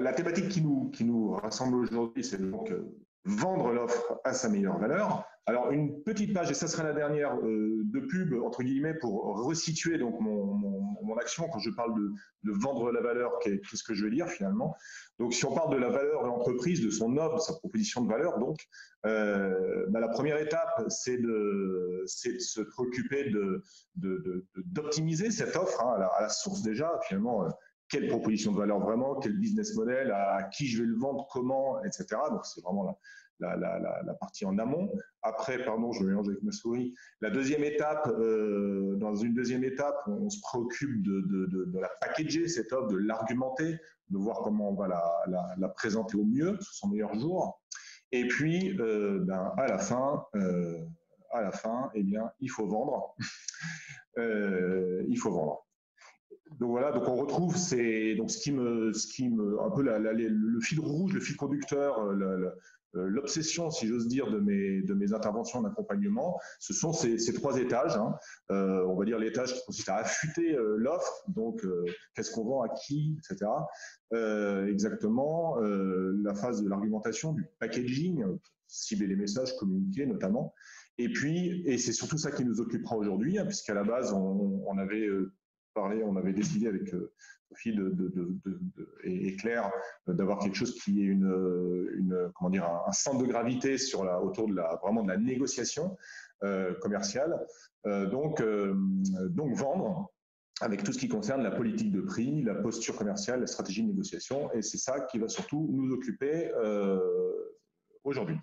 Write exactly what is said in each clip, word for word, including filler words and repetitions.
la thématique qui nous, qui nous rassemble aujourd'hui, c'est donc euh, vendre l'offre à sa meilleure valeur. Alors, une petite page, et ça sera la dernière, euh, de pub, entre guillemets, pour resituer donc mon, mon, mon action quand je parle de, de vendre la valeur, qu'est-ce que je veux dire finalement. Donc, si on parle de la valeur de l'entreprise, de son offre, de sa proposition de valeur, donc, euh, bah, la première étape, c'est de, de se préoccuper de, de, de, d'optimiser cette offre hein, à, la, à la source déjà, finalement, euh, quelle proposition de valeur vraiment, quel business model, à qui je vais le vendre, comment, et cetera. Donc, c'est vraiment la, la, la, la, la partie en amont. Après, pardon, je me mélange avec ma souris. La deuxième étape, euh, dans une deuxième étape, on se préoccupe de, de, de, de la packager, cette offre, de l'argumenter, de voir comment on va la, la, la présenter au mieux, sous son meilleur jour. Et puis, euh, ben, à la fin, euh, à la fin, eh bien, il faut vendre. euh, il faut vendre. Donc voilà, donc on retrouve ces, donc ce qui me, ce qui me, un peu la, la, le fil rouge, le fil conducteur, l'obsession, si j'ose dire, de mes, de mes interventions d'accompagnement. Ce sont ces, ces trois étages. Hein. Euh, on va dire l'étage qui consiste à affûter euh, l'offre, donc euh, qu'est-ce qu'on vend à qui, et cetera. Euh, exactement. Euh, la phase de l'argumentation, du packaging, cibler les messages, communiquer notamment. Et puis, et c'est surtout ça qui nous occupera aujourd'hui, hein, puisqu'à la base, on, on avait euh, parlé, on avait décidé avec euh, Sophie de, de, de, de, de, et, et Claire d'avoir quelque chose qui est une, une comment dire, un, un centre de gravité sur la, autour de la, vraiment de la négociation euh, commerciale. Euh, donc, euh, donc, vendre avec tout ce qui concerne la politique de prix, la posture commerciale, la stratégie de négociation. Et c'est ça qui va surtout nous occuper euh, aujourd'hui.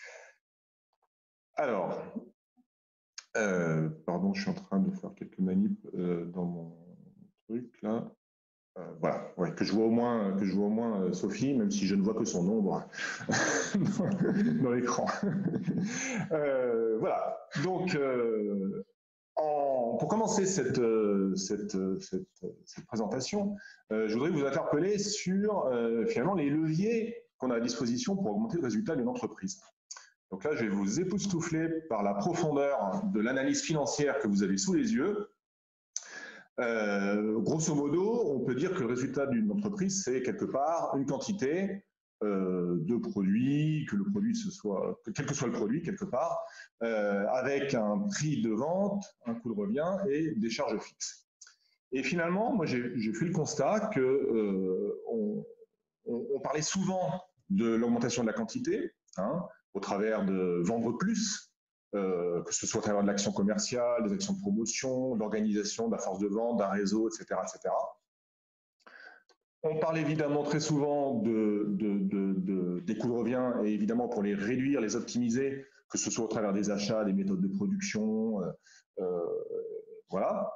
Alors, euh, pardon, je suis en train de faire quelques manips euh, dans mon truc là. Euh, voilà, ouais, que je vois au moins, que je vois au moins euh, Sophie, même si je ne vois que son ombre dans, dans l'écran. euh, voilà. Donc, euh, en, pour commencer cette, cette, cette, cette présentation, euh, je voudrais vous interpeller sur euh, finalement les leviers qu'on a à disposition pour augmenter le résultat d'une entreprise. Donc là, je vais vous époustoufler par la profondeur de l'analyse financière que vous avez sous les yeux. Euh, grosso modo, on peut dire que le résultat d'une entreprise, c'est quelque part une quantité euh, de produits, que le produit ce soit, que quel que soit le produit quelque part, euh, avec un prix de vente, un coût de revient et des charges fixes. Et finalement, moi j'ai fait le constat que euh, on, on, on parlait souvent de l'augmentation de la quantité, hein, au travers de vendre plus. Euh, que ce soit à travers de l'action commerciale, des actions de promotion, d'organisation, de la force de vente, d'un réseau, et cetera, et cetera. On parle évidemment très souvent de, de, de, de, des coûts de revient et évidemment pour les réduire, les optimiser, que ce soit au travers des achats, des méthodes de production, euh, euh, voilà.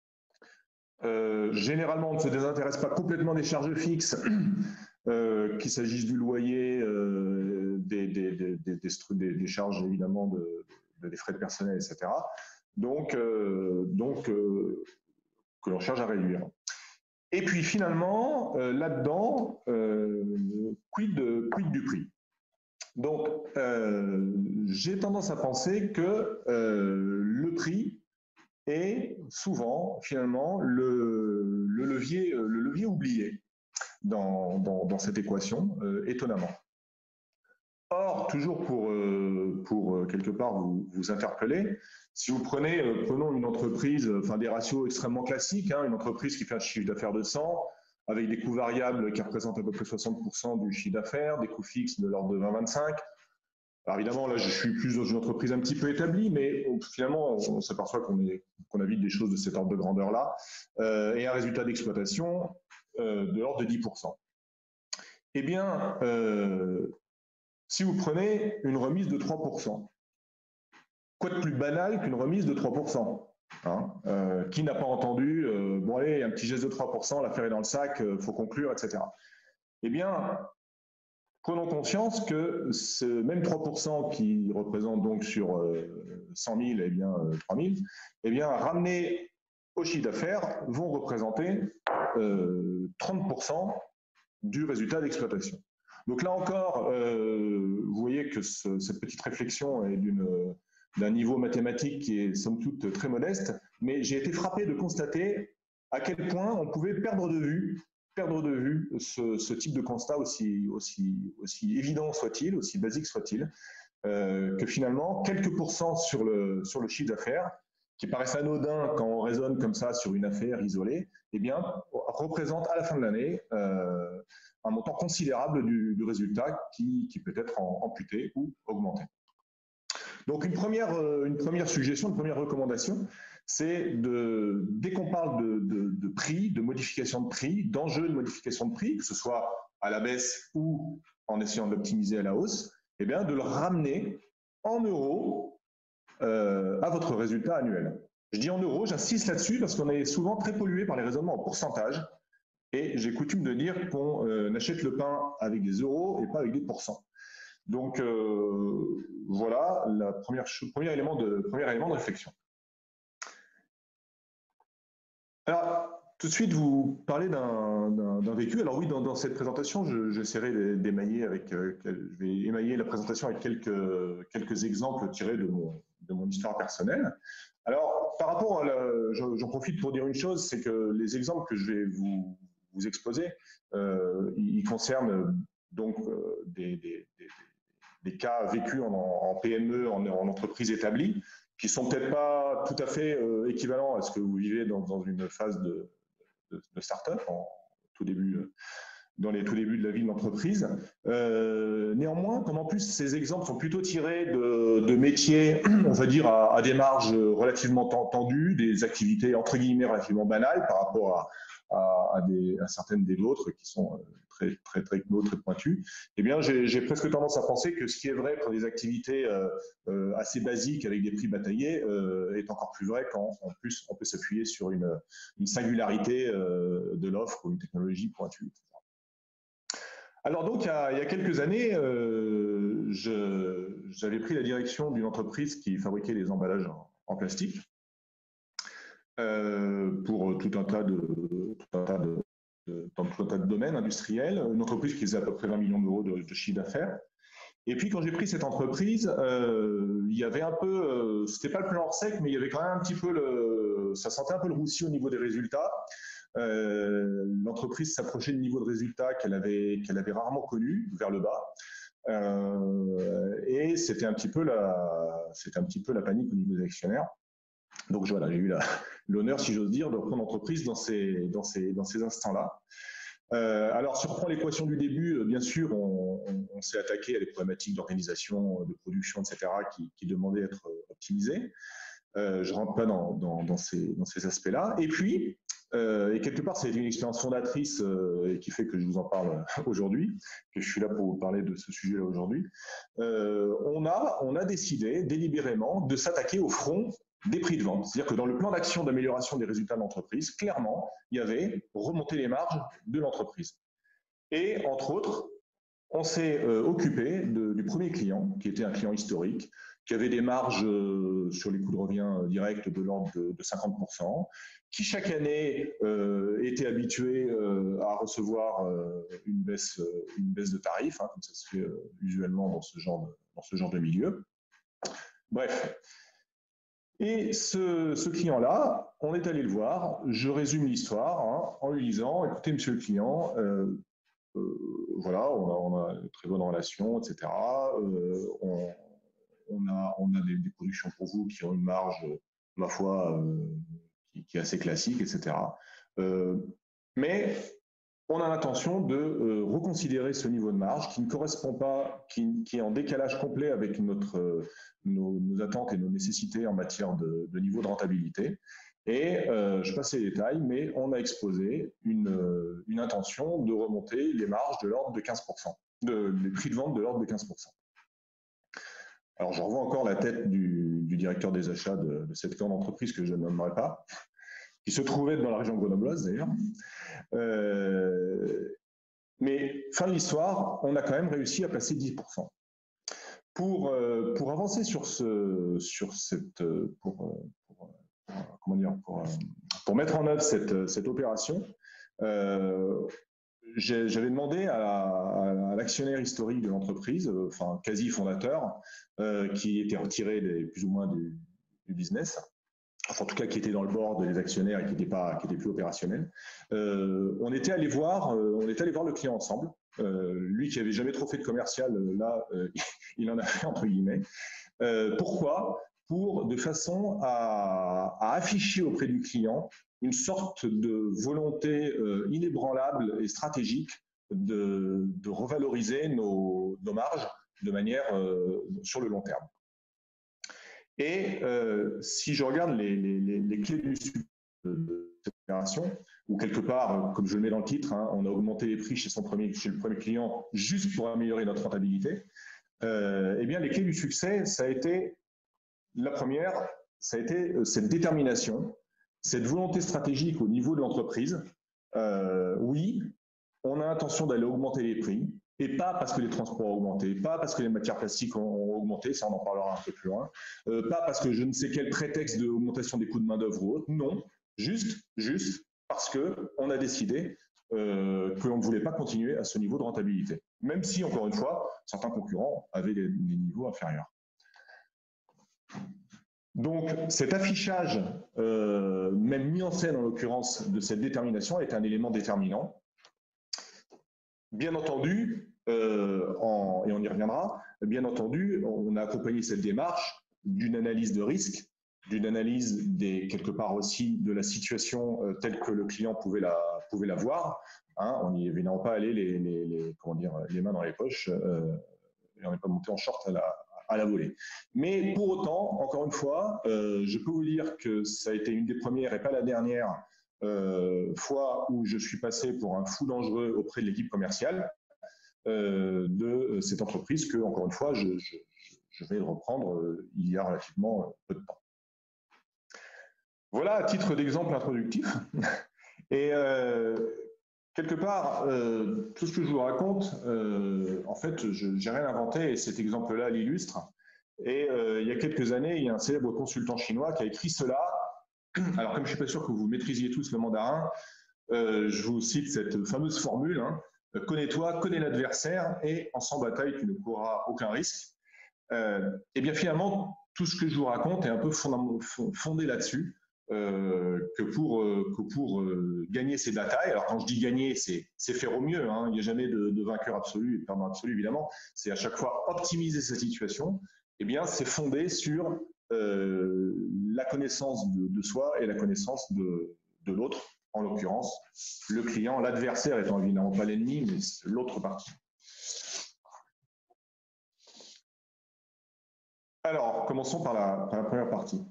Euh, généralement, on ne se désintéresse pas complètement des charges fixes, euh, qu'il s'agisse du loyer, euh, des, des, des, des, des, des charges évidemment de, de, des frais de personnel, et cetera. Donc, euh, donc euh, que l'on cherche à réduire. Et puis finalement, euh, là-dedans, euh, quid, de, quid du prix. Donc, euh, j'ai tendance à penser que euh, le prix est souvent finalement le, le, levier, le levier oublié dans, dans, dans cette équation, euh, étonnamment. Or, toujours pour, euh, pour euh, quelque part vous, vous interpeller, si vous prenez, euh, prenons une entreprise, enfin des ratios extrêmement classiques, hein, une entreprise qui fait un chiffre d'affaires de cent, avec des coûts variables qui représentent à peu près soixante pour cent du chiffre d'affaires, des coûts fixes de l'ordre de vingt à vingt-cinq. Alors évidemment, là, je suis plus dans une entreprise un petit peu établie, mais on, finalement, on, on s'aperçoit qu'on qu'on a vite des choses de cet ordre de grandeur-là, euh, et un résultat d'exploitation euh, de l'ordre de dix pour cent. Eh bien, euh, si vous prenez une remise de trois pour cent, quoi de plus banal qu'une remise de trois pour cent, hein, euh, qui n'a pas entendu, euh, bon allez, un petit geste de trois pour cent, l'affaire est dans le sac, il euh, faut conclure, et cetera. Eh bien, prenons conscience que ce même trois pour cent qui représente donc sur euh, cent mille, eh bien, euh, trois mille, eh bien, ramenés au chiffre d'affaires, vont représenter euh, trente pour cent du résultat d'exploitation. Donc là encore, euh, vous voyez que ce, cette petite réflexion est d'un niveau mathématique qui est somme toute très modeste, mais j'ai été frappé de constater à quel point on pouvait perdre de vue, perdre de vue ce, ce type de constat, aussi, aussi, aussi évident soit-il, aussi basique soit-il, euh, que finalement, quelques pourcents sur le, sur le chiffre d'affaires, qui paraissent anodins quand on raisonne comme ça sur une affaire isolée, eh bien, représentent à la fin de l'année euh, un montant considérable du, du résultat qui, qui peut être amputé ou augmenté. Donc, une première, une première suggestion, une première recommandation, c'est de, dès qu'on parle de, de, de prix, de modification de prix, d'enjeux de modification de prix, que ce soit à la baisse ou en essayant d'optimiser à la hausse, eh bien, de le ramener en euros euh, à votre résultat annuel. Je dis en euros, j'insiste là-dessus parce qu'on est souvent très pollué par les raisonnements en pourcentage. Et j'ai coutume de dire qu'on euh, achète le pain avec des euros et pas avec des pourcents. Donc euh, voilà le premier, premier, élément de, premier élément de réflexion. Alors, tout de suite, vous parlez d'un vécu. Alors oui, dans, dans cette présentation, j'essaierai d'émailler avec, euh, je vais émailler la présentation avec quelques, quelques exemples tirés de mon, de mon histoire personnelle. Alors, par rapport à la, j'en profite pour dire une chose, c'est que les exemples que je vais vous, vous exposer, euh, ils concernent donc euh, des, des, des, des cas vécus en, en P M E, en, en entreprise établie, qui sont peut-être pas tout à fait euh, équivalents à ce que vous vivez dans, dans une phase de, de, de start-up, en tout début, euh, dans les tout débuts de la vie de l'entreprise. Euh, néanmoins, comme en plus ces exemples sont plutôt tirés de, de métiers, on va dire, à, à des marges relativement tendues, des activités entre guillemets relativement banales par rapport à À, à, des, à certaines des vôtres qui sont très, très, très, très, très pointues, eh bien, j'ai presque tendance à penser que ce qui est vrai pour des activités euh, euh, assez basiques avec des prix bataillés euh, est encore plus vrai quand, en plus, on peut s'appuyer sur une, une singularité euh, de l'offre ou une technologie pointue, et cetera. Alors donc, il y a, il y a quelques années, euh, j'avais pris la direction d'une entreprise qui fabriquait des emballages en, en plastique. Euh, pour tout un tas de, tout un tas de, de, dans tout un tas de domaines industriels, une entreprise qui faisait à peu près vingt millions d'euros de, de chiffre d'affaires. Et puis quand j'ai pris cette entreprise, euh, il y avait un peu, euh, c'était pas le plan hors sec, mais il y avait quand même un petit peu le, ça sentait un peu le roussi au niveau des résultats. Euh, l'entreprise s'approchait de niveau de résultats qu'elle avait, qu'elle avait rarement connu, vers le bas. Euh, et c'était un petit peu la, c'était un petit peu la panique au niveau des actionnaires. Donc voilà, j'ai eu l'honneur, si j'ose dire, de reprendre l'entreprise dans ces, dans ces, dans ces instants-là. Euh, alors, si on reprend l'équation du début, bien sûr, on, on, on s'est attaqué à des problématiques d'organisation, de production, et cetera, qui, qui demandaient d'être optimisées. Euh, je ne rentre pas dans, dans, dans ces, dans ces aspects-là. Et puis, euh, et quelque part, c'est une expérience fondatrice euh, et qui fait que je vous en parle aujourd'hui, que je suis là pour vous parler de ce sujet-là aujourd'hui. Euh, on a, on a décidé délibérément de s'attaquer au front des prix de vente. C'est-à-dire que dans le plan d'action d'amélioration des résultats de l'entreprise, clairement, il y avait remonter les marges de l'entreprise. Et entre autres, on s'est euh, occupé de, du premier client, qui était un client historique, qui avait des marges euh, sur les coûts de revient euh, directs de l'ordre de, de cinquante pour cent, qui chaque année euh, était habitué euh, à recevoir euh, une, baisse, euh, une baisse de tarif, hein, comme ça se fait euh, usuellement dans ce genre de, dans ce genre de milieu. Bref. Et ce, ce client-là, on est allé le voir, je résume l'histoire hein, en lui disant, écoutez, monsieur le client, euh, euh, voilà, on a, on a une très bonne relation, et cetera. Euh, on, on, a, on a des, des productions pour vous qui ont une marge, ma foi, euh, qui, qui est assez classique, et cetera. Euh, mais on a l'intention de euh, reconsidérer ce niveau de marge qui ne correspond pas, qui, qui est en décalage complet avec notre, euh, nos, nos attentes et nos nécessités en matière de, de niveau de rentabilité. Et euh, je passe les détails, mais on a exposé une, euh, une intention de remonter les marges de l'ordre de quinze pour cent, de, les prix de vente de l'ordre de quinze pour cent. Alors je revois encore la tête du, du directeur des achats de, de cette grande entreprise que je ne nommerai pas, qui se trouvait dans la région grenobloise d'ailleurs. Euh, mais fin de l'histoire, on a quand même réussi à passer dix pour cent. Pour, euh, pour avancer sur, ce, sur cette, pour, pour, pour, comment dire, pour, pour mettre en œuvre cette, cette opération, euh, j'avais demandé à, à l'actionnaire historique de l'entreprise, enfin quasi fondateur, euh, qui était retiré des, plus ou moins du, du business, enfin en tout cas qui était dans le board des actionnaires et qui n'était pas, qui était plus opérationnel. Euh, on était allé voir, euh, on était allé voir le client ensemble. Euh, lui qui avait jamais trop fait de commercial, là, euh, il en a fait entre guillemets. Euh, pourquoi? Pour de façon à, à afficher auprès du client une sorte de volonté euh, inébranlable et stratégique de, de revaloriser nos, nos marges de manière euh, sur le long terme. Et euh, si je regarde les, les, les clés du succès de cette opération, où quelque part, comme je le mets dans le titre, hein, on a augmenté les prix chez, son premier, chez le premier client juste pour améliorer notre rentabilité, euh, eh bien les clés du succès, ça a été, la première, ça a été cette détermination, cette volonté stratégique au niveau de l'entreprise. Euh, oui, on a intention d'aller augmenter les prix, et pas parce que les transports ont augmenté, pas parce que les matières plastiques ont augmenté, ça on en parlera un peu plus loin, euh, pas parce que je ne sais quel prétexte d'augmentation des coûts de main-d'œuvre ou autre, non, juste, juste parce qu'on a décidé euh, que l'on ne voulait pas continuer à ce niveau de rentabilité, même si, encore une fois, certains concurrents avaient des, des niveaux inférieurs. Donc cet affichage, euh, même mis en scène en l'occurrence, de cette détermination est un élément déterminant. Bien entendu, euh, en, et on y reviendra, bien entendu, on a accompagné cette démarche d'une analyse de risque, d'une analyse des, quelque part aussi de la situation euh, telle que le client pouvait la, pouvait la voir. Hein, on n'y est évidemment pas allé les, les, les, comment dire, les mains dans les poches, euh, et on n'est pas monté en short à la, à la volée. Mais pour autant, encore une fois, euh, je peux vous dire que ça a été une des premières et pas la dernière Euh, fois où je suis passé pour un fou dangereux auprès de l'équipe commerciale euh, de cette entreprise que, encore une fois, je, je, je vais reprendre euh, il y a relativement peu de temps. Voilà à titre d'exemple introductif. Et euh, quelque part, euh, tout ce que je vous raconte, euh, en fait, je n'ai rien inventé et cet exemple-là l'illustre. Et euh, il y a quelques années, il y a un célèbre consultant chinois qui a écrit cela. Alors, comme je ne suis pas sûr que vous maîtrisiez tous le mandarin, euh, je vous cite cette fameuse formule, hein, « Connais-toi, connais l'adversaire et en sans bataille, tu ne courras aucun risque euh, ». Et bien finalement, tout ce que je vous raconte est un peu fondé là-dessus, euh, que pour, euh, que pour euh, gagner ces batailles. Alors quand je dis gagner, c'est faire au mieux, hein, il n'y a jamais de, de vainqueur absolu et de perdant absolu, évidemment. C'est à chaque fois optimiser sa situation. Eh bien, c'est fondé sur Euh, la connaissance de, de soi et la connaissance de, de l'autre, en l'occurrence le client, l'adversaire étant évidemment pas l'ennemi, mais l'autre partie. Alors, commençons par la, par la première partie.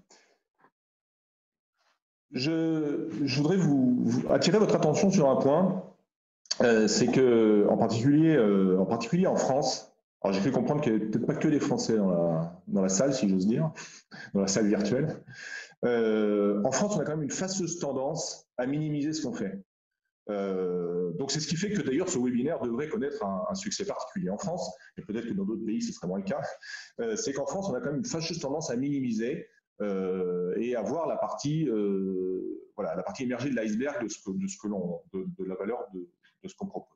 Je, je voudrais vous, vous attirer votre attention sur un point, euh, c'est que, en particulier, euh, en particulier en France, alors j'ai fait comprendre qu'il n'y avait peut-être pas que des Français dans la, dans la salle, si j'ose dire, dans la salle virtuelle. Euh, en France, on a quand même une fâcheuse tendance à minimiser ce qu'on fait. Euh, donc c'est ce qui fait que d'ailleurs ce webinaire devrait connaître un, un succès particulier en France, et peut-être que dans d'autres pays ce serait moins le cas. Euh, c'est qu'en France, on a quand même une fâcheuse tendance à minimiser euh, et à voir la partie, euh, voilà, la partie émergée de l'iceberg de ce que, de ce que l'on, de, de la valeur de, de ce qu'on propose.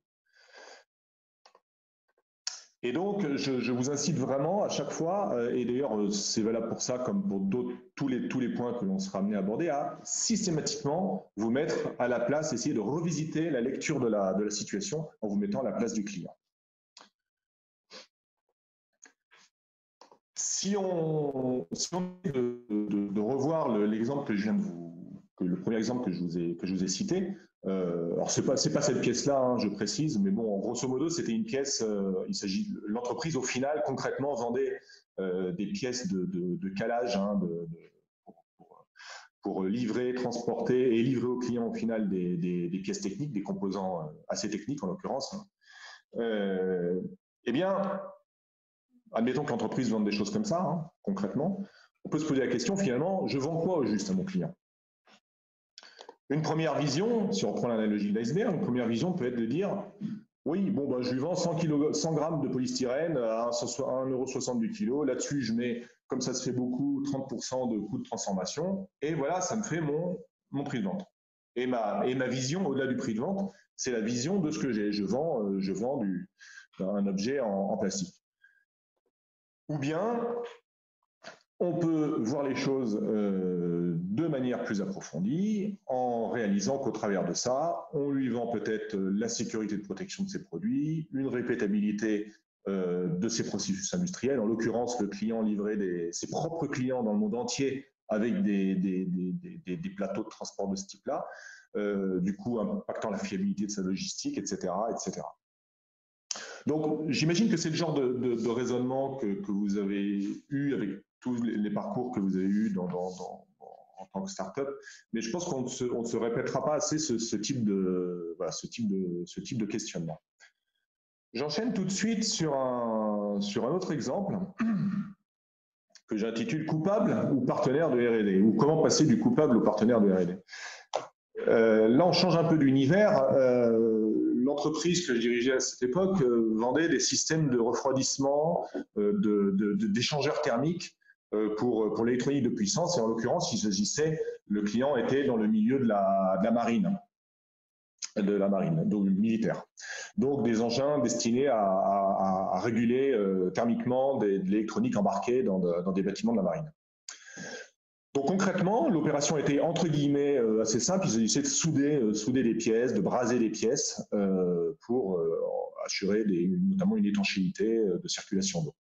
Et donc, je, je vous incite vraiment à chaque fois, euh, et d'ailleurs c'est valable pour ça comme pour tous les, tous les points que l'on sera amené à aborder, à systématiquement vous mettre à la place, essayer de revisiter la lecture de la, de la situation en vous mettant à la place du client. Si on, si on de, de, de revoir l'exemple que je viens de vous, que le premier exemple que je vous ai, que je vous ai cité, Euh, alors, ce n'est pas, pas cette pièce-là, hein, je précise, mais bon, grosso modo, c'était une pièce, euh, il s'agit, l'entreprise, au final, concrètement, vendait euh, des pièces de, de, de calage hein, de, de, pour, pour, pour livrer, transporter et livrer aux clients, au final, des, des, des pièces techniques, des composants assez techniques, en l'occurrence. Hein. Euh, eh bien, admettons que l'entreprise vende des choses comme ça, hein, concrètement, on peut se poser la question, finalement, je vends quoi au juste à mon client ? Une première vision, si on reprend l'analogie de l'iceberg, une première vision peut être de dire oui, bon, ben, je lui vends cent, cent grammes de polystyrène à un euro soixante du kilo. Là-dessus, je mets, comme ça se fait beaucoup, trente pour cent de coût de transformation. Et voilà, ça me fait mon, mon prix de vente. Et ma, et ma vision, au-delà du prix de vente, c'est la vision de ce que j'ai. Je vends, je vends du, un objet en, en plastique. Ou bien, on peut voir les choses euh, de manière plus approfondie en réalisant qu'au travers de ça, on lui vend peut-être la sécurité de protection de ses produits, une répétabilité euh, de ses processus industriels. En l'occurrence, le client livrait des, ses propres clients dans le monde entier avec des, des, des, des, des plateaux de transport de ce type-là, euh, du coup impactant la fiabilité de sa logistique, et cetera, et cetera. Donc, j'imagine que c'est le genre de, de, de raisonnement que, que vous avez eu avec tous les, les parcours que vous avez eus dans, dans, dans, en tant que start-up, mais je pense qu'on ne se, on se répétera pas assez ce, ce, type de, voilà, ce, type de, ce type de questionnement. J'enchaîne tout de suite sur un, sur un autre exemple que j'intitule « Coupable ou partenaire de R et D » ou « Comment passer du coupable au partenaire de R et D ». Euh, là, on change un peu d'univers. Euh, L'entreprise que je dirigeais à cette époque euh, vendait des systèmes de refroidissement, euh, de, de, de, d'échangeurs thermiques euh, pour, pour l'électronique de puissance. Et en l'occurrence, il s'agissait, le client était dans le milieu de la, de la marine, de la marine, donc militaire. Donc des engins destinés à, à, à réguler euh, thermiquement des, de l'électronique embarquée dans, de, dans des bâtiments de la marine. Donc concrètement, l'opération était entre guillemets euh, assez simple. Il s'agissait de souder, euh, souder des pièces, de braser des pièces euh, pour euh, assurer des, notamment une étanchéité euh, de circulation d'eau.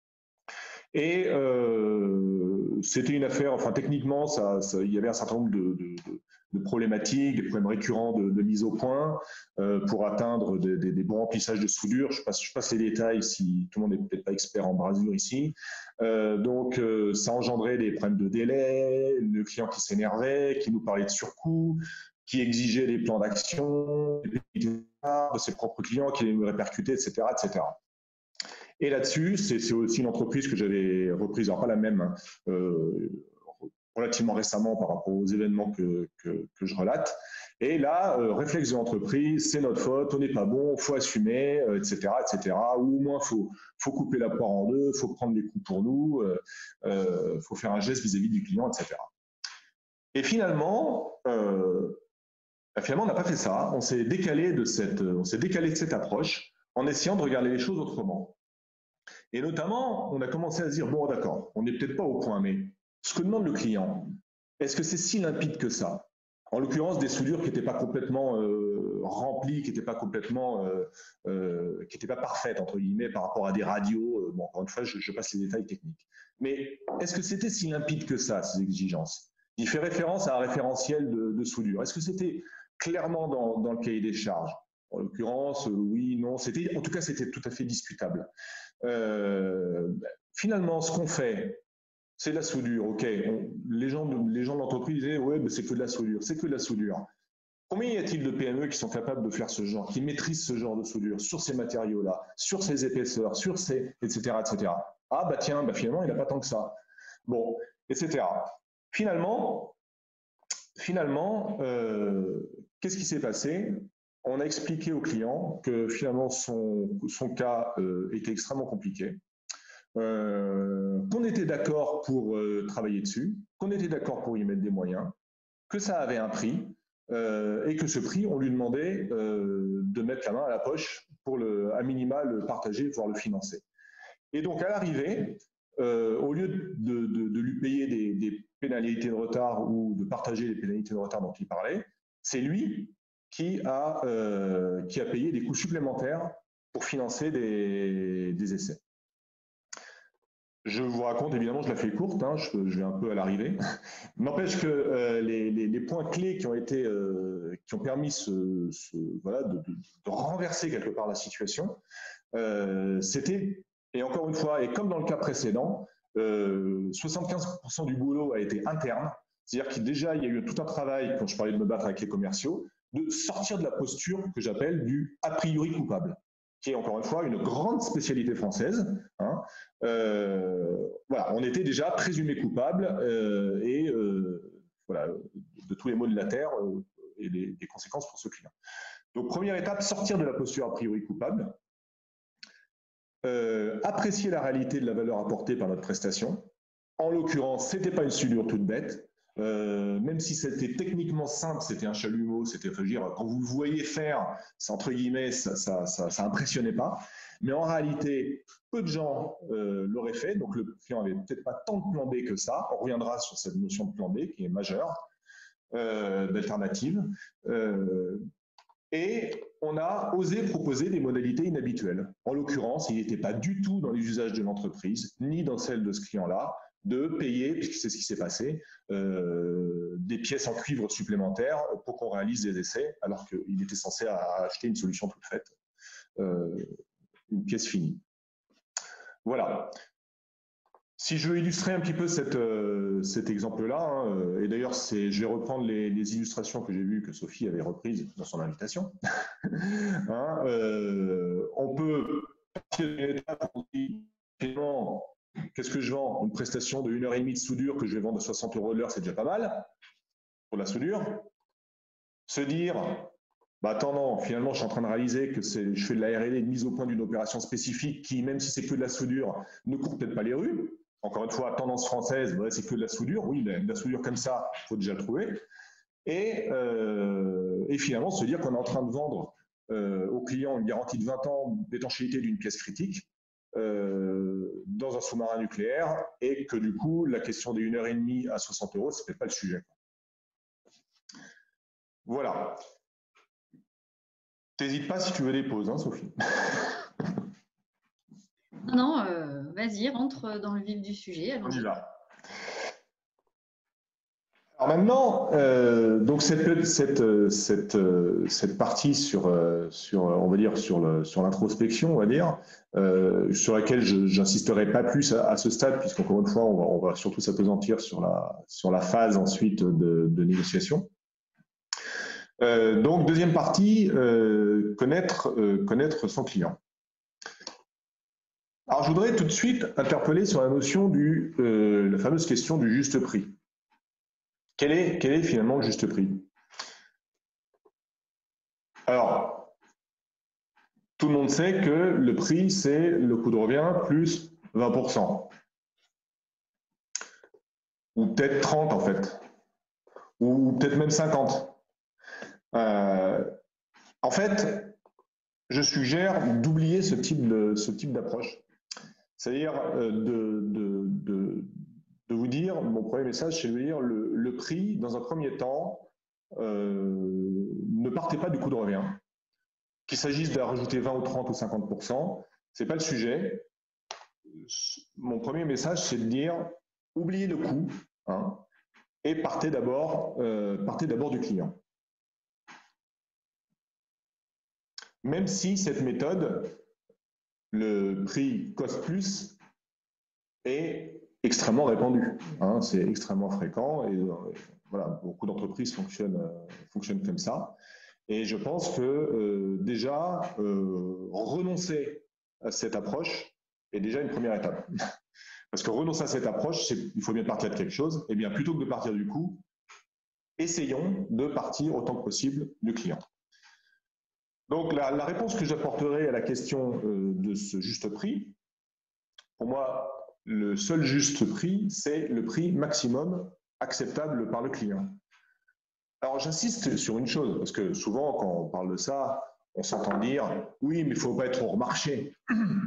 Et euh, c'était une affaire, enfin techniquement, ça, ça, il y avait un certain nombre de, de, de, de problématiques, des problèmes récurrents de, de mise au point euh, pour atteindre des, des, des bons remplissages de soudure. Je passe, je passe les détails si tout le monde n'est peut-être pas expert en brasure ici. Euh, donc euh, ça engendrait des problèmes de délai, le client qui s'énervait, qui nous parlait de surcoût, qui exigeait des plans d'action de ses propres clients, qui les répercutaient, et cetera, et cetera. Et là-dessus, c'est aussi une entreprise que j'avais reprise, alors pas la même, hein, euh, relativement récemment par rapport aux événements que, que, que je relate. Et là, euh, réflexe de l'entreprise, c'est notre faute, on n'est pas bon, il faut assumer, euh, et cetera, et cetera. Ou au moins, il faut, faut couper la poire en deux, il faut prendre les coups pour nous, il euh, euh, faut faire un geste vis-à-vis du client, et cetera. Et finalement, euh, finalement on n'a pas fait ça. On s'est décalé de cette, on s'est décalé de cette approche en essayant de regarder les choses autrement. Et notamment, on a commencé à se dire, bon d'accord, on n'est peut-être pas au point, mais ce que demande le client, est-ce que c'est si limpide que ça? En l'occurrence, des soudures qui n'étaient pas complètement euh, remplies, qui n'étaient pas complètement, euh, euh, qui n'étaient pas parfaites, entre guillemets, par rapport à des radios. Bon, encore une fois, je, je passe les détails techniques. Mais est-ce que c'était si limpide que ça, ces exigences? Il fait référence à un référentiel de, de soudure. Est-ce que c'était clairement dans, dans le cahier des charges? En l'occurrence, oui, non. C'était, en tout cas, c'était tout à fait discutable. Euh, finalement, ce qu'on fait, c'est de la soudure. Ok, on, les gens de, les gens de l'entreprise disaient ouais, ben c'est que de la soudure, c'est que de la soudure. Combien y a-t-il de P M E qui sont capables de faire ce genre, qui maîtrisent ce genre de soudure sur ces matériaux-là, sur ces épaisseurs, sur ces, et cetera, et cetera. Ah bah tiens, bah finalement, il n'y a pas tant que ça. Bon, et cetera. Finalement, finalement, euh, qu'est-ce qui s'est passé? On a expliqué au client que finalement son, son cas euh, était extrêmement compliqué, euh, qu'on était d'accord pour euh, travailler dessus, qu'on était d'accord pour y mettre des moyens, que ça avait un prix euh, et que ce prix, on lui demandait euh, de mettre la main à la poche pour le, à minima le partager, voire le financer. Et donc à l'arrivée, euh, au lieu de, de, de lui payer des, des pénalités de retard ou de partager les pénalités de retard dont il parlait, c'est lui qui a, euh, qui a payé des coûts supplémentaires pour financer des, des essais. Je vous raconte, évidemment, je la fais courte, hein, je, je vais un peu à l'arrivée. N'empêche que euh, les, les, les points clés qui ont été, euh, qui ont permis ce, ce, voilà, de, de, de renverser quelque part la situation, euh, c'était, et encore une fois, et comme dans le cas précédent, euh, soixante-quinze pour cent du boulot a été interne, c'est-à-dire qu'il déjà il y a eu tout un travail, quand je parlais de me battre avec les commerciaux, de sortir de la posture que j'appelle du a priori coupable, qui est encore une fois une grande spécialité française. Hein. Euh, voilà, on était déjà présumé coupable euh, et euh, voilà, de tous les maux de la terre euh, et des, des conséquences pour ce client. Donc première étape, sortir de la posture a priori coupable, euh, apprécier la réalité de la valeur apportée par notre prestation. En l'occurrence, ce n'était pas une soudure toute bête. Euh, même si c'était techniquement simple, c'était un chalumeau, c'était, enfin, je veux dire, quand vous le voyez faire, ça, entre guillemets, ça, ça, ça, ça impressionnait pas. Mais en réalité, peu de gens euh, l'auraient fait, donc le client avait peut-être pas tant de plan B que ça. On reviendra sur cette notion de plan B qui est majeure, euh, d'alternative. Euh, et on a osé proposer des modalités inhabituelles. En l'occurrence, il n'était pas du tout dans les usages de l'entreprise, ni dans celle de ce client-là, de payer, puisque c'est ce qui s'est passé, euh, des pièces en cuivre supplémentaires pour qu'on réalise des essais, alors qu'il était censé acheter une solution toute faite, euh, une pièce finie. Voilà. Si je veux illustrer un petit peu cette, euh, cet exemple-là, hein, et d'ailleurs, je vais reprendre les, les illustrations que j'ai vues que Sophie avait reprises dans son invitation. hein, euh, on peut partir d'une étape où on dit, finalement, qu'est-ce que je vends? Une prestation de une heure et demie de soudure que je vais vendre à soixante euros de l'heure, c'est déjà pas mal pour la soudure. Se dire, bah attends, non, finalement, je suis en train de réaliser que je fais de la R et D, de mise au point d'une opération spécifique qui, même si c'est que de la soudure, ne court peut-être pas les rues. Encore une fois, tendance française, ouais, c'est que de la soudure. Oui, de la soudure comme ça, il faut déjà le trouver. Et, euh, et finalement, se dire qu'on est en train de vendre euh, aux clients une garantie de vingt ans d'étanchéité d'une pièce critique euh, dans un sous-marin nucléaire et que du coup, la question des une heure et demie à soixante euros, ce n'est peut-être pas le sujet. Voilà. T'hésites pas si tu veux des pauses, hein, Sophie. Non, euh, vas-y, rentre dans le vif du sujet. On y va. Alors maintenant, euh, donc cette, cette, cette, cette partie sur, sur, on va dire, sur, le, sur l'introspection, on va dire, euh, sur laquelle je n'insisterai pas plus à, à ce stade, puisqu'encore une fois, on va, on va surtout s'apesantir sur la, sur la phase ensuite de, de négociation. Euh, donc, deuxième partie, euh, connaître, euh, connaître son client. Alors, je voudrais tout de suite interpeller sur la notion du, euh, la fameuse question du juste prix. Quel est, quel est finalement le juste prix? Alors, tout le monde sait que le prix, c'est le coût de revient plus vingt pour cent. Ou peut-être trente en fait. Ou peut-être même cinquante. Euh, en fait, je suggère d'oublier ce type de, ce type d'approche. C'est-à-dire de, de, de, de vous dire, mon premier message, c'est de vous dire le, le prix, dans un premier temps, euh, ne partez pas du coût de revient. Qu'il s'agisse de rajouter vingt ou trente ou cinquante pour cent, ce n'est pas le sujet. Mon premier message, c'est de dire, oubliez le coût hein, et partez d'abord euh, partez d'abord du client. Même si cette méthode, le prix cost plus, est extrêmement répandu. Hein, c'est extrêmement fréquent et euh, voilà, beaucoup d'entreprises fonctionnent, euh, fonctionnent comme ça. Et je pense que euh, déjà, euh, renoncer à cette approche est déjà une première étape. Parce que renoncer à cette approche, il faut bien partir de quelque chose. Et bien, plutôt que de partir du coût, essayons de partir autant que possible du client. Donc, la, la réponse que j'apporterai à la question euh, de ce juste prix, pour moi, le seul juste prix, c'est le prix maximum acceptable par le client. Alors, j'insiste sur une chose, parce que souvent, quand on parle de ça, on s'entend dire « oui, mais il ne faut pas être hors marché hein, ».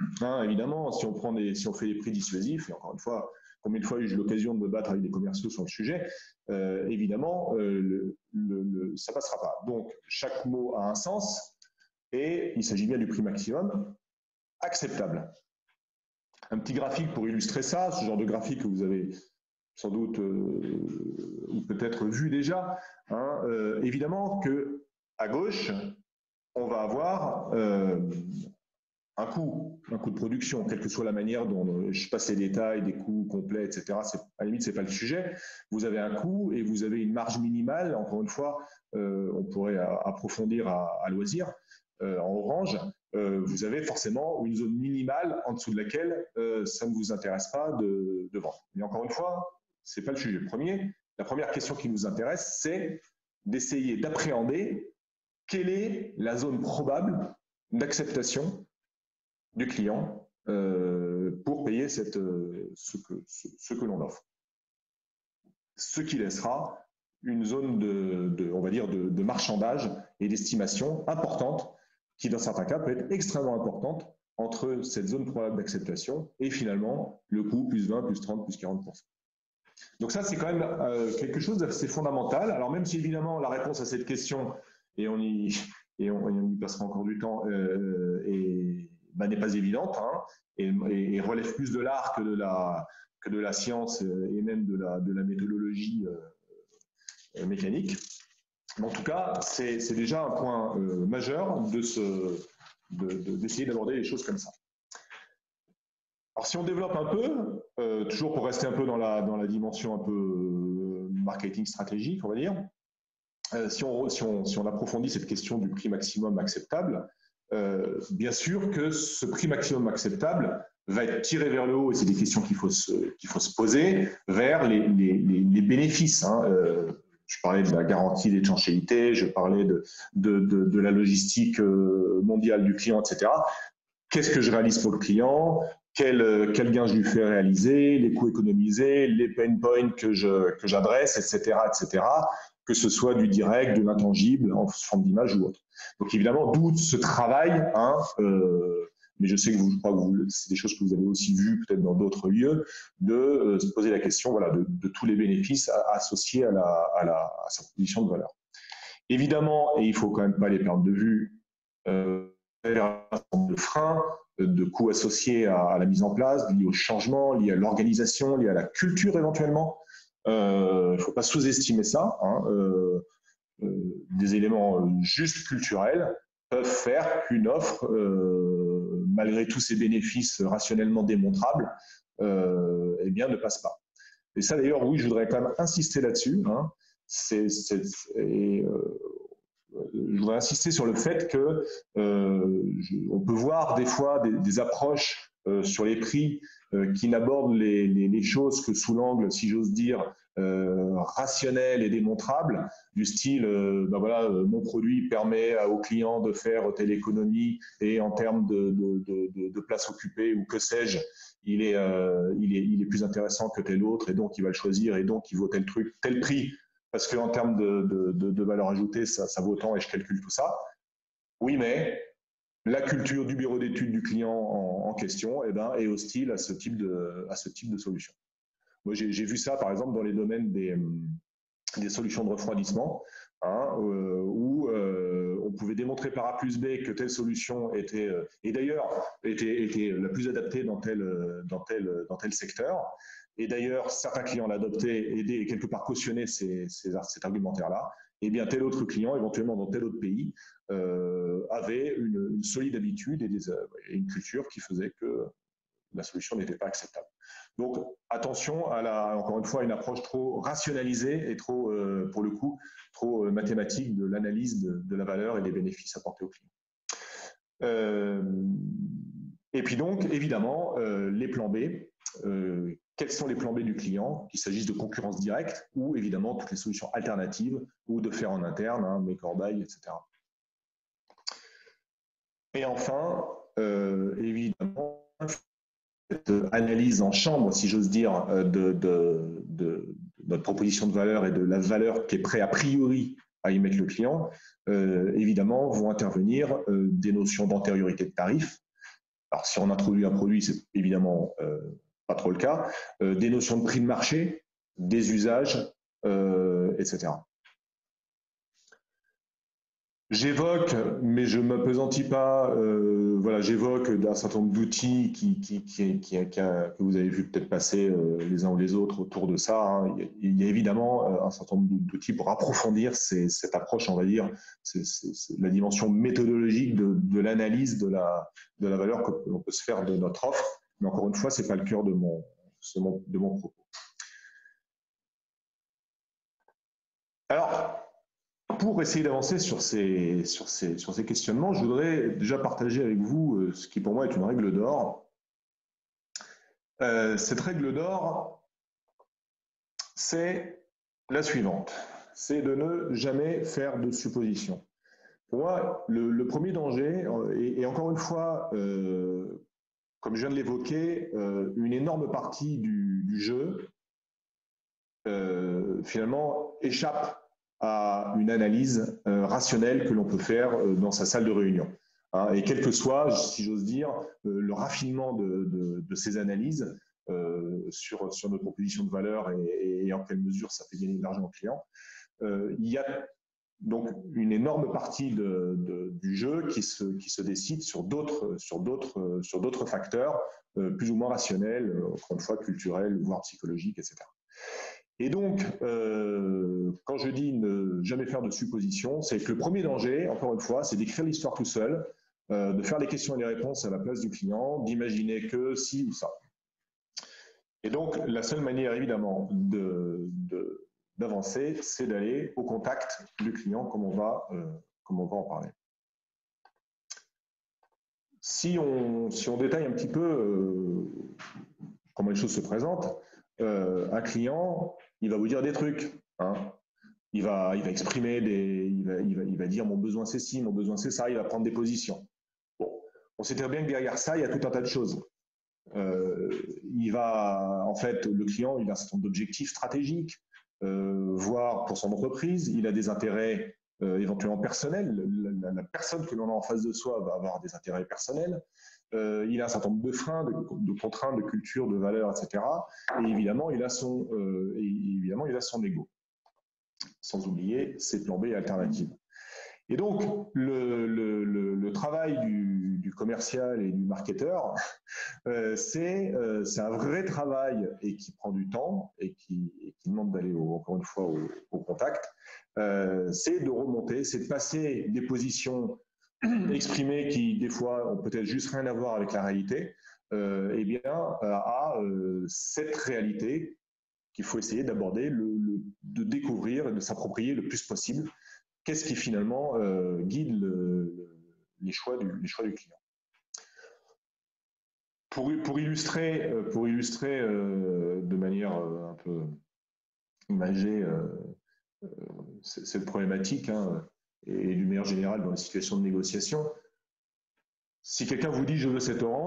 Évidemment, si on, prend des, si on fait des prix dissuasifs, et encore une fois, combien de fois j'ai eu l'occasion de me battre avec des commerciaux sur le sujet, euh, évidemment, euh, le, le, le, ça ne passera pas. Donc, chaque mot a un sens, et il s'agit bien du prix maximum acceptable. Un petit graphique pour illustrer ça, ce genre de graphique que vous avez sans doute euh, ou peut-être vu déjà. Hein, euh, évidemment que à gauche, on va avoir euh, un coût, un coût de production, quelle que soit la manière dont je passe les détails, des coûts complets, et cetera. À la limite, c'est pas le sujet. Vous avez un coût et vous avez une marge minimale. Encore une fois, euh, on pourrait approfondir à, à loisir. Euh, en orange, euh, vous avez forcément une zone minimale en dessous de laquelle euh, ça ne vous intéresse pas de, de vendre. Mais encore une fois, c'est pas le sujet premier. La première question qui nous intéresse, c'est d'essayer d'appréhender quelle est la zone probable d'acceptation du client euh, pour payer cette, ce que, ce, ce que l'on offre. ce qui laissera une zone de, de on va dire, de, de marchandage et d'estimation importante, qui dans certains cas peut être extrêmement importante entre cette zone probable d'acceptation et finalement le coût plus vingt, plus trente, plus quarante pour cent. Donc ça, c'est quand même euh, quelque chose d'assez fondamental. Alors même si évidemment la réponse à cette question, et on y, et on, et on y passera encore du temps, euh, et, bah, n'est pas évidente, hein, et, et, relève plus de l'art que de la, que de la science et même de la, de la méthodologie euh, mécanique. Mais en tout cas, c'est déjà un point euh, majeur de ce, d'essayer de, de, d'aborder les choses comme ça. Alors si on développe un peu, euh, toujours pour rester un peu dans la, dans la dimension un peu euh, marketing stratégique, on va dire, euh, si, on, si, on, si on approfondit cette question du prix maximum acceptable, euh, bien sûr que ce prix maximum acceptable va être tiré vers le haut, et c'est des questions qu'il faut, qu'il faut se poser, vers les, les, les, les bénéfices. Hein, euh, je parlais de la garantie d'étanchéité, je parlais de, de, de, de la logistique mondiale du client, et cetera. Qu'est-ce que je réalise pour le client? Quel, quel gain je lui fais réaliser? Les coûts économisés, les pain points que je, que j'adresse, et cetera, et cetera. Que ce soit du direct, de l'intangible, en forme d'image ou autre. Donc évidemment, d'où ce travail, hein, euh, mais je sais que vous, je crois que vous, c'est des choses que vous avez aussi vues peut-être dans d'autres lieux, de euh, se poser la question, voilà, de, de tous les bénéfices associés à, la, à, la, à sa proposition de valeur. Évidemment, et il faut quand même pas les perdre de vue, euh, de freins, de coûts associés à, à la mise en place, liés au changement, liés à l'organisation, liés à la culture éventuellement. Il euh, ne faut pas sous-estimer ça. Hein. Euh, euh, des éléments juste culturels peuvent faire qu'une offre, euh, malgré tous ses bénéfices rationnellement démontrables, euh, eh bien, ne passe pas. Et ça, d'ailleurs, oui, je voudrais quand même insister là-dessus. Hein. C'est, c'est, et, euh, je voudrais insister sur le fait que euh, je, on peut voir des fois des, des approches euh, sur les prix euh, qui n'abordent les, les, les choses que sous l'angle, si j'ose dire, euh, rationnel et démontrable, du style, euh, ben voilà, euh, mon produit permet au client de faire telle économie et en termes de, de, de, de place occupée ou que sais-je, il est, euh, il, est, il est plus intéressant que tel autre et donc il va le choisir et donc il vaut tel truc, tel prix parce qu'en termes de, de, de, de valeur ajoutée, ça, ça vaut autant et je calcule tout ça. Oui, mais la culture du bureau d'études du client en, en question eh ben, est hostile à ce type de, à ce type de solution. Moi, j'ai vu ça, par exemple, dans les domaines des, des solutions de refroidissement, hein, euh, où euh, on pouvait démontrer par A plus B que telle solution était, euh, et d'ailleurs, était, était la plus adaptée dans tel, dans tel, dans tel secteur. Et d'ailleurs, certains clients l'adoptaient et quelque part cautionnaient ces, ces, cet argumentaire-là. Et bien, tel autre client, éventuellement dans tel autre pays, euh, avait une, une solide habitude et, des, et une culture qui faisait que la solution n'était pas acceptable. Donc, attention à la, encore une fois, une approche trop rationalisée et trop, euh, pour le coup, trop euh, mathématique de l'analyse de, de la valeur et des bénéfices apportés au client. Euh, et puis donc, évidemment, euh, les plans B. Euh, quels sont les plans B du client, qu'il s'agisse de concurrence directe ou évidemment toutes les solutions alternatives ou de faire en interne, hein, mes corbeilles, et cetera. Et enfin, euh, évidemment, cette analyse en chambre, si j'ose dire, de, de, de notre proposition de valeur et de la valeur qui est prêt a priori à y mettre le client, euh, évidemment, vont intervenir euh, des notions d'antériorité de tarif. Alors, si on introduit un produit, c'est évidemment euh, pas trop le cas, euh, des notions de prix de marché, des usages, euh, et cetera. J'évoque, mais je ne m'appesantis pas, euh, voilà, j'évoque un certain nombre d'outils qui, qui, qui, qui, qui a, que vous avez vu peut-être passer euh, les uns ou les autres autour de ça. Hein. Il, y a, il y a évidemment euh, un certain nombre d'outils pour approfondir ces, cette approche, on va dire, c'est la dimension méthodologique de, de l'analyse de la, de la valeur que l'on peut se faire de notre offre. Mais encore une fois, ce n'est pas le cœur de mon, de mon propos. Alors, pour essayer d'avancer sur ces, sur, ces, sur ces questionnements, je voudrais déjà partager avec vous euh, ce qui pour moi est une règle d'or. Euh, cette règle d'or, c'est la suivante, c'est de ne jamais faire de suppositions. Pour moi, le, le premier danger, et, et encore une fois, euh, comme je viens de l'évoquer, euh, une énorme partie du, du jeu euh, finalement, échappe à une analyse euh, rationnelle que l'on peut faire euh, dans sa salle de réunion. Hein, et quel que soit, si j'ose dire, euh, le raffinement de, de, de ces analyses euh, sur, sur notre proposition de valeur et, et en quelle mesure ça fait gagner de l'argent au client, euh, il y a donc une énorme partie de, de, du jeu qui se, qui se décide sur d'autres sur d'autres sur d'autres facteurs euh, plus ou moins rationnels, encore une fois culturels, voire psychologiques, et cetera. Et donc, euh, quand je dis ne jamais faire de suppositions, c'est que le premier danger, encore une fois, c'est d'écrire l'histoire tout seul, euh, de faire les questions et les réponses à la place du client, d'imaginer que si ou ça. Et donc, la seule manière, évidemment, de, de, d'avancer, c'est d'aller au contact du client, comme on va, euh, comme on va en parler. Si on, si on détaille un petit peu euh, comment les choses se présentent, euh, un client, il va vous dire des trucs. Hein. Il, va, il va exprimer des. Il va, il, va, il va dire mon besoin c'est ci, mon besoin c'est ça, il va prendre des positions. Bon, on sait très bien que derrière ça, il y a tout un tas de choses. Euh, il va, en fait, le client, il a un certain nombre d'objectifs stratégiques, euh, voire pour son entreprise, il a des intérêts euh, éventuellement personnels. La, la, la personne que l'on a en face de soi va avoir des intérêts personnels. Euh, il a un certain nombre de freins, de, de contraintes, de culture, de valeurs, et cetera. Et évidemment, il a son, euh, et évidemment, il a son ego. Sans oublier ses plans B alternatives. Et donc, le, le, le, le travail du, du commercial et du marketeur, euh, c'est euh, un vrai travail et qui prend du temps et qui, et qui demande d'aller, encore une fois, au, au contact. Euh, c'est de remonter, c'est de passer des positions exprimées qui, des fois, ont peut-être juste rien à voir avec la réalité, euh, eh bien, à euh, cette réalité qu'il faut essayer d'aborder, de découvrir et de s'approprier le plus possible. Qu'est-ce qui finalement euh, guide le, le, les, choix du, les choix du client. Pour, pour illustrer, pour illustrer euh, de manière euh, un peu imagée euh, euh, cette problématique hein, et d'une manière générale dans les situations de négociation, si quelqu'un vous dit « je veux cette orange »,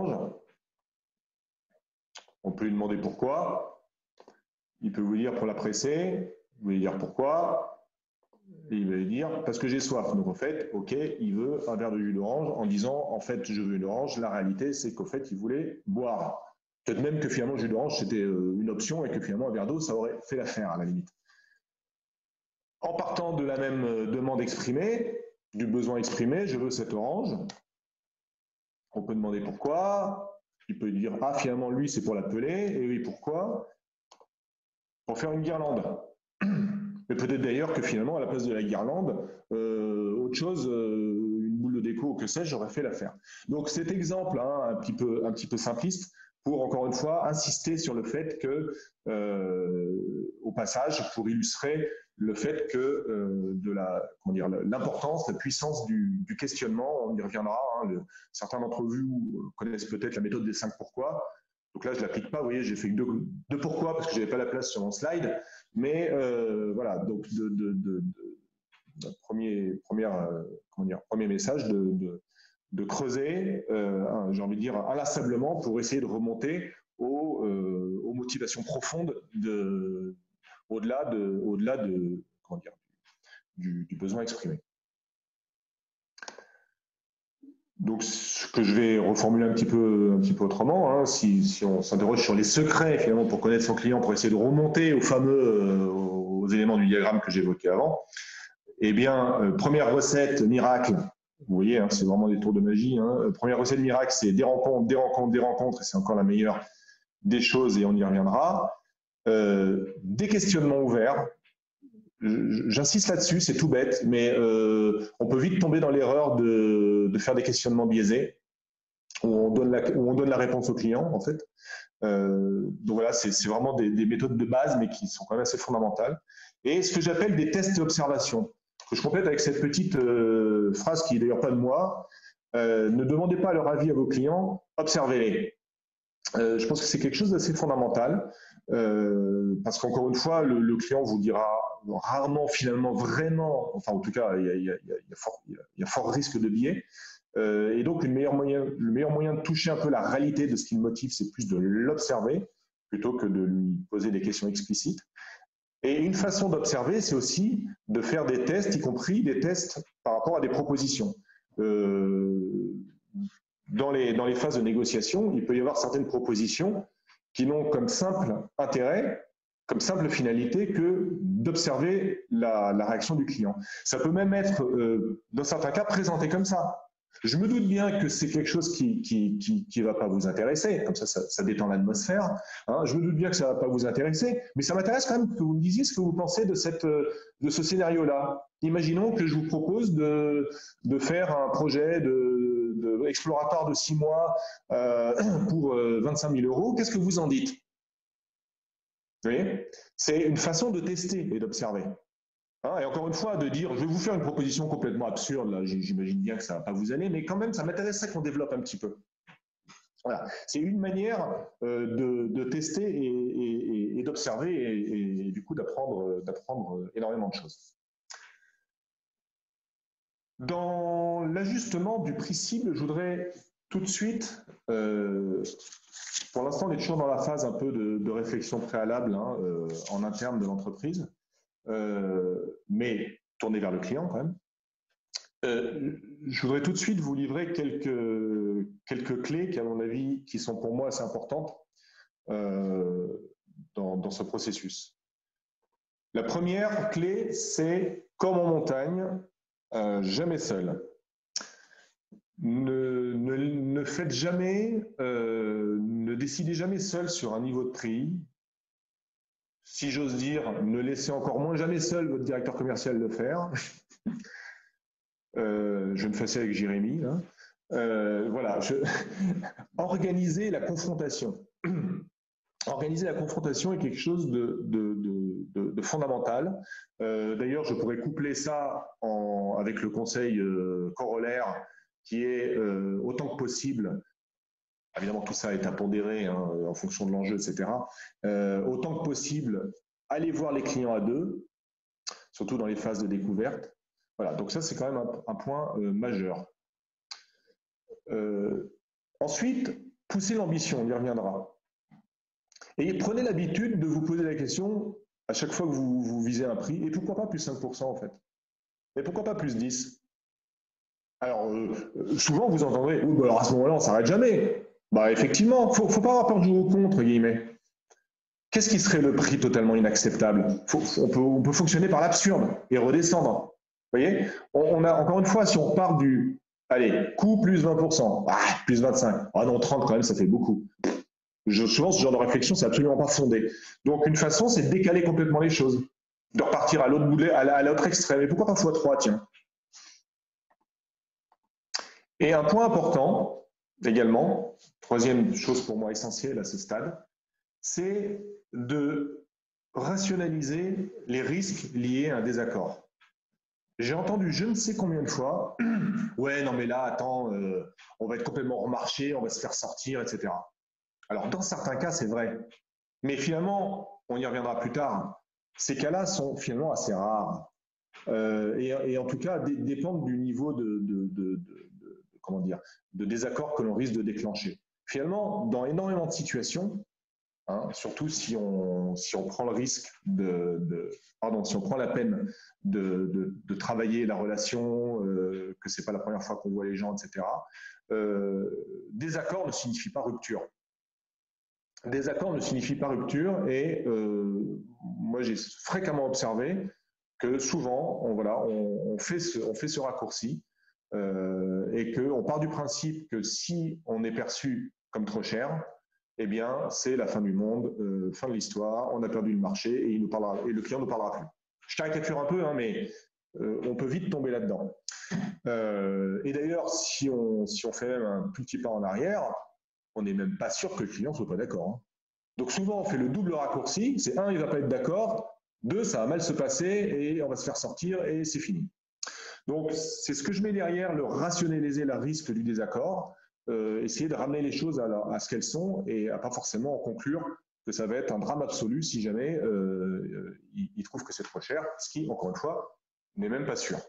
on peut lui demander pourquoi. Il peut vous dire pour la presser, vous lui dire pourquoi, et il va lui dire parce que j'ai soif. Donc en fait, ok, il veut un verre de jus d'orange en disant en fait je veux une orange. La réalité c'est qu'au fait il voulait boire. Peut-être même que finalement le jus d'orange c'était une option et que finalement un verre d'eau ça aurait fait l'affaire à la limite. En partant de la même demande exprimée, du besoin exprimé, je veux cette orange. On peut demander pourquoi. Il peut dire ah finalement lui c'est pour l'appeler et oui pourquoi. Pour faire une guirlande. Mais peut-être d'ailleurs que finalement, à la place de la guirlande, euh, autre chose, euh, une boule de déco ou que sais-je, j'aurais fait l'affaire. Donc cet exemple, hein, un, petit peu, un petit peu simpliste, pour encore une fois insister sur le fait que, euh, au passage, pour illustrer le fait que euh, de la, comment dire, l'importance, la puissance du, du questionnement, on y reviendra. Hein, le, certains d'entre vous connaissent peut-être la méthode des cinq pourquoi. Donc là, je ne l'applique pas, vous voyez, j'ai fait deux, deux pourquoi parce que je n'avais pas la place sur mon slide. Mais euh, voilà, donc de, de, de, de premier, première, euh, comment dire, premier message de, de, de creuser, euh, j'ai envie de dire, inlassablement pour essayer de remonter aux, euh, aux motivations profondes de, au-delà de, au-delà de, comment dire, du, du besoin exprimé. Donc, ce que je vais reformuler un petit peu, un petit peu autrement, hein, si, si on s'interroge sur les secrets finalement pour connaître son client, pour essayer de remonter aux fameux, euh, aux éléments du diagramme que j'évoquais avant, eh bien, euh, première recette miracle, vous voyez, hein, c'est vraiment des tours de magie. Hein, première recette miracle, c'est des rencontres, des rencontres, des rencontres, et c'est encore la meilleure des choses, et on y reviendra. Euh, des questionnements ouverts. J'insiste là-dessus, c'est tout bête, mais euh, on peut vite tomber dans l'erreur de, de faire des questionnements biaisés, où on donne la, où on donne la réponse au client, en fait. Euh, donc voilà, c'est vraiment des, des méthodes de base, mais qui sont quand même assez fondamentales. Et ce que j'appelle des tests et observations, que je complète avec cette petite euh, phrase qui n'est d'ailleurs pas de moi. Euh, ne demandez pas leur avis à vos clients, observez-les. Euh, je pense que c'est quelque chose d'assez fondamental, euh, parce qu'encore une fois, le, le client vous dira rarement, finalement, vraiment, enfin en tout cas, il y a, il y a, il y a, fort, il y a fort risque de biais. Euh, et donc, une meilleure moyen, le meilleur moyen de toucher un peu la réalité de ce qui le motive, c'est plus de l'observer plutôt que de lui poser des questions explicites. Et une façon d'observer, c'est aussi de faire des tests, y compris des tests par rapport à des propositions. Euh, dans, les, dans les phases de négociation, il peut y avoir certaines propositions qui n'ont comme simple intérêt, comme simple finalité que d'observer la, la réaction du client. Ça peut même être, euh, dans certains cas, présenté comme ça. Je me doute bien que c'est quelque chose qui qui, qui, qui va pas vous intéresser, comme ça, ça, ça détend l'atmosphère. Hein. Je me doute bien que ça va pas vous intéresser, mais ça m'intéresse quand même que vous me disiez ce que vous pensez de, cette, de ce scénario-là. Imaginons que je vous propose de, de faire un projet de, de exploratoire de six mois euh, pour vingt-cinq mille euros. Qu'est-ce que vous en dites? Vous voyez? C'est une façon de tester et d'observer. Hein, et encore une fois, de dire, je vais vous faire une proposition complètement absurde, là, j'imagine bien que ça ne va pas vous aller, mais quand même, ça m'intéresserait qu'on développe un petit peu. Voilà. C'est une manière euh, de, de tester et, et, et d'observer et, et du coup d'apprendre d'apprendre énormément de choses. Dans l'ajustement du prix cible, je voudrais tout de suite, euh, pour l'instant, on est toujours dans la phase un peu de, de réflexion préalable hein, euh, en interne de l'entreprise. Euh, mais tourner vers le client quand même. Euh, je voudrais tout de suite vous livrer quelques, quelques clés qui, à mon avis, qui sont pour moi assez importantes euh, dans, dans ce processus. La première clé, c'est comme en montagne, euh, jamais seul. Ne, ne, ne faites jamais, euh, ne décidez jamais seul sur un niveau de prix. Si j'ose dire, ne laissez encore moins jamais seul votre directeur commercial le faire. euh, je me fais ça avec Jérémy. Là. Euh, voilà, je... organiser la confrontation. Organiser la confrontation est quelque chose de, de, de, de, de fondamental. Euh, D'ailleurs, je pourrais coupler ça en, avec le conseil euh, corollaire qui est euh, autant que possible. Évidemment, tout ça est à pondérer hein, en fonction de l'enjeu, et cetera. Euh, autant que possible, allez voir les clients à deux, surtout dans les phases de découverte. Voilà, donc ça, c'est quand même un, un point euh, majeur. Euh, ensuite, poussez l'ambition, on y reviendra. Et prenez l'habitude de vous poser la question à chaque fois que vous, vous visez un prix, et pourquoi pas plus cinq pour cent en fait? Et pourquoi pas plus dix? Alors, euh, souvent vous entendrez, oui, bah alors à ce moment-là, on ne s'arrête jamais. Bah effectivement, il ne faut, faut pas avoir peur de jouer au contre, guillemets. Qu'est-ce qui serait le prix totalement inacceptable? Faut, on, peut, on peut fonctionner par l'absurde et redescendre. Vous voyez, on, on a, encore une fois, si on part du, allez, coût plus vingt pour cent, ah, plus vingt-cinq, ah non, trente quand même, ça fait beaucoup. Je, souvent, ce genre de réflexion, c'est absolument pas fondé. Donc, une façon, c'est de décaler complètement les choses, de repartir à l'autre bout, à l'autre extrême. Et pourquoi pas fois trois, tiens. Et un point important, également, troisième chose pour moi essentielle à ce stade, c'est de rationaliser les risques liés à un désaccord. J'ai entendu je ne sais combien de fois, ouais, non mais là, attends, euh, on va être complètement remarché, on va se faire sortir, et cetera. Alors, dans certains cas, c'est vrai. Mais finalement, on y reviendra plus tard, ces cas-là sont finalement assez rares. Euh, et, et en tout cas, dé, dépendent du niveau de, de, de, de, de, comment dire, de désaccord que l'on risque de déclencher. Finalement, dans énormément de situations, hein, surtout si on, si on prend le risque de, de pardon, si on prend la peine de, de, de travailler la relation, euh, que c'est pas la première fois qu'on voit les gens, et cetera. Euh, désaccord ne signifie pas rupture. Désaccord ne signifie pas rupture et euh, moi j'ai fréquemment observé que souvent on, voilà, on, on, fait, ce, on fait ce raccourci euh, et qu'on part du principe que si on est perçu comme trop cher, eh bien c'est la fin du monde, euh, fin de l'histoire, on a perdu le marché et, il nous parlera, et le client ne nous parlera plus. Je caricature un peu, hein, mais euh, on peut vite tomber là-dedans. Euh, et d'ailleurs, si on, si on fait même un tout petit pas en arrière, on n'est même pas sûr que le client ne soit pas d'accord. Hein. Donc souvent, on fait le double raccourci. C'est un, il ne va pas être d'accord. Deux, ça va mal se passer et on va se faire sortir et c'est fini. Donc c'est ce que je mets derrière le rationaliser le risque du désaccord, euh, essayer de ramener les choses à, la, à ce qu'elles sont et à pas forcément en conclure que ça va être un drame absolu si jamais euh, il, il trouve que c'est trop cher, ce qui, encore une fois, n'est même pas sûr.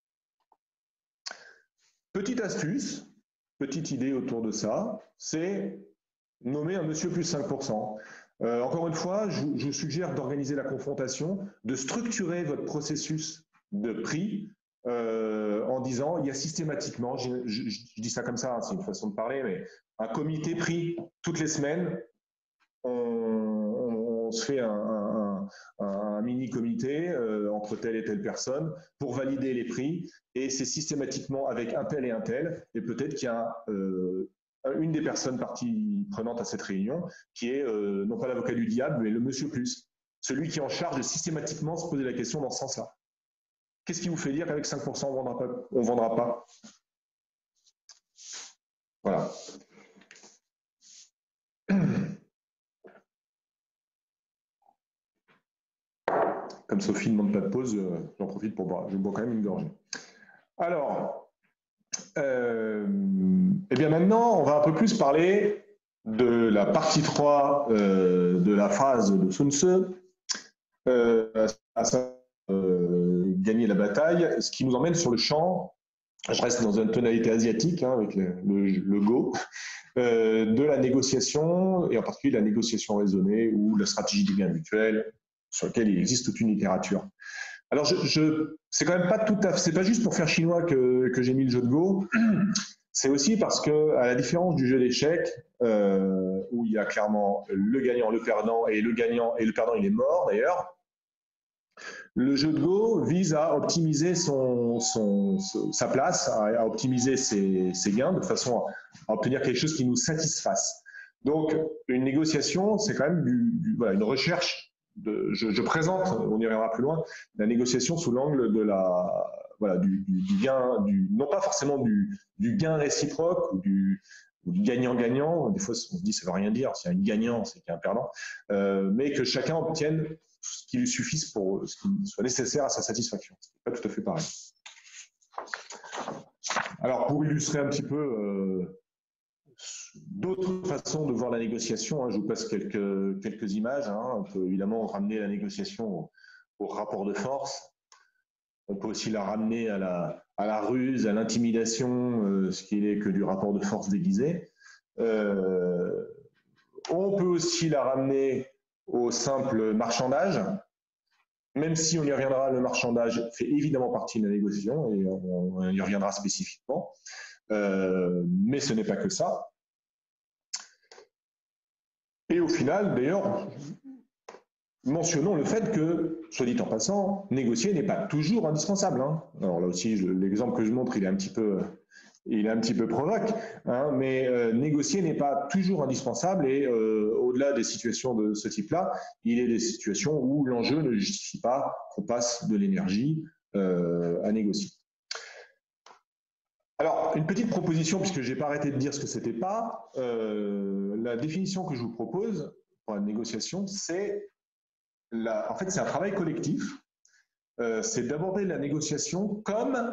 Petite astuce, petite idée autour de ça, c'est nommer un monsieur plus cinq pour cent. Euh, encore une fois, je, je vous suggère d'organiser la confrontation, de structurer votre processus de prix euh, en disant, il y a systématiquement, je, je, je dis ça comme ça, hein, c'est une façon de parler, mais un comité prix toutes les semaines, on, on, on se fait un, un, un, un mini-comité euh, entre telle et telle personne pour valider les prix, et c'est systématiquement avec un tel et un tel, et peut-être qu'il y a euh, une des personnes parties prenantes à cette réunion qui est euh, non pas l'avocat du diable, mais le monsieur plus, celui qui est en charge de systématiquement se poser la question dans ce sens-là. Qu'est-ce qui vous fait dire qu'avec cinq pour cent, on ne vendra pas, on vendra pas? Voilà. Comme Sophie ne demande pas de pause, j'en profite pour boire. Je bois quand même une gorgée. Alors, euh, eh bien maintenant, on va un peu plus parler de la partie trois euh, de la phrase de Sun Tzu, euh, à ça, euh, gagner la bataille, ce qui nous emmène sur le champ, je reste dans une tonalité asiatique, hein, avec le, le, le go, euh, de la négociation, et en particulier la négociation raisonnée ou la stratégie du bien mutuel, sur laquelle il existe toute une littérature. Alors, je, je, c'est quand même pas tout à fait, c'est pas juste pour faire chinois que, que j'ai mis le jeu de Go, c'est aussi parce que, à la différence du jeu d'échecs, euh, où il y a clairement le gagnant, le perdant, et le gagnant et le perdant, il est mort d'ailleurs, le jeu de Go vise à optimiser son, son, sa place, à, à optimiser ses, ses gains, de façon à obtenir quelque chose qui nous satisfasse. Donc, une négociation, c'est quand même du, du, voilà, une recherche. De, je, je présente, on y reviendra plus loin, la négociation sous l'angle de la, voilà, du, du, du gain, du, non pas forcément du, du gain réciproque ou du, du gagnant-gagnant. Des fois, on se dit ça ne veut rien dire. S'il y a un gagnant, c'est qu'il y a un perdant, euh, mais que chacun obtienne ce qui lui suffise pour ce qui soit nécessaire à sa satisfaction. Ce n'est pas tout à fait pareil. Alors, pour illustrer un petit peu euh, d'autres façons de voir la négociation, hein, je vous passe quelques, quelques images. Hein. On peut évidemment ramener la négociation au, au rapport de force. On peut aussi la ramener à la, à la ruse, à l'intimidation, euh, ce qui n'est que du rapport de force déguisé. Euh, on peut aussi la ramener au simple marchandage, même si on y reviendra, le marchandage fait évidemment partie de la négociation et on y reviendra spécifiquement, euh, mais ce n'est pas que ça. Et au final, d'ailleurs, mentionnons le fait que, soit dit en passant, négocier n'est pas toujours indispensable. Hein. Alors là aussi, l'exemple que je montre, il est un petit peu... Il est un petit peu provoque, hein, mais euh, négocier n'est pas toujours indispensable et euh, au-delà des situations de ce type-là, il y a des situations où l'enjeu ne justifie pas qu'on passe de l'énergie euh, à négocier. Alors, une petite proposition, puisque je n'ai pas arrêté de dire ce que c'était pas, euh, la définition que je vous propose pour la négociation, c'est, en fait, c'est un travail collectif, euh, c'est d'aborder la négociation comme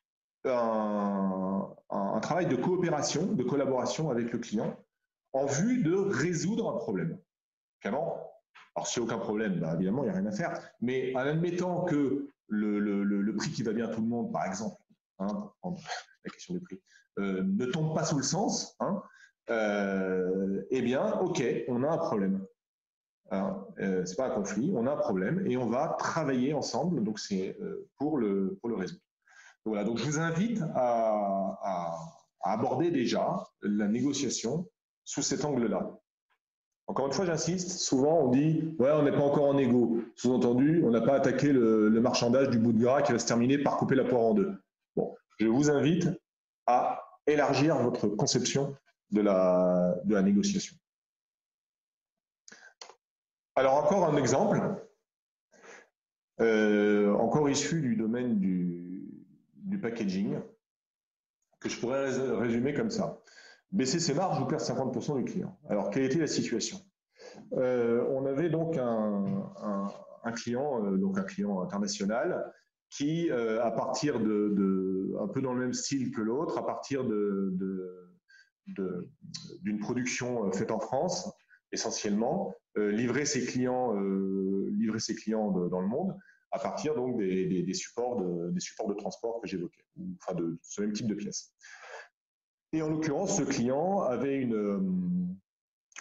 Un, un, travail de coopération, de collaboration avec le client en vue de résoudre un problème. Clairement, alors s'il n'y a aucun problème, bah, évidemment, il n'y a rien à faire, mais en admettant que le, le, le, le prix qui va bien à tout le monde, par exemple, hein, pour prendre la question des prix, euh, ne tombe pas sous le sens, hein, euh, eh bien, ok, on a un problème. Hein, euh, c'est pas un conflit, on a un problème et on va travailler ensemble, donc c'est euh, pour, le, pour le résoudre. Voilà, donc je vous invite à, à, à aborder déjà la négociation sous cet angle-là. Encore une fois, j'insiste, souvent on dit « ouais, on n'est pas encore en égo ». Sous-entendu, on n'a pas attaqué le, le marchandage du bout de gras qui va se terminer par couper la poire en deux. Bon, je vous invite à élargir votre conception de la, de la négociation. Alors encore un exemple, euh, encore issu du domaine du, du packaging, que je pourrais résumer comme ça. Baisser ses marges ou perdre cinquante pour cent du client. Alors, quelle était la situation? euh, On avait donc un, un, un client, euh, donc un client international, qui, euh, à partir de, de, un peu dans le même style que l'autre, à partir de, de, de, d'une production faite en France, essentiellement, euh, livrer ses clients, euh, livrer ses clients de, dans le monde, à partir donc des, des, des, supports de, des supports de transport que j'évoquais, enfin de ce même type de pièces. Et en l'occurrence, ce client avait une,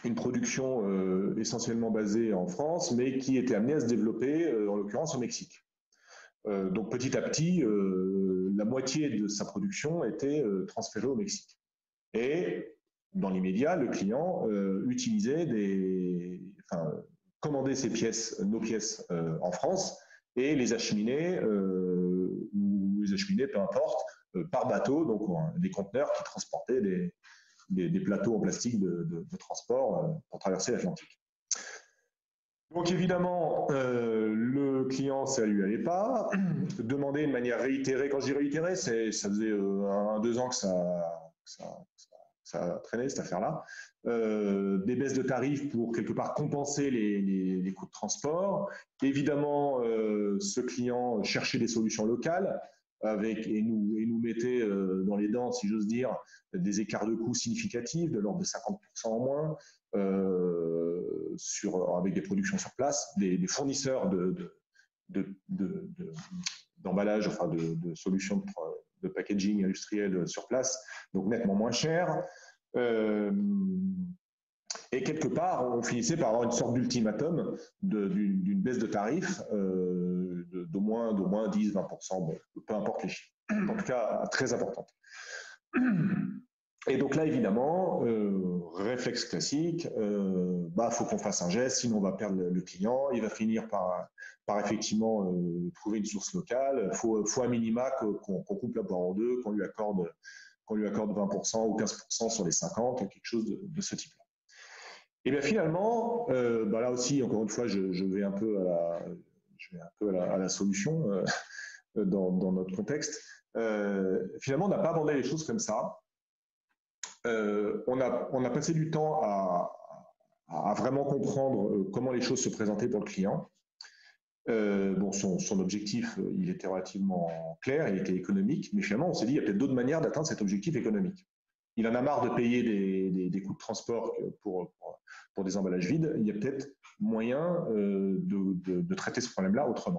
une production euh, essentiellement basée en France, mais qui était amenée à se développer, euh, en l'occurrence au Mexique. Euh, donc petit à petit, euh, la moitié de sa production était euh, transférée au Mexique. Et dans l'immédiat, le client euh, utilisait des, enfin, commandait ses pièces, nos pièces euh, en France et les acheminait, euh, ou les acheminait, peu importe, euh, par bateau, donc des conteneurs qui transportaient des, des, des plateaux en plastique de, de, de transport euh, pour traverser l'Atlantique. Donc évidemment, euh, le client, ça lui allait pas. Demander de manière réitérée, quand je dis réitérée, ça faisait euh, un, deux ans que ça, ça, ça, ça traînait, cette affaire-là. Euh, des baisses de tarifs pour quelque part compenser les, les, les coûts de transport. Évidemment, euh, ce client cherchait des solutions locales avec, et, nous, et nous mettait euh, dans les dents, si j'ose dire, des écarts de coûts significatifs, de l'ordre de cinquante pour cent en moins. Euh, sur, avec des productions sur place, des, des fournisseurs de, de, de, de, de, d'emballage, enfin de, de solutions de, de packaging industriel sur place, donc nettement moins cher. Euh, et quelque part, on finissait par avoir une sorte d'ultimatum d'une, d'une baisse de tarifs euh, d'au moins, d'au moins dix à vingt pour cent, bon, peu importe les chiffres, en tout cas très importante. Et donc là, évidemment, euh, réflexe classique, euh, bah, faut qu'on fasse un geste, sinon on va perdre le, le client, il va finir par, par effectivement euh, trouver une source locale, il faut, faut à minima qu'on qu'on coupe la poire en deux, qu'on lui accorde, qu'on lui accorde vingt pour cent ou quinze pour cent sur les cinquante, quelque chose de, de ce type-là. Et bien finalement, euh, bah là aussi, encore une fois, je, je vais un peu à la, je vais un peu à la, à la solution euh, dans, dans notre contexte. Euh, finalement, on n'a pas abordé les choses comme ça. Euh, on, a, on a passé du temps à, à vraiment comprendre comment les choses se présentaient pour le client. Euh, bon, son, son objectif, il était relativement clair, il était économique, mais finalement, on s'est dit, il y a peut-être d'autres manières d'atteindre cet objectif économique. Il en a marre de payer des, des, des coûts de transport pour, pour, pour des emballages vides. Il y a peut-être moyen euh, de, de, de traiter ce problème-là autrement.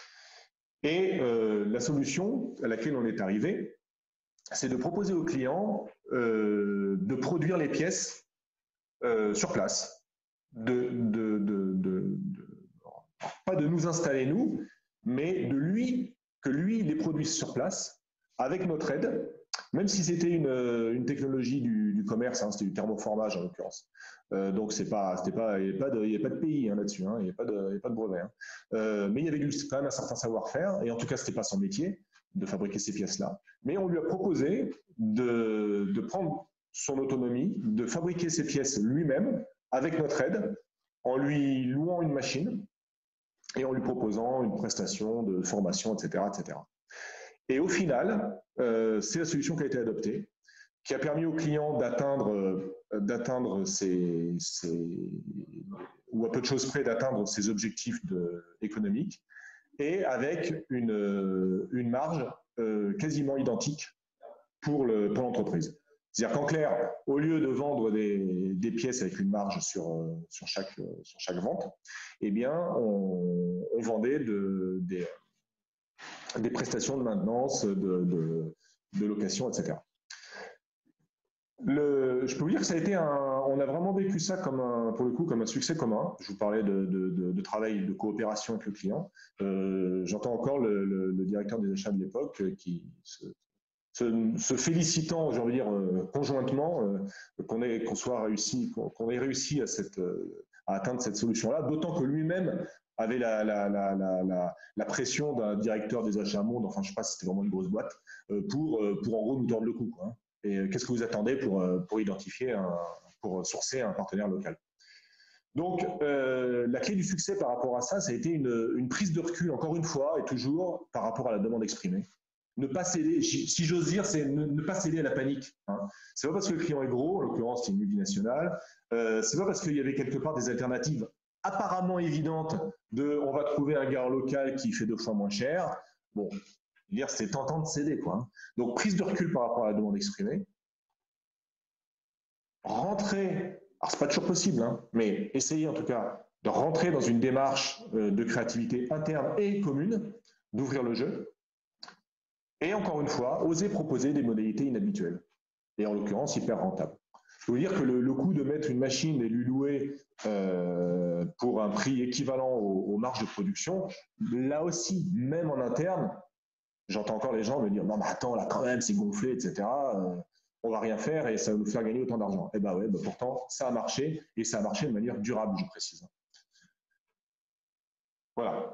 Et euh, la solution à laquelle on est arrivé, c'est de proposer aux clients euh, de produire les pièces euh, sur place, de, de, de, de, de pas de nous installer nous, mais de lui, que lui les produise sur place avec notre aide, même si c'était une, une technologie du, du commerce, hein, c'était du thermoformage en l'occurrence. Euh, donc c'est pas, c'était pas, il n'y a pas de, il y a pas de pays hein, là-dessus, hein, il n'y a pas de, il y a pas de brevet. Hein. Euh, mais il y avait quand même un certain savoir-faire, et en tout cas c'était pas son métier de fabriquer ces pièces-là. Mais on lui a proposé de, de prendre son autonomie, de fabriquer ces pièces lui-même avec notre aide, en lui louant une machine et en lui proposant une prestation de formation, et cetera, et cetera. Et au final, euh, c'est la solution qui a été adoptée, qui a permis aux clients d'atteindre, euh, d'atteindre ses, ses, ou à peu de choses près d'atteindre ses objectifs de, économiques, et avec une, une marge euh, quasiment identique pour le, pour l'entreprise. C'est-à-dire qu'en clair, au lieu de vendre des, des pièces avec une marge sur, sur, chaque, sur chaque vente, eh bien, on, on vendait de, des, des prestations de maintenance, de, de, de location, et cetera. Le, je peux vous dire que ça a été un, on a vraiment vécu ça comme un, pour le coup, comme un succès commun. Je vous parlais de, de, de, de travail, de coopération avec le client. Euh, j'entends encore le, le, le directeur des achats de l'époque qui se, se, se félicitant, j'ai envie de dire, euh, conjointement, euh, qu'on ait, qu'on soit réussi, qu'on, qu'on ait réussi à, cette, euh, à atteindre cette solution-là, d'autant que lui-même avait la, la, la, la, la, la pression d'un directeur des achats monde, enfin je ne sais pas si c'était vraiment une grosse boîte, euh, pour, pour en gros nous tordre le cou, quoi. Et qu'est-ce que vous attendez pour, pour identifier, un, pour sourcer un partenaire local? Donc, euh, la clé du succès par rapport à ça, ça a été une, une prise de recul, encore une fois, et toujours par rapport à la demande exprimée. Ne pas céder, si j'ose dire, c'est ne, ne pas céder à la panique. Hein. C'est pas parce que le client est gros, en l'occurrence, c'est une multinationale, euh, c'est pas parce qu'il y avait quelque part des alternatives apparemment évidentes de on va trouver un gare local qui fait deux fois moins cher. Bon, c'est tentant de céder, quoi. Donc, prise de recul par rapport à la demande exprimée. Rentrer, alors c'est pas toujours possible, hein, mais essayer en tout cas de rentrer dans une démarche de créativité interne et commune, d'ouvrir le jeu. Et encore une fois, oser proposer des modalités inhabituelles, et en l'occurrence hyper rentables. Je peux vous dire que le, le coût de mettre une machine et lui louer euh, pour un prix équivalent aux, aux marges de production, là aussi, même en interne, j'entends encore les gens me dire « Non, mais attends, là, quand même, c'est gonflé, et cetera. Euh, on va rien faire et ça va nous faire gagner autant d'argent. » Eh bien, ouais, bah, pourtant, ça a marché et ça a marché de manière durable, je précise. Voilà.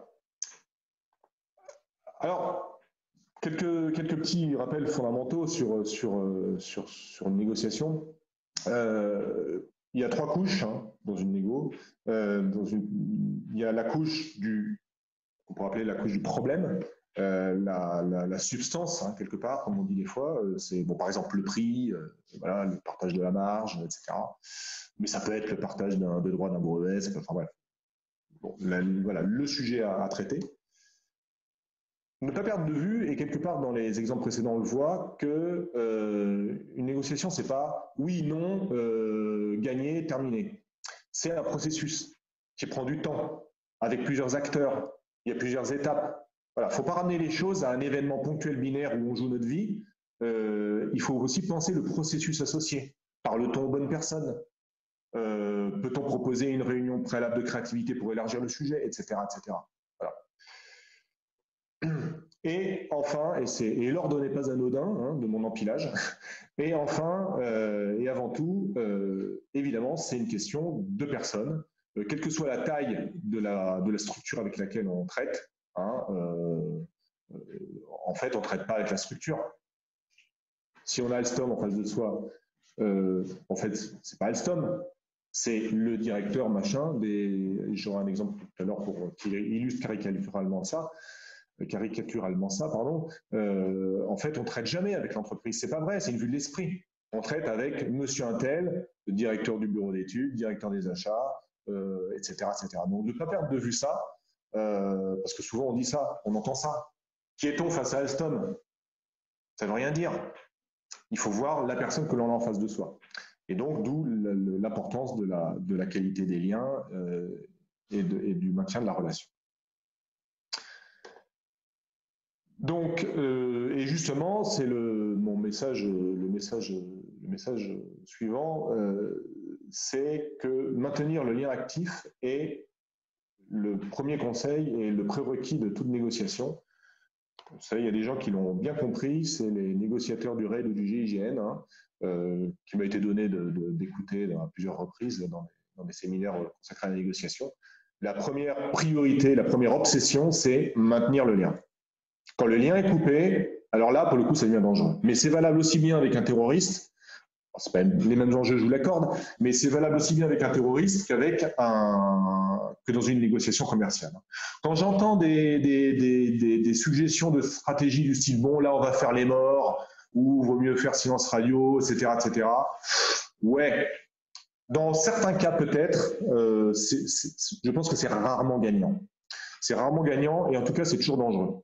Alors, quelques, quelques petits rappels fondamentaux sur, sur, sur, sur une négociation. Euh, il y a trois couches hein, dans une négo. Euh, dans une, il y a la couche du, on pourrait appeler la couche du problème, euh, la, la, la substance, hein, quelque part, comme on dit des fois. Euh, c'est, bon, par exemple, le prix, euh, voilà, le partage de la marge, et cetera. Mais ça peut être le partage d'un, de droit d'un brevet, ça peut, enfin bref. Bon, la, voilà, le sujet à, à traiter. Ne pas perdre de vue, et quelque part dans les exemples précédents, on le voit, que euh, une négociation, c'est pas oui, non, euh, gagné, terminé. C'est un processus qui prend du temps, avec plusieurs acteurs. Il y a plusieurs étapes. Voilà, faut pas ramener les choses à un événement ponctuel binaire où on joue notre vie. Euh, il faut aussi penser le processus associé. Parle-t-on aux bonnes personnes? Euh, peut-on proposer une réunion préalable de créativité pour élargir le sujet, et cetera, et cetera. Voilà. Et enfin, et, c'est, et l'ordre n'est pas anodin hein, de mon empilage, et enfin, euh, et avant tout, euh, évidemment, c'est une question de personnes, euh, quelle que soit la taille de la, de la structure avec laquelle on traite, hein, euh, euh, en fait, on ne traite pas avec la structure. Si on a Alstom en face de soi, euh, en fait, c'est pas Alstom, c'est le directeur machin, des, j'aurai un exemple tout à l'heure pour, qui illustre caricaturalement ça, caricaturalement ça, pardon, euh, en fait, on ne traite jamais avec l'entreprise. C'est pas vrai, c'est une vue de l'esprit. On traite avec monsieur Untel, le directeur du bureau d'études, directeur des achats, euh, et cetera, et cetera. Donc, ne pas perdre de vue ça, euh, parce que souvent on dit ça, on entend ça. Qui est-on face à Alstom? Ça ne veut rien dire. Il faut voir la personne que l'on a en face de soi. Et donc, d'où l'importance de la, de la qualité des liens euh, et, de, et du maintien de la relation. Donc, euh, et justement, c'est le mon message, le message, le message suivant, euh, c'est que maintenir le lien actif est le premier conseil et le prérequis de toute négociation. Vous savez, il y a des gens qui l'ont bien compris, c'est les négociateurs du R A I D ou du G I G N, hein, euh, qui m'a été donné de, de, d'écouter à plusieurs reprises dans des, dans des séminaires consacrés à la négociation. La première priorité, la première obsession, c'est maintenir le lien. Quand le lien est coupé, alors là, pour le coup, ça devient dangereux. Mais c'est valable aussi bien avec un terroriste, c'est pas les mêmes enjeux, je vous l'accorde, mais c'est valable aussi bien avec un terroriste qu'avec un, que dans une négociation commerciale. Quand j'entends des, des, des, des, des suggestions de stratégie du style, bon, là, on va faire les morts, ou vaut mieux faire silence radio, et cetera, et cetera, ouais, dans certains cas, peut-être, euh, c'est, c'est, je pense que c'est rarement gagnant. C'est rarement gagnant, et en tout cas, c'est toujours dangereux.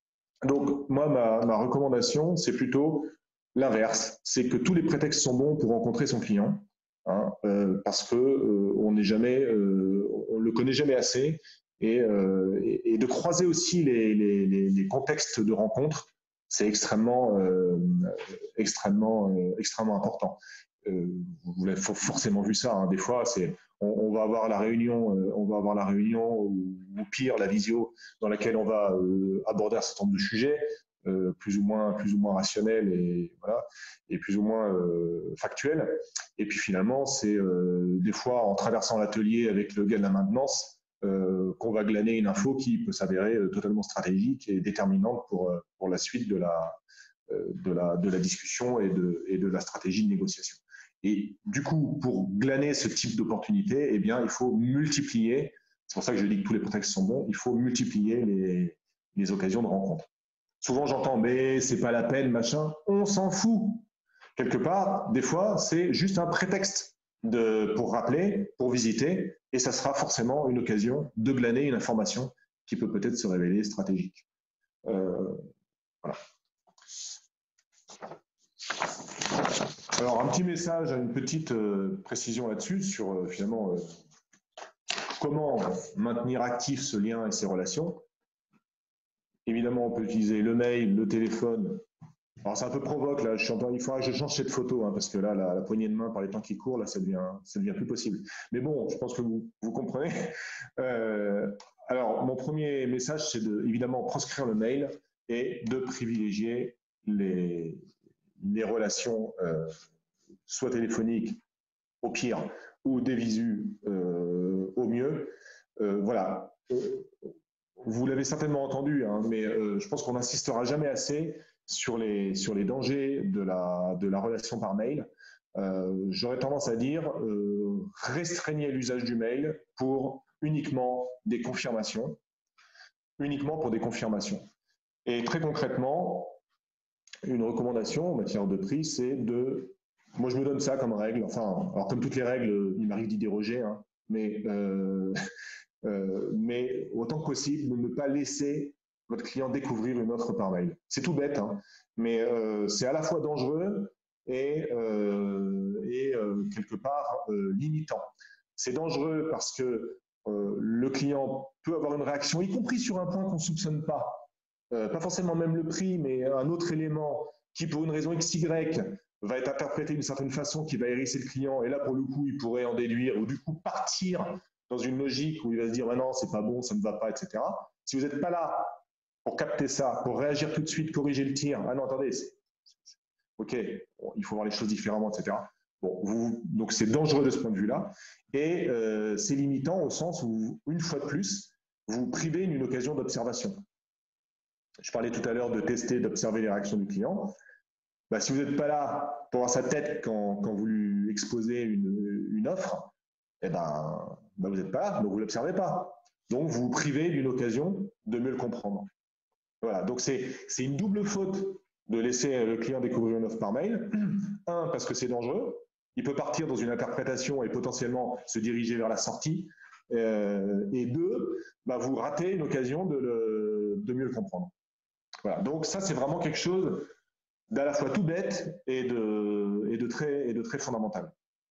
Donc, moi, ma, ma recommandation, c'est plutôt l'inverse. C'est que tous les prétextes sont bons pour rencontrer son client, hein, euh, parce que euh, on n'est jamais, euh, on le connaît jamais assez, et, euh, et, et de croiser aussi les, les, les, les contextes de rencontre, c'est extrêmement, euh, extrêmement, euh, extrêmement important. Euh, vous l'avez forcément vu ça. Hein, des fois, c'est on, on va avoir la réunion, euh, on va avoir la réunion ou, ou pire la visio dans laquelle on va euh, aborder un certain nombre de sujets euh, plus ou moins plus ou moins rationnels et voilà et plus ou moins euh, factuels. Et puis finalement, c'est euh, des fois en traversant l'atelier avec le gars de la maintenance euh, qu'on va glaner une info qui peut s'avérer euh, totalement stratégique et déterminante pour euh, pour la suite de la de la de la discussion et de et de la stratégie de négociation. Et du coup, pour glaner ce type d'opportunité, eh bien, il faut multiplier, c'est pour ça que je dis que tous les prétextes sont bons, il faut multiplier les, les occasions de rencontre. Souvent, j'entends, mais c'est pas la peine, machin, on s'en fout. Quelque part, des fois, c'est juste un prétexte de, pour rappeler, pour visiter, et ça sera forcément une occasion de glaner une information qui peut peut-être se révéler stratégique. Euh, voilà. Alors, un petit message, une petite euh, précision là-dessus sur euh, finalement euh, comment maintenir actif ce lien et ces relations. Évidemment, on peut utiliser le mail, le téléphone, Alors c'est un peu provoque là, je suis en train- il faudra que je change cette photo hein, parce que là, la, la poignée de main par les temps qui courent, là, ça devient, ça devient plus possible. Mais bon, je pense que vous, vous comprenez. Euh, alors, mon premier message, c'est de évidemment proscrire le mail et de privilégier les, les relations, euh, soit téléphoniques au pire ou des visus euh, au mieux. Euh, voilà. Euh, vous l'avez certainement entendu, hein, mais euh, je pense qu'on n'insistera jamais assez sur les, sur les dangers de la, de la relation par mail. Euh, J'aurais tendance à dire euh, restreignez l'usage du mail pour uniquement des confirmations, uniquement pour des confirmations. Et très concrètement, une recommandation en matière de prix, c'est de, moi je me donne ça comme règle, enfin, alors comme toutes les règles, il m'arrive d'y déroger, hein, mais euh, Euh, mais autant que possible, de ne pas laisser votre client découvrir une offre par mail. C'est tout bête, hein, mais euh, c'est à la fois dangereux et, euh, et euh, quelque part euh, limitant. C'est dangereux parce que euh, le client peut avoir une réaction, y compris sur un point qu'on ne soupçonne pas. Euh, pas forcément même le prix, mais un autre élément qui, pour une raison X Y, va être interprété d'une certaine façon qui va hérisser le client. Et là, pour le coup, il pourrait en déduire ou du coup partir dans une logique où il va se dire ah non, c'est pas bon, ça ne va pas, et cetera. Si vous n'êtes pas là pour capter ça, pour réagir tout de suite, corriger le tir, ah non, attendez, c'est, c'est, ok, bon, il faut voir les choses différemment, et cetera. Bon, vous, donc c'est dangereux de ce point de vue-là. Et euh, c'est limitant au sens où, une fois de plus, vous privez d'une occasion d'observation. Je parlais tout à l'heure de tester, d'observer les réactions du client. Bah, si vous n'êtes pas là pour voir sa tête quand, quand vous lui exposez une, une offre, eh ben, ben vous n'êtes pas là, donc vous ne l'observez pas. Donc vous vous privez d'une occasion de mieux le comprendre. Voilà, donc c'est une double faute de laisser le client découvrir une offre par mail. Un, parce que c'est dangereux. Il peut partir dans une interprétation et potentiellement se diriger vers la sortie. Euh, et deux, bah, vous ratez une occasion de, le, de mieux le comprendre. Voilà, donc ça c'est vraiment quelque chose d'à la fois tout bête et de, et de, très, et de très fondamental.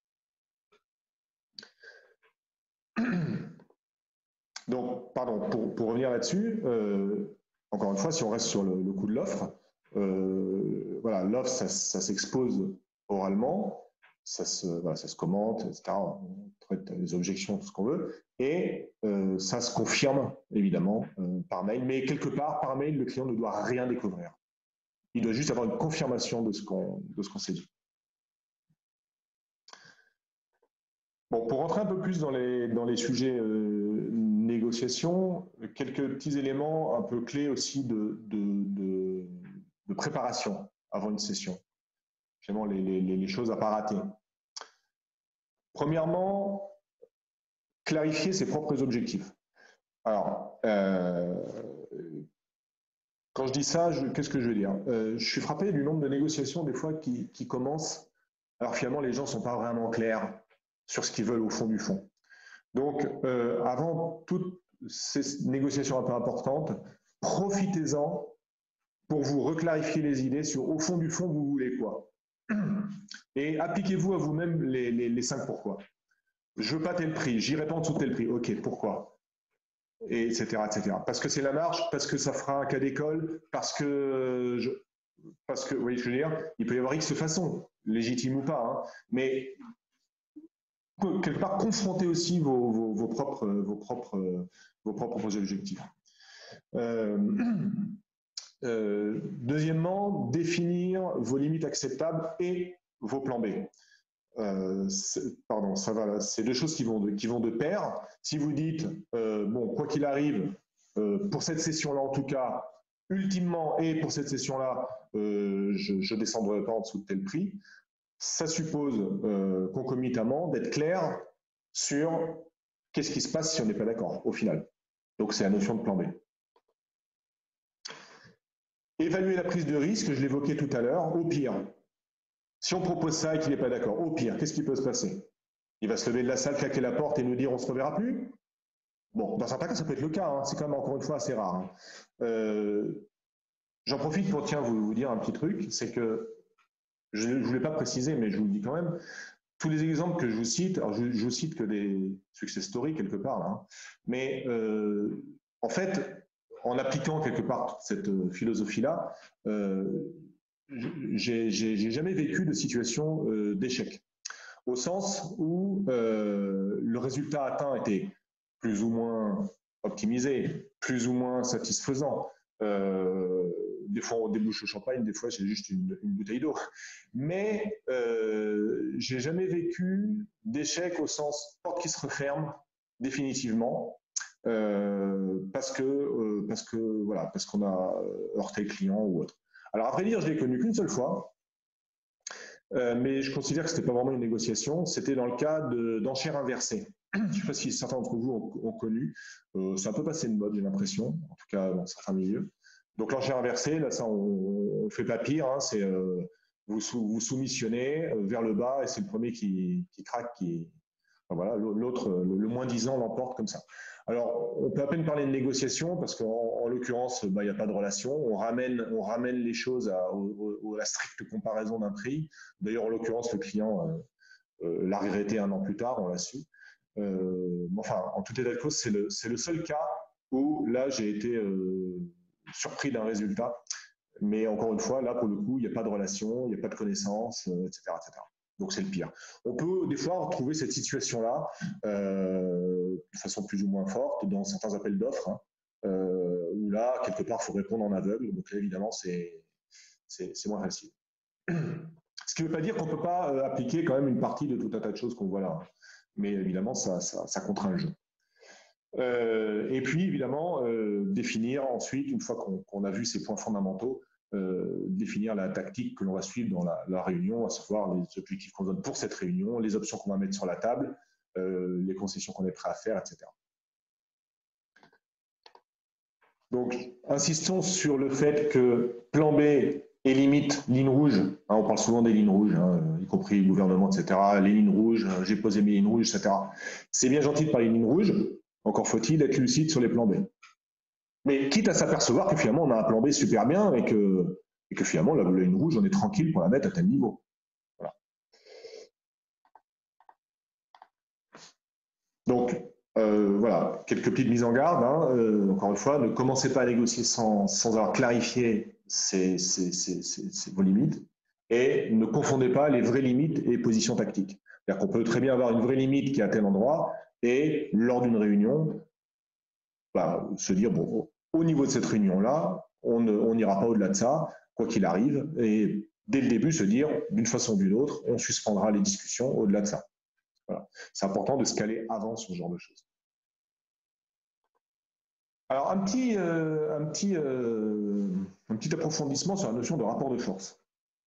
Donc, pardon, pour, pour revenir là-dessus, euh, encore une fois, si on reste sur le, le coût de l'offre, euh, voilà, l'offre, ça, ça s'expose oralement, ça se, voilà, ça se commente, et cetera. On traite les objections, tout ce qu'on veut, et euh, ça se confirme, évidemment, euh, par mail. Mais quelque part, par mail, le client ne doit rien découvrir. Il doit juste avoir une confirmation de ce qu'on de ce qu'on s'est dit. Bon, pour rentrer un peu plus dans les, dans les sujets euh, négociation, quelques petits éléments un peu clés aussi de, de, de, de préparation avant une session. Finalement, les, les, les choses à ne pas rater. Premièrement, clarifier ses propres objectifs. Alors, euh, quand je dis ça, qu'est-ce que je veux dire euh, Je suis frappé du nombre de négociations des fois qui, qui commencent. Alors finalement, les gens ne sont pas vraiment clairs sur ce qu'ils veulent au fond du fond. Donc, euh, avant toutes ces négociations un peu importantes, profitez-en pour vous reclarifier les idées sur au fond du fond, vous voulez quoi. Et appliquez-vous à vous-même les, les, les cinq pourquoi. Je veux pas tel prix, j'irai pas en dessous de tel prix. Ok, pourquoi? Et etc., et cetera. Parce que c'est la marge, parce que ça fera un cas d'école, parce que je, parce que, vous voyez ce que je veux dire? Il peut y avoir X façons, légitime ou pas, hein, mais quelque part confronter aussi vos, vos, vos, propres, vos, propres, vos propres objectifs. Euh, euh, deuxièmement, définir vos limites acceptables et vos plans B. Euh, pardon, ça va. C'est deux choses qui vont de, qui vont de pair. Si vous dites, euh, bon, quoi qu'il arrive, euh, pour cette session-là en tout cas, ultimement et pour cette session-là, euh, je ne descendrai pas en dessous de tel prix. Ça suppose euh, concomitamment d'être clair sur qu'est-ce qui se passe si on n'est pas d'accord au final. Donc c'est la notion de plan B. Évaluer la prise de risque, je l'évoquais tout à l'heure, au pire. Si on propose ça et qu'il n'est pas d'accord, au pire, qu'est-ce qui peut se passer? Il va se lever de la salle, claquer la porte et nous dire on ne se reverra plus? Bon, dans certains cas, ça peut être le cas, hein. C'est quand même encore une fois assez rare. Hein. Euh, J'en profite pour tiens, vous, vous dire un petit truc, c'est que je ne voulais pas préciser, mais je vous le dis quand même, tous les exemples que je vous cite, alors je, je vous cite que des success stories quelque part, là, hein, mais euh, en fait, en appliquant quelque part cette philosophie-là, euh, j'ai jamais vécu de situation euh, d'échec, au sens où euh, le résultat atteint était plus ou moins optimisé, plus ou moins satisfaisant. Euh, des fois, on débouche le champagne, des fois, c'est juste une, une bouteille d'eau. Mais euh, j'ai jamais vécu d'échec au sens porte qui se referme définitivement. Euh, parce que euh, parce que voilà parce qu'on a heurté le client ou autre. Alors à vrai dire, je l'ai connu qu'une seule fois, euh, mais je considère que c'était pas vraiment une négociation. C'était dans le cas d'enchères inversées. Je ne sais pas si certains d'entre vous ont, ont connu. Euh, c'est un peu passé de mode, j'ai l'impression, en tout cas dans certains milieux. Donc l'enchère inversée, là, ça, on ne fait pas pire. Hein, c'est euh, vous, sou, vous soumissionnez euh, vers le bas et c'est le premier qui, qui craque, qui, enfin, voilà, l'autre, le, le moins disant l'emporte comme ça. Alors, on peut à peine parler de négociation parce qu'en en l'occurrence, bah, il n'y a pas de relation. On ramène, on ramène les choses à, au, à la stricte comparaison d'un prix. D'ailleurs, en l'occurrence, le client euh, euh, l'a regretté un an plus tard, on l'a su. Euh, enfin, en tout état de cause, c'est le, le seul cas où là, j'ai été euh, surpris d'un résultat. Mais encore une fois, là, pour le coup, il n'y a pas de relation, il n'y a pas de connaissance, euh, et cetera, et cetera. Donc, c'est le pire. On peut des fois retrouver cette situation-là euh, de façon plus ou moins forte dans certains appels d'offres, hein, euh, où là, quelque part, il faut répondre en aveugle. Donc là, évidemment, c'est moins facile. Ce qui ne veut pas dire qu'on ne peut pas euh, appliquer quand même une partie de tout un tas de choses qu'on voit là. Mais évidemment, ça, ça, ça contraint le jeu. Euh, et puis, évidemment, euh, définir ensuite, une fois qu'on qu'on a vu ces points fondamentaux, euh, définir la tactique que l'on va suivre dans la, la réunion, à savoir les objectifs qu'on donne pour cette réunion, les options qu'on va mettre sur la table, euh, les concessions qu'on est prêt à faire, et cetera. Donc, insistons sur le fait que plan B et limite ligne rouge, hein, on parle souvent des lignes rouges, hein, y compris le gouvernement, et cetera. Les lignes rouges, j'ai posé mes lignes rouges, et cetera. C'est bien gentil de parler de lignes rouges, encore faut-il être lucide sur les plans B. Mais quitte à s'apercevoir que finalement on a un plan B super bien et que, et que finalement la ligne rouge, on est tranquille pour la mettre à tel niveau. Voilà. Donc, euh, voilà, quelques petites mises en garde. Hein. Euh, encore une fois, ne commencez pas à négocier sans, sans avoir clarifié ces, ces, ces, ces, vos limites et ne confondez pas les vraies limites et les positions tactiques. C'est-à-dire qu'on peut très bien avoir une vraie limite qui est à tel endroit et lors d'une réunion, bah, se dire, bon, au niveau de cette réunion-là, on n'ira pas au-delà de ça, quoi qu'il arrive, et dès le début se dire, d'une façon ou d'une autre, on suspendra les discussions au-delà de ça. Voilà. C'est important de se caler avant ce genre de choses. Alors, un petit, euh, un, petit, euh, un petit approfondissement sur la notion de rapport de force.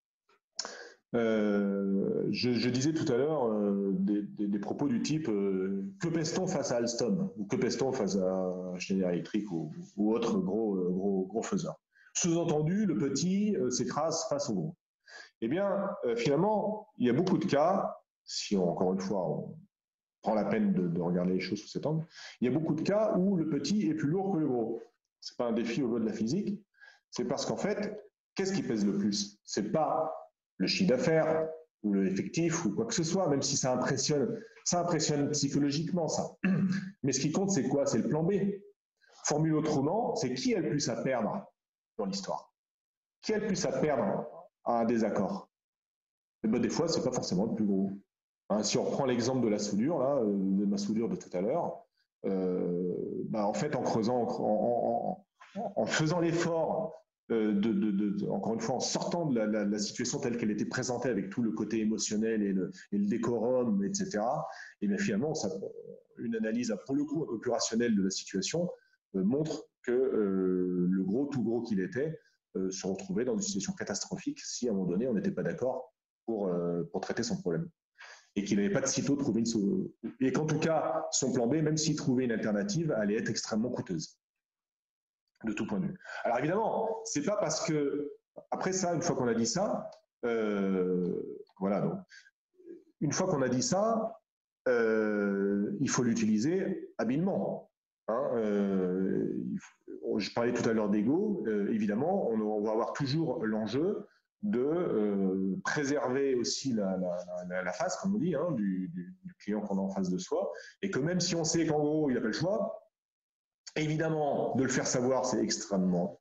Euh, je, je disais tout à l'heure euh, des, des, des propos du type euh, que pèse-t-on face à Alstom ou que pèse-t-on face à Schneider Electric ou, ou autre gros, gros, gros faiseur. Sous-entendu, le petit euh, s'écrase face au gros. Eh bien, euh, finalement, il y a beaucoup de cas, si on, encore une fois on prend la peine de, de regarder les choses sous cet angle, il y a beaucoup de cas où le petit est plus lourd que le gros. C'est pas un défi au niveau de la physique, c'est parce qu'en fait, qu'est-ce qui pèse le plus? C'est pas le chiffre d'affaires ou l'effectif ou quoi que ce soit, même si ça impressionne, ça impressionne psychologiquement, ça. Mais ce qui compte, c'est quoi? C'est le plan B. Formule autrement, c'est qui a le plus à perdre dans l'histoire? Qui a le plus à perdre à un désaccord? Et ben, des fois, c'est pas forcément le plus gros. Hein, si on reprend l'exemple de la soudure, là, de ma soudure de tout à l'heure, euh, bah, en fait, en creusant, en, en, en, en faisant l'effort De, de, de, encore une fois, en sortant de la, la, la situation telle qu'elle était présentée avec tout le côté émotionnel et le, et le décorum, et cetera, et bien finalement, ça, une analyse pour le coup un peu plus rationnelle de la situation euh, montre que euh, le gros, tout gros qu'il était, euh, se retrouvait dans une situation catastrophique si à un moment donné, on n'était pas d'accord pour, euh, pour traiter son problème. Et qu'il n'avait pas de sitôt trouvé une solution. Et qu'en tout cas, son plan B, même s'il trouvait une alternative, allait être extrêmement coûteuse. De tout point de vue. Alors évidemment, c'est pas parce que après ça, une fois qu'on a dit ça, euh, voilà. Donc, une fois qu'on a dit ça, euh, il faut l'utiliser habilement. Hein, euh, je parlais tout à l'heure d'ego. Euh, évidemment, on, on va avoir toujours l'enjeu de euh, préserver aussi la, la, la, la face, comme on dit, hein, du, du, du client qu'on a en face de soi, et que même si on sait qu'en gros il n'a pas le choix. Évidemment, de le faire savoir, c'est extrêmement,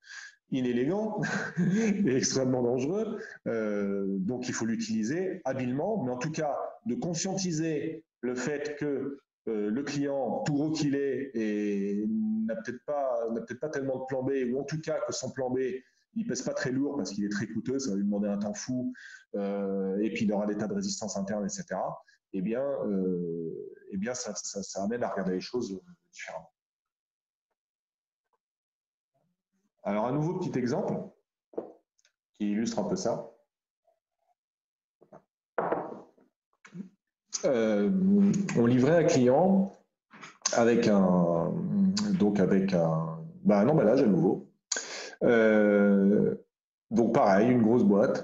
inélégant et extrêmement dangereux. Euh, donc, il faut l'utiliser habilement, mais en tout cas, de conscientiser le fait que euh, le client, tout gros qu'il est, et n'a peut-être pas, n'a peut-être pas tellement de plan B, ou en tout cas que son plan B, il pèse pas très lourd parce qu'il est très coûteux, ça va lui demander un temps fou, euh, et puis il aura des tas de résistance interne, et cetera. Eh bien, euh, eh bien ça, ça, ça amène à regarder les choses différemment. Alors, un nouveau petit exemple qui illustre un peu ça. Euh, on livrait un client avec un, donc avec un, bah un emballage à nouveau. Euh, donc pareil, une grosse boîte.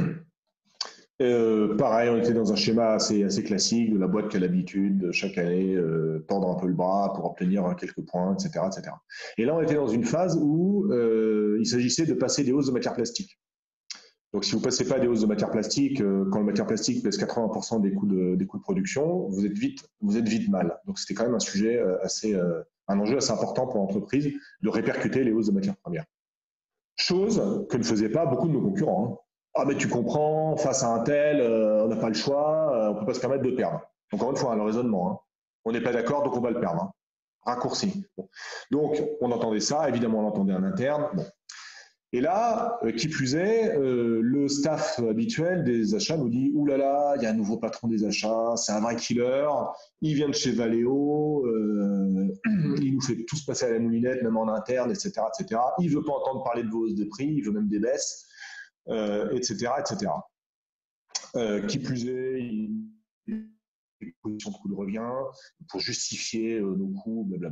Euh, pareil, on était dans un schéma assez, assez classique de la boîte qui a l'habitude chaque année euh, tendre un peu le bras pour obtenir quelques points, et cetera, et cetera. Et là, on était dans une phase où euh, il s'agissait de passer des hausses de matières plastiques. Donc, si vous ne passez pas des hausses de matières plastiques, euh, quand le matière plastique pèse quatre-vingts pour cent des coûts de, des coûts de production, vous êtes vite, vous êtes vite mal. Donc, c'était quand même un sujet euh, assez, euh, un enjeu assez important pour l'entreprise de répercuter les hausses de matières premières. Chose que ne faisaient pas beaucoup de nos concurrents. Hein. Ah, mais tu comprends, face à un tel, euh, on n'a pas le choix, euh, on ne peut pas se permettre de perdre. Encore une fois, hein, le raisonnement. Hein. On n'est pas d'accord, donc on va le perdre. Hein. Raccourci. Bon. Donc, on entendait ça, évidemment, on l'entendait en interne. Bon. Et là, euh, qui plus est, euh, le staff habituel des achats nous dit « Ouh là là, il y a un nouveau patron des achats, c'est un vrai killer, il vient de chez Valeo, euh, il nous fait tous passer à la moulinette, même en interne, et cetera et cetera. Il ne veut pas entendre parler de vos hausses de prix, il veut même des baisses, euh, et cetera et cetera. Euh, qui plus est, il y a une position de coût de revient pour justifier euh, nos coûts, blablabla. »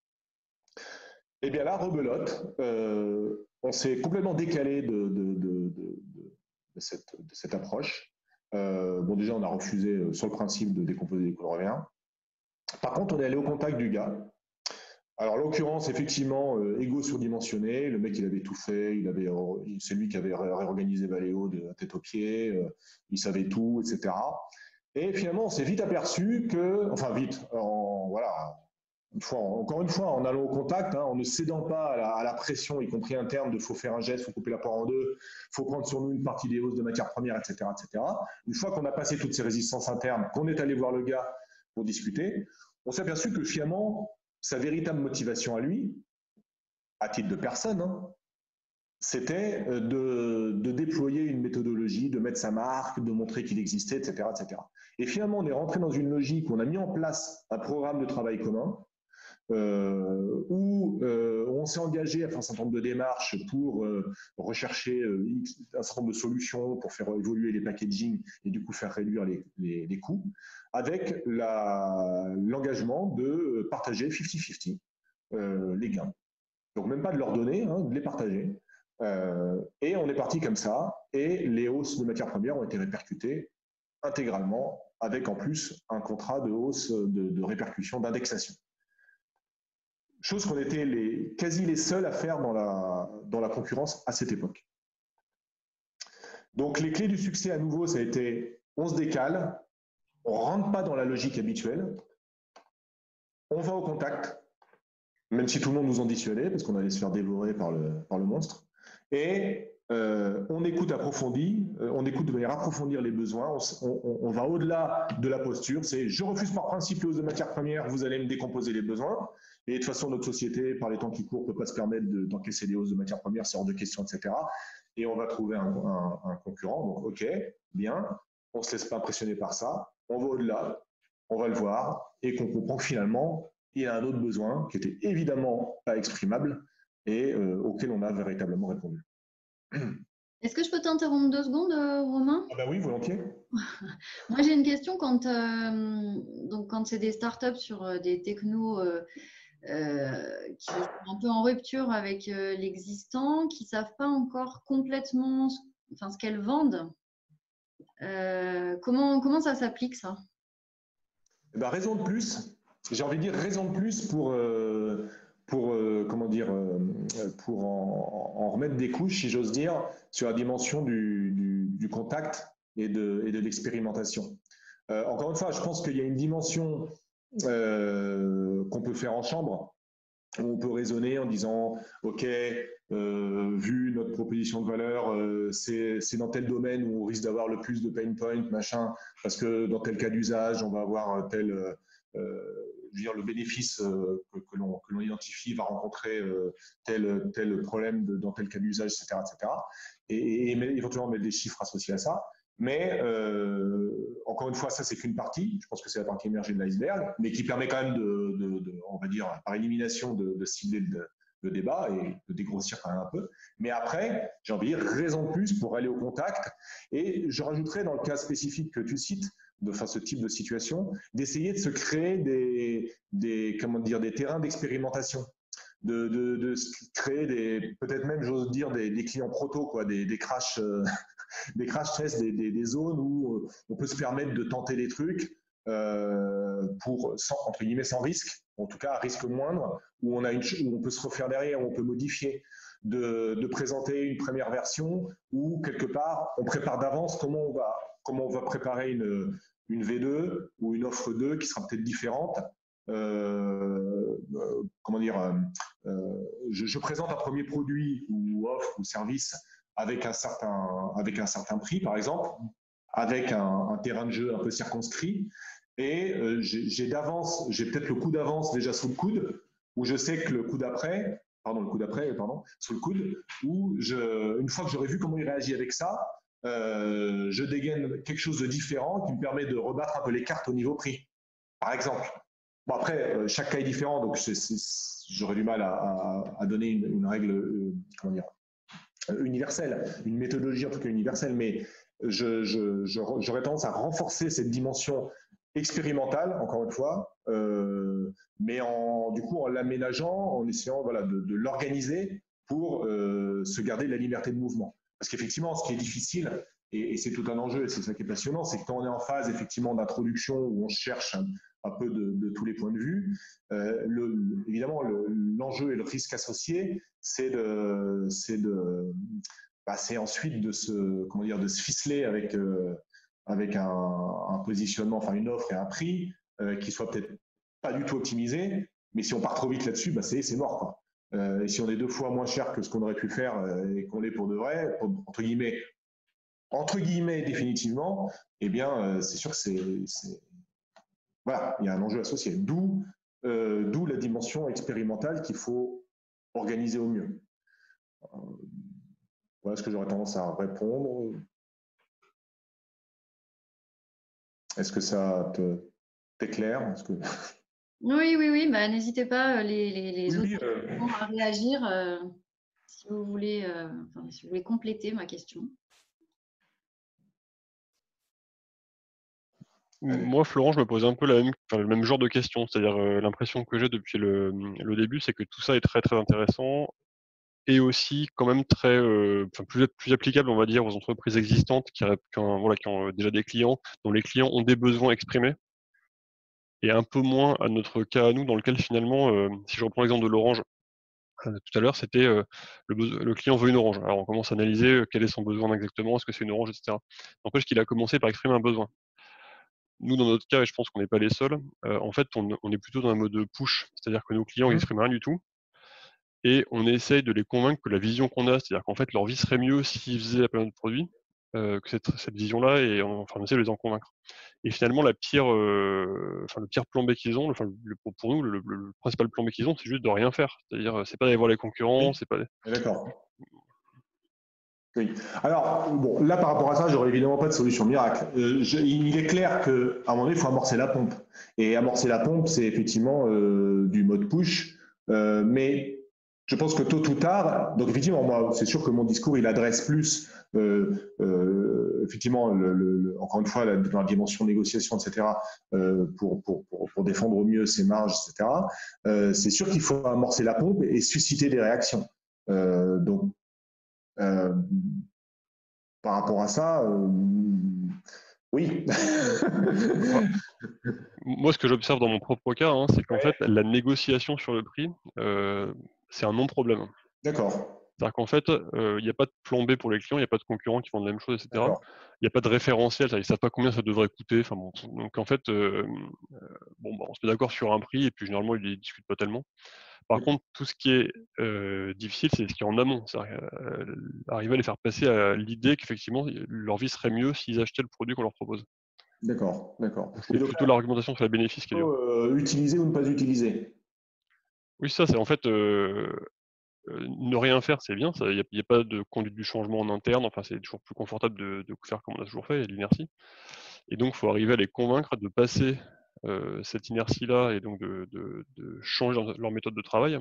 Eh bien là, rebelote, euh, on s'est complètement décalé de, de, de, de, de, cette, de cette approche. Euh, bon, déjà, on a refusé sur le principe de décomposer les coûts de revient. Par contre, on est allé au contact du gars. Alors, l'occurrence, effectivement, euh, égo surdimensionné. Le mec, il avait tout fait. Il avait, c'est lui qui avait réorganisé Valeo de la tête aux pieds. Euh, il savait tout, et cetera. Et finalement, on s'est vite aperçu que, enfin vite, en, voilà. Une fois, encore une fois, en allant au contact, hein, en ne cédant pas à la, à la pression, y compris interne, de faut faire un geste, faut couper la poire en deux, faut prendre sur nous une partie des hausses de matières premières, et cetera, et cetera. Une fois qu'on a passé toutes ces résistances internes, qu'on est allé voir le gars pour discuter, on s'est aperçu que finalement, sa véritable motivation à lui, à titre de personne, hein, c'était de, de déployer une méthodologie, de mettre sa marque, de montrer qu'il existait, et cetera, et cetera. Et finalement, on est rentré dans une logique où on a mis en place un programme de travail commun, Euh, où euh, on s'est engagé à faire un certain nombre de démarches pour euh, rechercher euh, un certain nombre de solutions pour faire évoluer les packaging et du coup faire réduire les, les, les coûts, avec l'engagement de partager cinquante cinquante euh, les gains. Donc même pas de leur donner, hein, de les partager. Euh, et on est parti comme ça, et les hausses de matières premières ont été répercutées intégralement, avec en plus un contrat de hausse de, de répercussion, d'indexation. Chose qu'on était les, quasi les seuls à faire dans la, dans la concurrence à cette époque. Donc les clés du succès à nouveau, ça a été on se décale, on ne rentre pas dans la logique habituelle, on va au contact, même si tout le monde nous en dissuadait, parce qu'on allait se faire dévorer par le, par le monstre, et euh, on écoute approfondi, euh, on écoute de manière approfondir les besoins, on, on, on va au-delà de la posture, c'est je refuse par principe les hausses de matières premières, vous allez me décomposer les besoins. Et de toute façon, notre société, par les temps qui courent, ne peut pas se permettre d'encaisser des hausses de matières premières, c'est hors de question, et cetera. Et on va trouver un, un, un concurrent. Donc, OK, bien, on ne se laisse pas impressionner par ça. On va au-delà, on va le voir, et qu'on comprend que finalement, il y a un autre besoin qui était évidemment pas exprimable et euh, auquel on a véritablement répondu. Est-ce que je peux t'interrompre deux secondes, Romain? Ah ben oui, volontiers. Moi, j'ai une question quand, euh, donc, quand c'est des startups sur des technos euh, Euh, qui sont un peu en rupture avec euh, l'existant, qui ne savent pas encore complètement enfin, ce qu'elles vendent. Euh, comment, comment ça s'applique, ça? Eh ben, raison de plus, j'ai envie de dire raison de plus pour, euh, pour, euh, comment dire, euh, pour en, en remettre des couches, si j'ose dire, sur la dimension du, du, du contact et de, et de l'expérimentation. Euh, encore une fois, je pense qu'il y a une dimension euh, qu'on peut faire en chambre, On peut raisonner en disant, OK, euh, vu notre proposition de valeur, euh, c'est dans tel domaine où on risque d'avoir le plus de pain point, machin, parce que dans tel cas d'usage, on va avoir tel, euh, je veux dire, le bénéfice euh, que, que l'on identifie va rencontrer euh, tel, tel problème de, dans tel cas d'usage, et cetera, et cetera. Et, et, et éventuellement mettre des chiffres associés à ça. Mais euh, encore une fois, ça c'est qu'une partie. Je pense que c'est la partie émergée de l'iceberg, mais qui permet quand même de, de, de, on va dire, par élimination, de, de cibler le, le débat et de dégrossir quand même un peu. Mais après, j'ai envie de dire raison de plus pour aller au contact. Et je rajouterais dans le cas spécifique que tu cites, de enfin, ce type de situation, d'essayer de se créer des, des comment dire, des terrains d'expérimentation. De, de, de créer des, peut-être même, j'ose dire, des, des clients proto, quoi, des, des crash. Euh, des crash tests, des, des, des, zones où on peut se permettre de tenter des trucs euh, pour, sans, entre guillemets, sans risque, en tout cas à risque moindre, où on, a une, où on peut se refaire derrière, où on peut modifier, de, de présenter une première version où quelque part on prépare d'avance comment on va, comment on va préparer une, une V deux ou une offre deux qui sera peut-être différente. Euh, euh, comment dire, euh, je, je présente un premier produit ou offre ou service avec un certain, avec un certain prix, par exemple, avec un, un terrain de jeu un peu circonscrit. Et euh, j'ai d'avance, j'ai peut-être le coup d'avance déjà sous le coude, où je sais que le coup d'après, pardon, le coup d'après, pardon, sous le coude, où je, une fois que j'aurai vu comment il réagit avec ça, euh, je dégaine quelque chose de différent qui me permet de rebattre un peu les cartes au niveau prix, par exemple. Bon, après, euh, chaque cas est différent, donc j'aurais du mal à, à, à donner une, une règle, euh, comment dire, universelle, une méthodologie en tout cas universelle, mais j'aurais je, je, je, tendance à renforcer cette dimension expérimentale, encore une fois, euh, mais en, du coup en l'aménageant, en essayant voilà, de, de l'organiser pour euh, se garder la liberté de mouvement. Parce qu'effectivement, ce qui est difficile, et, et c'est tout un enjeu, et c'est ça qui est passionnant, c'est que quand on est en phase effectivement d'introduction, où on cherche un, un peu de, de tous les points de vue, euh, le, évidemment, l'enjeu le, et le risque associé, c'est de, c'est de, bah, c'est ensuite de se, comment dire, de se ficeler avec, euh, avec un, un positionnement, enfin une offre et un prix euh, qui soit peut-être pas du tout optimisé, mais si on part trop vite là-dessus, bah c'est mort, quoi. Euh, et si on est deux fois moins cher que ce qu'on aurait pu faire euh, et qu'on l'est pour de vrai, pour, entre guillemets, entre guillemets définitivement, eh bien, euh, c'est sûr que c'est, voilà, il y a un enjeu associé. D'où euh, d'où la dimension expérimentale qu'il faut organiser au mieux. Euh, voilà ce que j'aurais tendance à répondre. Est-ce que ça t'est clair? Est-ce que... Oui, oui, oui. Bah, n'hésitez pas, les, les, les oui, autres euh... à réagir euh, si, vous voulez, euh, enfin, si vous voulez compléter ma question. Moi, Florent, je me pose un peu la même, enfin, le même genre de questions. C'est-à-dire euh, l'impression que j'ai depuis le, le début, c'est que tout ça est très très intéressant et aussi quand même très, euh, enfin, plus, plus applicable, on va dire, aux entreprises existantes qui, qui ont, voilà, qui ont déjà des clients, dont les clients ont des besoins exprimés, et un peu moins à notre cas à nous, dans lequel finalement, euh, si je reprends l'exemple de l'orange, euh, tout à l'heure, c'était euh, le, le client veut une orange. Alors on commence à analyser euh, quel est son besoin exactement, est-ce que c'est une orange, et cetera. N'empêche qu'il a commencé par exprimer un besoin. Nous, dans notre cas, et je pense qu'on n'est pas les seuls, euh, en fait, on, on est plutôt dans un mode push, c'est-à-dire que nos clients n'expriment rien du tout, et on essaye de les convaincre que la vision qu'on a, c'est-à-dire qu'en fait, leur vie serait mieux s'ils faisaient appel à notre produit, euh, que cette, cette vision-là, et on, enfin, on essaie de les en convaincre. Et finalement, la pire, euh, enfin, le pire plan B qu'ils ont, enfin, le, pour nous, le, le, le principal plan B qu'ils ont, c'est juste de rien faire. C'est-à-dire, c'est pas d'aller voir les concurrents, oui. c'est pas. D'accord. Oui. Alors, bon, là, par rapport à ça, j'aurais évidemment pas de solution miracle. Euh, je, il est clair qu'à un moment donné, il faut amorcer la pompe. Et amorcer la pompe, c'est effectivement euh, du mode push. Euh, mais je pense que tôt ou tard, donc effectivement, moi, c'est sûr que mon discours, il adresse plus, euh, euh, effectivement, le, le, encore une fois, la, dans la dimension négociation, et cetera, euh, pour, pour, pour, pour défendre au mieux ses marges, et cetera. Euh, c'est sûr qu'il faut amorcer la pompe et susciter des réactions. Euh, donc, euh, par rapport à ça, euh, oui. Moi, ce que j'observe dans mon propre cas, hein, c'est qu'en fait, la négociation sur le prix, euh, c'est un non-problème. D'accord. C'est-à-dire qu'en fait, il euh, n'y a pas de plan B pour les clients, il n'y a pas de concurrents qui font la même chose, et cetera. Il n'y a pas de référentiel, ils ne savent pas combien ça devrait coûter. Enfin, bon, donc en fait, euh, euh, bon, bah, on se met d'accord sur un prix et puis généralement, ils ne discutent pas tellement. Par contre, tout ce qui est euh, difficile, c'est ce qui est en amont. C'est euh, arriver à les faire passer à l'idée qu'effectivement, leur vie serait mieux s'ils achetaient le produit qu'on leur propose. D'accord, d'accord. Donc, c'est plutôt l'argumentation sur les bénéfices qui est dure. Euh, utiliser ou ne pas utiliser. Oui, ça, c'est en fait euh, euh, ne rien faire, c'est bien. Il n'y a, a pas de conduite du changement en interne. Enfin, c'est toujours plus confortable de, de faire comme on a toujours fait, il y a de l'inertie. Et donc, il faut arriver à les convaincre de passer euh, cette inertie-là et donc de, de, de changer leur méthode de travail.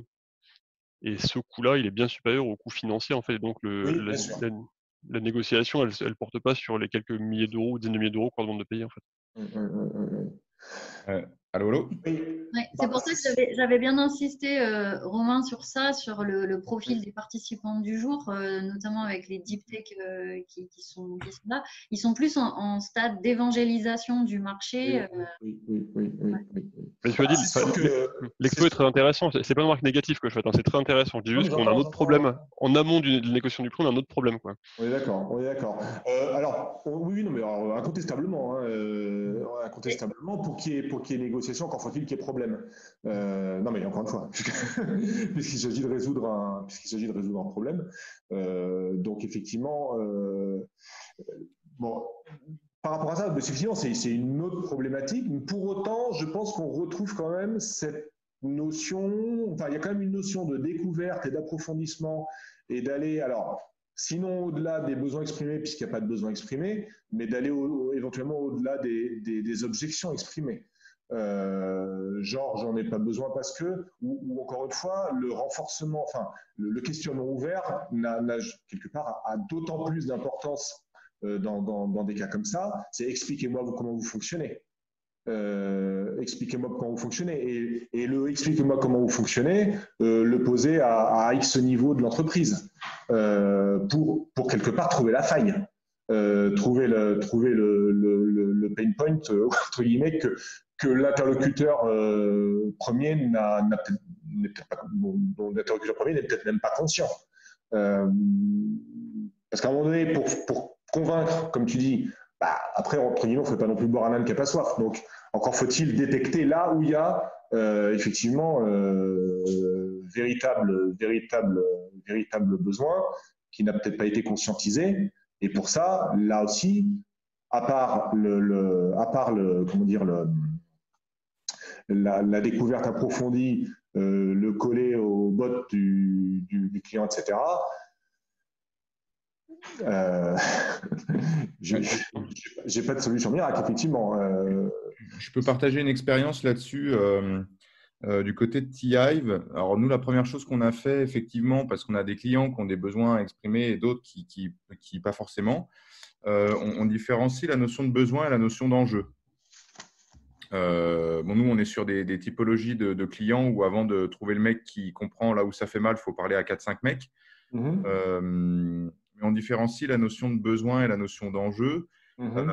Et ce coût-là, il est bien supérieur au coût financier, en fait. Et donc, le, Oui, la, bien sûr. la, la négociation, elle ne porte pas sur les quelques milliers d'euros ou dizaines de milliers d'euros qu'on demande de payer, en fait. Hum, hum, hum, hum. Euh, allô, allô Oui. Ouais, c'est pour ça que j'avais, j'avais bien insisté, euh, Romain, sur ça, sur le, le profil des participants du jour, euh, notamment avec les deep tech euh, qui, qui, sont, qui sont là. Ils sont plus en, en stade d'évangélisation du marché. Euh, Oui, oui, oui, oui, ouais. oui, oui. Mais tu as dit, Ah, c'est sûr que l'expo c'est est très intéressant. C'est pas une remarque négative que je fais, hein, c'est très intéressant. Je dis Non, juste mais qu'on a un j'entends, autre j'entends. problème. En amont du- de la négociation du prix, on a un autre problème, quoi. On est d'accord, on est d'accord. Euh, alors, on- oui, oui, non, mais alors, incontestablement, hein, euh, incontestablement, pour qu'il y ait, pour qu'il y ait négociation, encore faut-il qu'il y ait problème. Euh, non, mais encore une fois, puisqu'il s'agit de résoudre un, puisqu'il s'agit de résoudre un problème. Euh, donc, effectivement, euh, bon, par rapport à ça, effectivement, c'est, c'est une autre problématique. Mais pour autant, je pense qu'on retrouve quand même cette notion, enfin, il y a quand même une notion de découverte et d'approfondissement et d'aller, alors, sinon au-delà des besoins exprimés, puisqu'il n'y a pas de besoins exprimés, mais d'aller au, éventuellement au-delà des, des, des objections exprimées. Euh, genre, j'en ai pas besoin parce que, ou, ou encore une fois, le renforcement, enfin, le, le questionnement ouvert n'a, n'a quelque part a, a d'autant plus d'importance euh, dans, dans, dans des cas comme ça. C'est expliquez-moi vous, comment vous fonctionnez. Euh, expliquez-moi comment vous fonctionnez. Et, et le expliquez-moi comment vous fonctionnez, euh, le poser à, à X niveau de l'entreprise euh, pour, pour quelque part trouver la faille. Euh, trouver le, trouver le, le, le pain point, euh, entre guillemets, que, que l'interlocuteur euh, premier n'a, n'a peut-être, n'est peut-être pas, dont l'interlocuteur premier n'est peut-être même pas conscient. Euh, parce qu'à un moment donné, pour, pour convaincre, comme tu dis, bah, après, entre guillemets, on ne fait pas non plus boire un âne qui n'a pas soif. Donc, encore faut-il détecter là où il y a euh, effectivement euh, véritable, véritable, véritable besoin qui n'a peut-être pas été conscientisé. Et pour ça, là aussi, à part le, le à part le, comment dire, le, la, la découverte approfondie, euh, le coller au bot du, du, du client, et cetera. Euh, je n'ai pas de solution miracle, effectivement. Euh... Je peux partager une expérience là-dessus euh, euh, du côté de T-Hive. Alors, nous, la première chose qu'on a fait, effectivement, parce qu'on a des clients qui ont des besoins exprimés et d'autres qui, qui, qui pas forcément, euh, on, on différencie la notion de besoin et la notion d'enjeu. Euh, bon, nous, on est sur des, des typologies de, de clients où avant de trouver le mec qui comprend là où ça fait mal, il faut parler à quatre cinq mecs. Mm-hmm. Euh, mais on différencie la notion de besoin et la notion d'enjeu. Mm-hmm.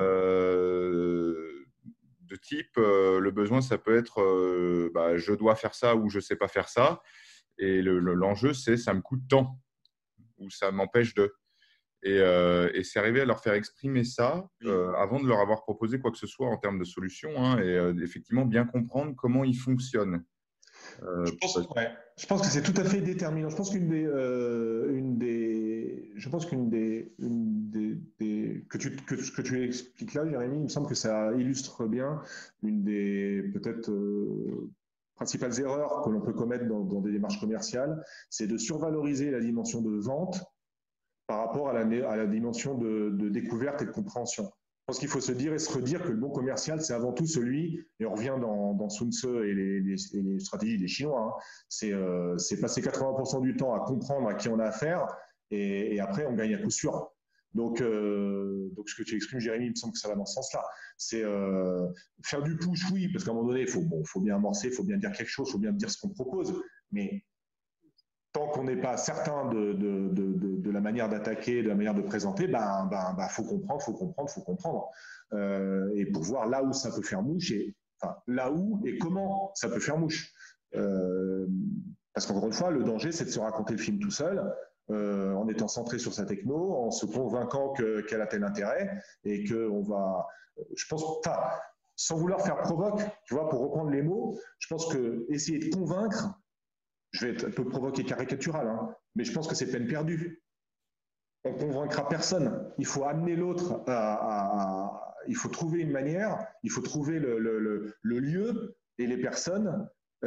Euh, de type, euh, le besoin, ça peut être euh, bah, je dois faire ça ou je ne sais pas faire ça. Et le, le, l'enjeu, c'est ça me coûte tant ou ça m'empêche de. Et, euh, et c'est arrivé à leur faire exprimer ça euh, avant de leur avoir proposé quoi que ce soit en termes de solution, hein, et euh, effectivement bien comprendre comment ils fonctionnent. Euh, je, pense, ouais. je pense que c'est tout à fait déterminant. Je pense qu'une des, euh, une des, je pense qu'une des, une des, des que tu que, que tu expliques là, Jérémy, il me semble que ça illustre bien une des peut-être euh, principales erreurs que l'on peut commettre dans, dans des démarches commerciales, c'est de survaloriser la dimension de vente par rapport à la, à la dimension de, de découverte et de compréhension. Je pense qu'il faut se dire et se redire que le bon commercial, c'est avant tout celui, et on revient dans, dans Sun Tzu et les, les, et les stratégies des Chinois, hein, c'est euh, passer quatre-vingts pour cent du temps à comprendre à qui on a affaire, et, et après, on gagne à coup sûr. Donc, euh, donc, ce que tu exprimes, Jérémy, il me semble que ça va dans ce sens-là. C'est euh, faire du push, oui, parce qu'à un moment donné, il faut, bon, faut bien amorcer, il faut bien dire quelque chose, il faut bien dire ce qu'on propose, mais tant qu'on n'est pas certain de, de, de, de, de la manière d'attaquer, de la manière de présenter, ben, ben, ben, faut comprendre, faut comprendre, faut comprendre. Euh, et pour voir là où ça peut faire mouche, et, enfin, là où et comment ça peut faire mouche. Euh, parce qu'encore une fois, le danger, c'est de se raconter le film tout seul, euh, en étant centré sur sa techno, en se convainquant que, qu'elle a tel intérêt, et qu'on va, je pense, enfin, sans vouloir faire provoque, tu vois, pour reprendre les mots, je pense que essayer de convaincre, je vais être un peu provoquer caricatural, hein, mais je pense que c'est peine perdue. On convaincra personne. Il faut amener l'autre à, à, à, il faut trouver une manière, il faut trouver le, le, le, le lieu et les personnes,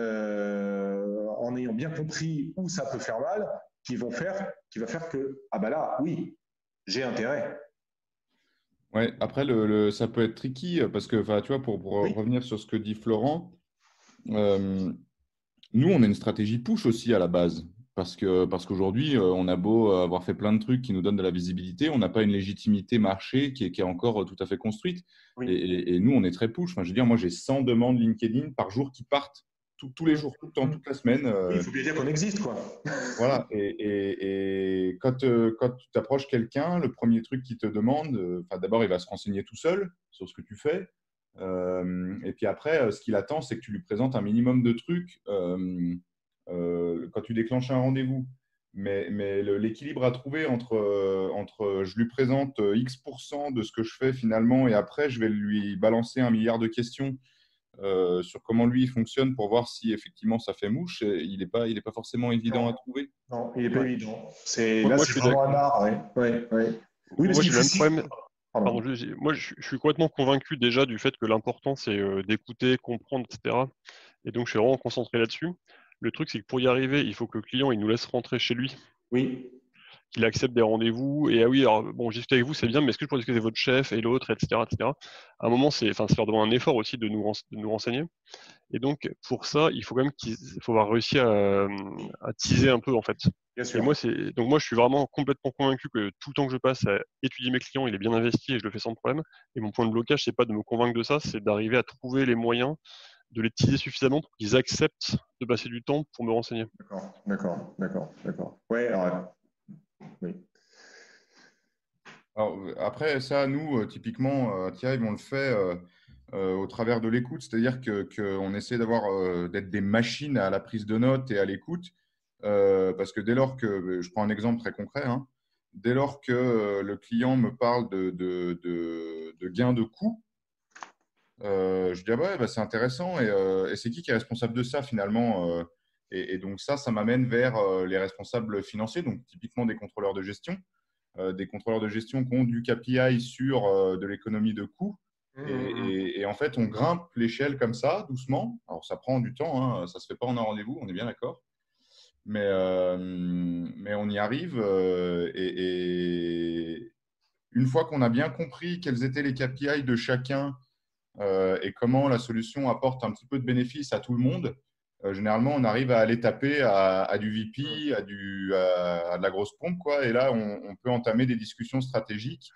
euh, en ayant bien compris où ça peut faire mal, qui vont faire, qui va faire que, ah bah là, oui, j'ai intérêt. Ouais, après, le, le- ça peut être tricky parce que, enfin, tu vois, pour, pour Oui. revenir sur ce que dit Florent, euh, nous, on a une stratégie push aussi à la base. Parce que, parce qu'aujourd'hui, euh, on a beau avoir fait plein de trucs qui nous donnent de la visibilité, on n'a pas une légitimité marché qui est, qui est encore euh, tout à fait construite. Oui. Et, et- et nous, on est très push. Enfin, je veux dire, moi, j'ai cent demandes LinkedIn par jour qui partent tout- tous les jours, tout le temps, toute la semaine. euh, Oui, il faut bien dire qu'on existe, quoi. Voilà. Et, et- et quand, euh, quand tu t'approches quelqu'un, le premier truc qu'il te demande, euh, enfin, d'abord, il va se renseigner tout seul sur ce que tu fais. Euh, et puis après, euh, ce qu'il attend, c'est que tu lui présentes un minimum de trucs euh, euh, quand tu déclenches un rendez-vous. Mais, mais le- l'équilibre à trouver entre, euh, entre euh, je lui présente euh, X pour cent de ce que je fais finalement et après, je vais lui balancer un milliard de questions euh, sur comment lui il fonctionne pour voir si effectivement ça fait mouche, et il n'est pas, il est pas forcément évident Non. à trouver. Non, il n'est pas Ouais. évident. C'est, Moi, là, moi, c'est je suis vraiment d'accord. un art. Ouais. Ouais, ouais. Oui, parce Moi, qu'il j'ai le faut même si... problème. Pardon. Pardon, je, moi, je, je suis complètement convaincu déjà du fait que l'important, c'est euh, d'écouter, comprendre, et cetera. Et donc, je suis vraiment concentré là-dessus. Le truc, c'est que pour y arriver, il faut que le client, il nous laisse rentrer chez lui, Oui. qu'il accepte des rendez-vous. Et ah oui, alors, bon, j'ai discuté avec vous, c'est bien, mais est-ce que je pourrais discuter avec votre chef et l'autre, et cetera, et cetera. À un moment, c'est, enfin, ça leur demande un effort aussi de nous, rense- de nous renseigner. Et donc, pour ça, il faut quand même qu'il faut avoir réussi à, à teaser un peu, en fait. Bien Et sûr. moi, c'est donc moi, je suis vraiment complètement convaincu que tout le temps que je passe à étudier mes clients, il est bien investi et je le fais sans problème. Et mon point de blocage, c'est pas de me convaincre de ça, c'est d'arriver à trouver les moyens de les teaser suffisamment pour qu'ils acceptent de passer du temps pour me renseigner. D'accord, d'accord, d'accord, d'accord. Ouais, alors, oui. Alors, après, ça, nous, euh, typiquement, euh, à Thrive, on le fait euh, euh, au travers de l'écoute, c'est-à-dire que, qu'on essaie d'avoir, euh, d'être des machines à la prise de notes et à l'écoute, euh, parce que dès lors que, je prends un exemple très concret, hein, dès lors que euh, le client me parle de, de, de, de gain de coût, euh, je dis ah ouais, bah, c'est intéressant, et, euh, et c'est qui qui est responsable de ça finalement euh, et, et donc ça, ça m'amène vers euh, les responsables financiers, donc typiquement des contrôleurs de gestion. Euh, des contrôleurs de gestion qui ont du K P I sur euh, de l'économie de coûts. Et, et, et en fait, on grimpe l'échelle comme ça, doucement. Alors, ça prend du temps, hein, ça ne se fait pas en un rendez-vous, on est bien d'accord. Mais, euh, mais on y arrive. Euh, et, et une fois qu'on a bien compris quels étaient les K P I de chacun euh, et comment la solution apporte un petit peu de bénéfice à tout le monde, euh, généralement, on arrive à aller taper à, à du V P, à, du, à, à de la grosse pompe, quoi. Et là, on, on peut entamer des discussions stratégiques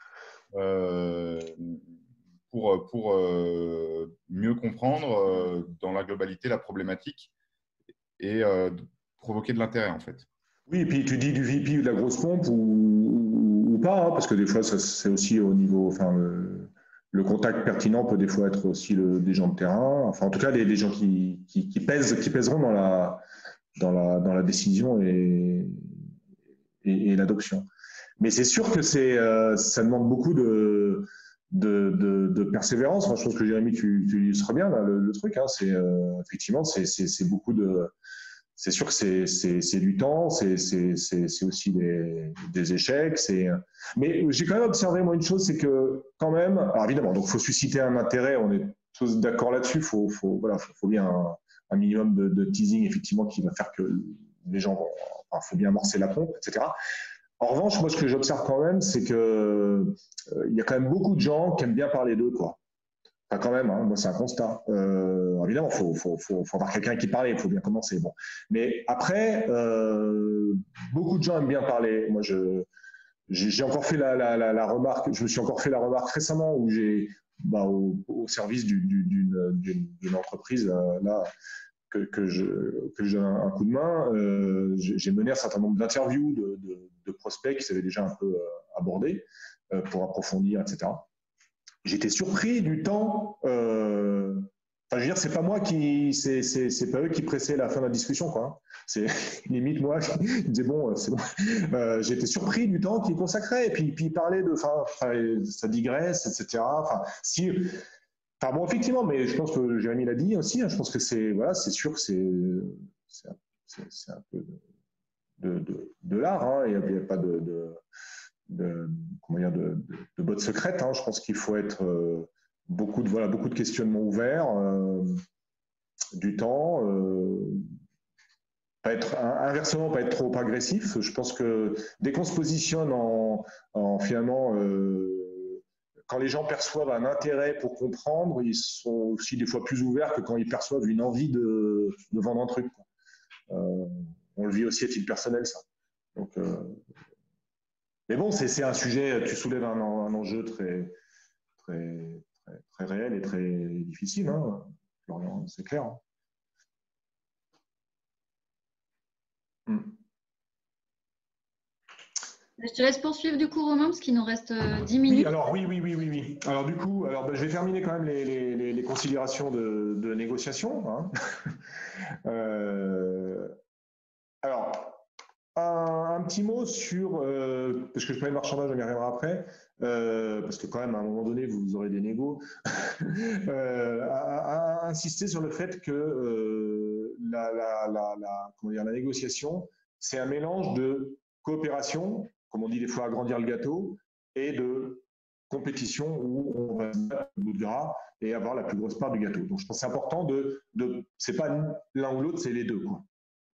euh, pour, pour euh, mieux comprendre euh, dans la globalité la problématique et euh, provoquer de l'intérêt, en fait. Oui, et puis tu dis du V P ou de la grosse pompe ou, ou, ou pas, hein, parce que des fois, ça, c'est aussi au niveau, enfin, le, le contact pertinent peut des fois être aussi le, des gens de terrain, enfin, en tout cas, des, des gens qui, qui, qui pèsent, qui pèseront dans la, dans la, dans la décision et, et, et l'adoption. Mais c'est sûr que c'est, euh, ça demande beaucoup de, de, de, de persévérance. Enfin, je pense que Jérémy, tu, tu illustres bien là, le, le truc. Hein, c'est euh, effectivement, c'est, c'est, c'est beaucoup de. C'est sûr que c'est, c'est, c'est du temps, c'est, c'est, c'est, c'est aussi des, des échecs. C'est. Mais j'ai quand même observé moi une chose, c'est que quand même, alors évidemment, donc faut susciter un intérêt. On est tous d'accord là-dessus. Faut, faut, voilà, faut, faut bien un, un minimum de, de teasing effectivement qui va faire que les gens vont. Enfin, faut bien amorcer la pompe, et cetera. En revanche, moi, ce que j'observe quand même, c'est que euh, il y a quand même beaucoup de gens qui aiment bien parler d'eux, quoi. Enfin, quand même, hein, moi, c'est un constat. Euh, évidemment, il faut, faut, faut, faut avoir quelqu'un qui parle, il faut bien commencer. Bon. Mais après, euh, beaucoup de gens aiment bien parler. Moi, je, j'ai, j'ai encore fait la, la, la, la remarque, je me suis encore fait la remarque récemment où j'ai, bah, au, au service du, du, d'une, d'une, d'une entreprise, euh, là, que, que, je, que je donne un, un coup de main, euh, j'ai, j'ai mené un certain nombre d'interviews de, de, de prospects qui s'avaient déjà un peu euh, abordés euh, pour approfondir, et cetera. J'étais surpris du temps. Euh, enfin, je veux dire, c'est pas moi qui, c'est, c'est, c'est pas eux qui pressaient la fin de la discussion, quoi. C'est limite moi qui disais bon, c'est bon. Euh, j'étais surpris du temps qu'ils consacraient. Et puis, puis ils parlaient de, enfin, ça digresse, et cetera. Enfin, si. Enfin bon, effectivement, mais je pense que Jérémy l'a dit aussi. Hein, je pense que c'est, voilà, c'est sûr que c'est, c'est, c'est un peu de, de, de, de l'art. Hein. Il n'y a, a pas de, de, de, comment dire, de, de, de botte secrète. Hein. Je pense qu'il faut être euh, beaucoup, de, voilà, beaucoup de questionnements ouverts, euh, du temps, euh, pas être, inversement, pas être trop agressif. Je pense que dès qu'on se positionne en, en finalement, euh, quand les gens perçoivent un intérêt pour comprendre, ils sont aussi des fois plus ouverts que quand ils perçoivent une envie de, de vendre un truc. Euh, on le vit aussi à titre personnel, ça. Donc, euh, mais bon, c'est un sujet, tu soulèves un, un enjeu très, très, très, très réel et très difficile, hein, Florian, c'est clair. Hein. Hmm. Je te laisse poursuivre du coup, Romain, parce qu'il nous reste dix minutes. Oui, alors oui, oui, oui, oui, oui. Alors du coup, alors, ben, je vais terminer quand même les, les, les considérations de, de négociation. Hein. euh, alors, un, un petit mot sur, euh, parce que je parlais de marchandage, on y reviendra après, euh, parce que quand même, à un moment donné, vous aurez des négos, euh, à, à insister sur le fait que euh, la, la, la, la, comment dire, la négociation, c'est un mélange de coopération, comme on dit des fois agrandir le gâteau, et de compétition où on va se mettre le bout de gras et avoir la plus grosse part du gâteau. Donc je pense que c'est important de, de c'est pas l'un ou l'autre, c'est les deux, quoi.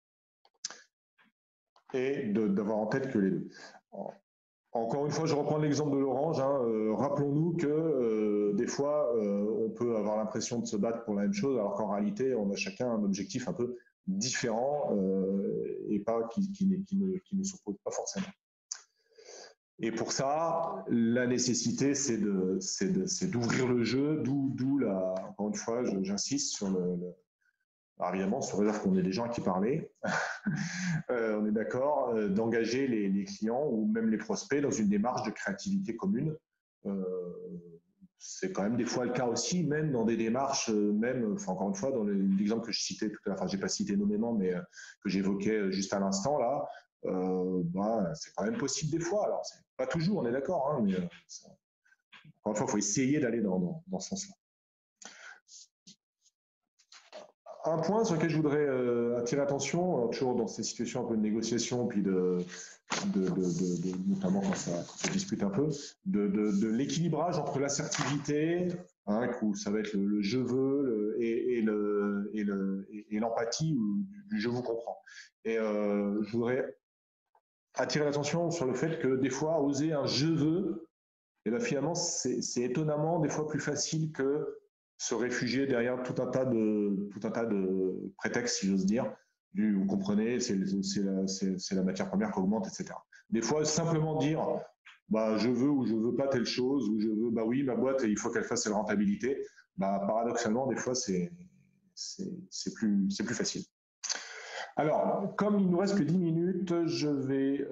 Et d'avoir en tête que les deux. Encore une fois, je reprends l'exemple de l'orange. Hein, euh, rappelons-nous que euh, des fois, euh, on peut avoir l'impression de se battre pour la même chose, alors qu'en réalité, on a chacun un objectif un peu différent euh, et pas qui, qui, qui ne, qui ne s'oppose pas forcément. Et pour ça, la nécessité, c'est de, c'est de, c'est d'ouvrir le jeu, d'où, d'où la, encore une fois, j'insiste sur le, le alors évidemment, sous réserve qu'on ait des gens à qui parler, euh, on est d'accord, euh, d'engager les, les clients ou même les prospects dans une démarche de créativité commune. Euh, c'est quand même des fois le cas aussi, même dans des démarches, euh, même, enfin encore une fois, dans l'exemple que je citais tout à l'heure, enfin j'ai pas cité nommément, mais euh, que j'évoquais juste à l'instant là, euh, bah, c'est quand même possible des fois. Alors c'est pas toujours, on est d'accord, hein, mais euh, ça, encore une fois, il faut essayer d'aller dans, dans, dans ce sens-là. Un point sur lequel je voudrais euh, attirer l'attention, alors toujours dans ces situations un peu de négociation, puis de, de, de, de, de notamment quand ça, quand ça discute un peu, de, de, de l'équilibrage entre l'assertivité, hein, où ça va être le, le je veux le, et, et le et le et l'empathie ou du je vous comprends. Et euh, je voudrais attirer l'attention sur le fait que des fois oser un je veux, et bien finalement c'est étonnamment des fois plus facile que se réfugier derrière tout un tas de, tout un tas de prétextes, si j'ose dire. Du, vous comprenez, c'est la, la matière première qui augmente, et cetera. Des fois, simplement dire bah, je veux ou je veux pas telle chose, ou je veux, bah oui, ma boîte, il faut qu'elle fasse cette rentabilité, bah, paradoxalement, des fois, c'est plus, plus facile. Alors, comme il nous reste que dix minutes, je vais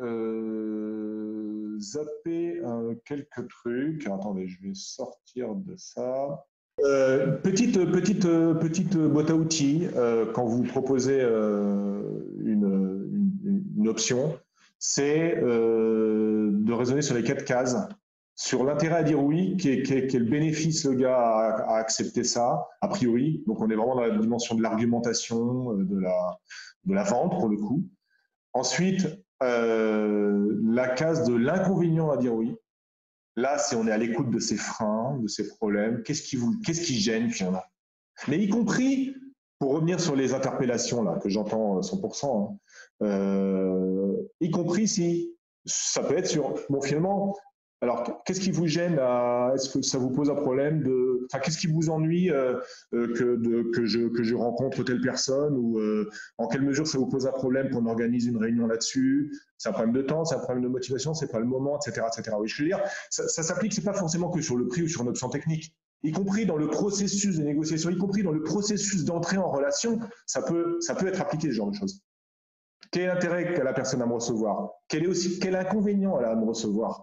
euh, zapper euh, quelques trucs. Alors, attendez, je vais sortir de ça. Euh, petite, petite, petite boîte à outils, euh, quand vous proposez euh, une, une, une option, c'est euh, de raisonner sur les quatre cases, sur l'intérêt à dire oui, quel est, est, est le bénéfice le gars à, à accepter ça, a priori. Donc on est vraiment dans la dimension de l'argumentation, de la, de la vente pour le coup. Ensuite, euh, la case de l'inconvénient à dire oui. Là, c'est on est à l'écoute de ses freins, de ses problèmes. Qu'est-ce qui vous, qu'est-ce qui gêne finalement? Mais y compris, pour revenir sur les interpellations là que j'entends cent pour cent, hein, euh, y compris si ça peut être sur bon finalement. Alors, qu'est-ce qui vous gêne? Est-ce que ça vous pose un problème de, enfin, qu'est-ce qui vous ennuie euh, que, de, que, je, que je rencontre telle personne ou euh, en quelle mesure ça vous pose un problème qu'on organise une réunion là-dessus? C'est un problème de temps, c'est un problème de motivation, c'est pas le moment, et cetera, et cetera. Oui, je veux dire, ça, ça s'applique, c'est pas forcément que sur le prix ou sur une option technique, y compris dans le processus de négociation, y compris dans le processus d'entrée en relation, ça peut, ça peut être appliqué ce genre de choses. Quel est l'intérêt qu'a la personne à me recevoir? Quel est aussi quel inconvénient elle a à me recevoir?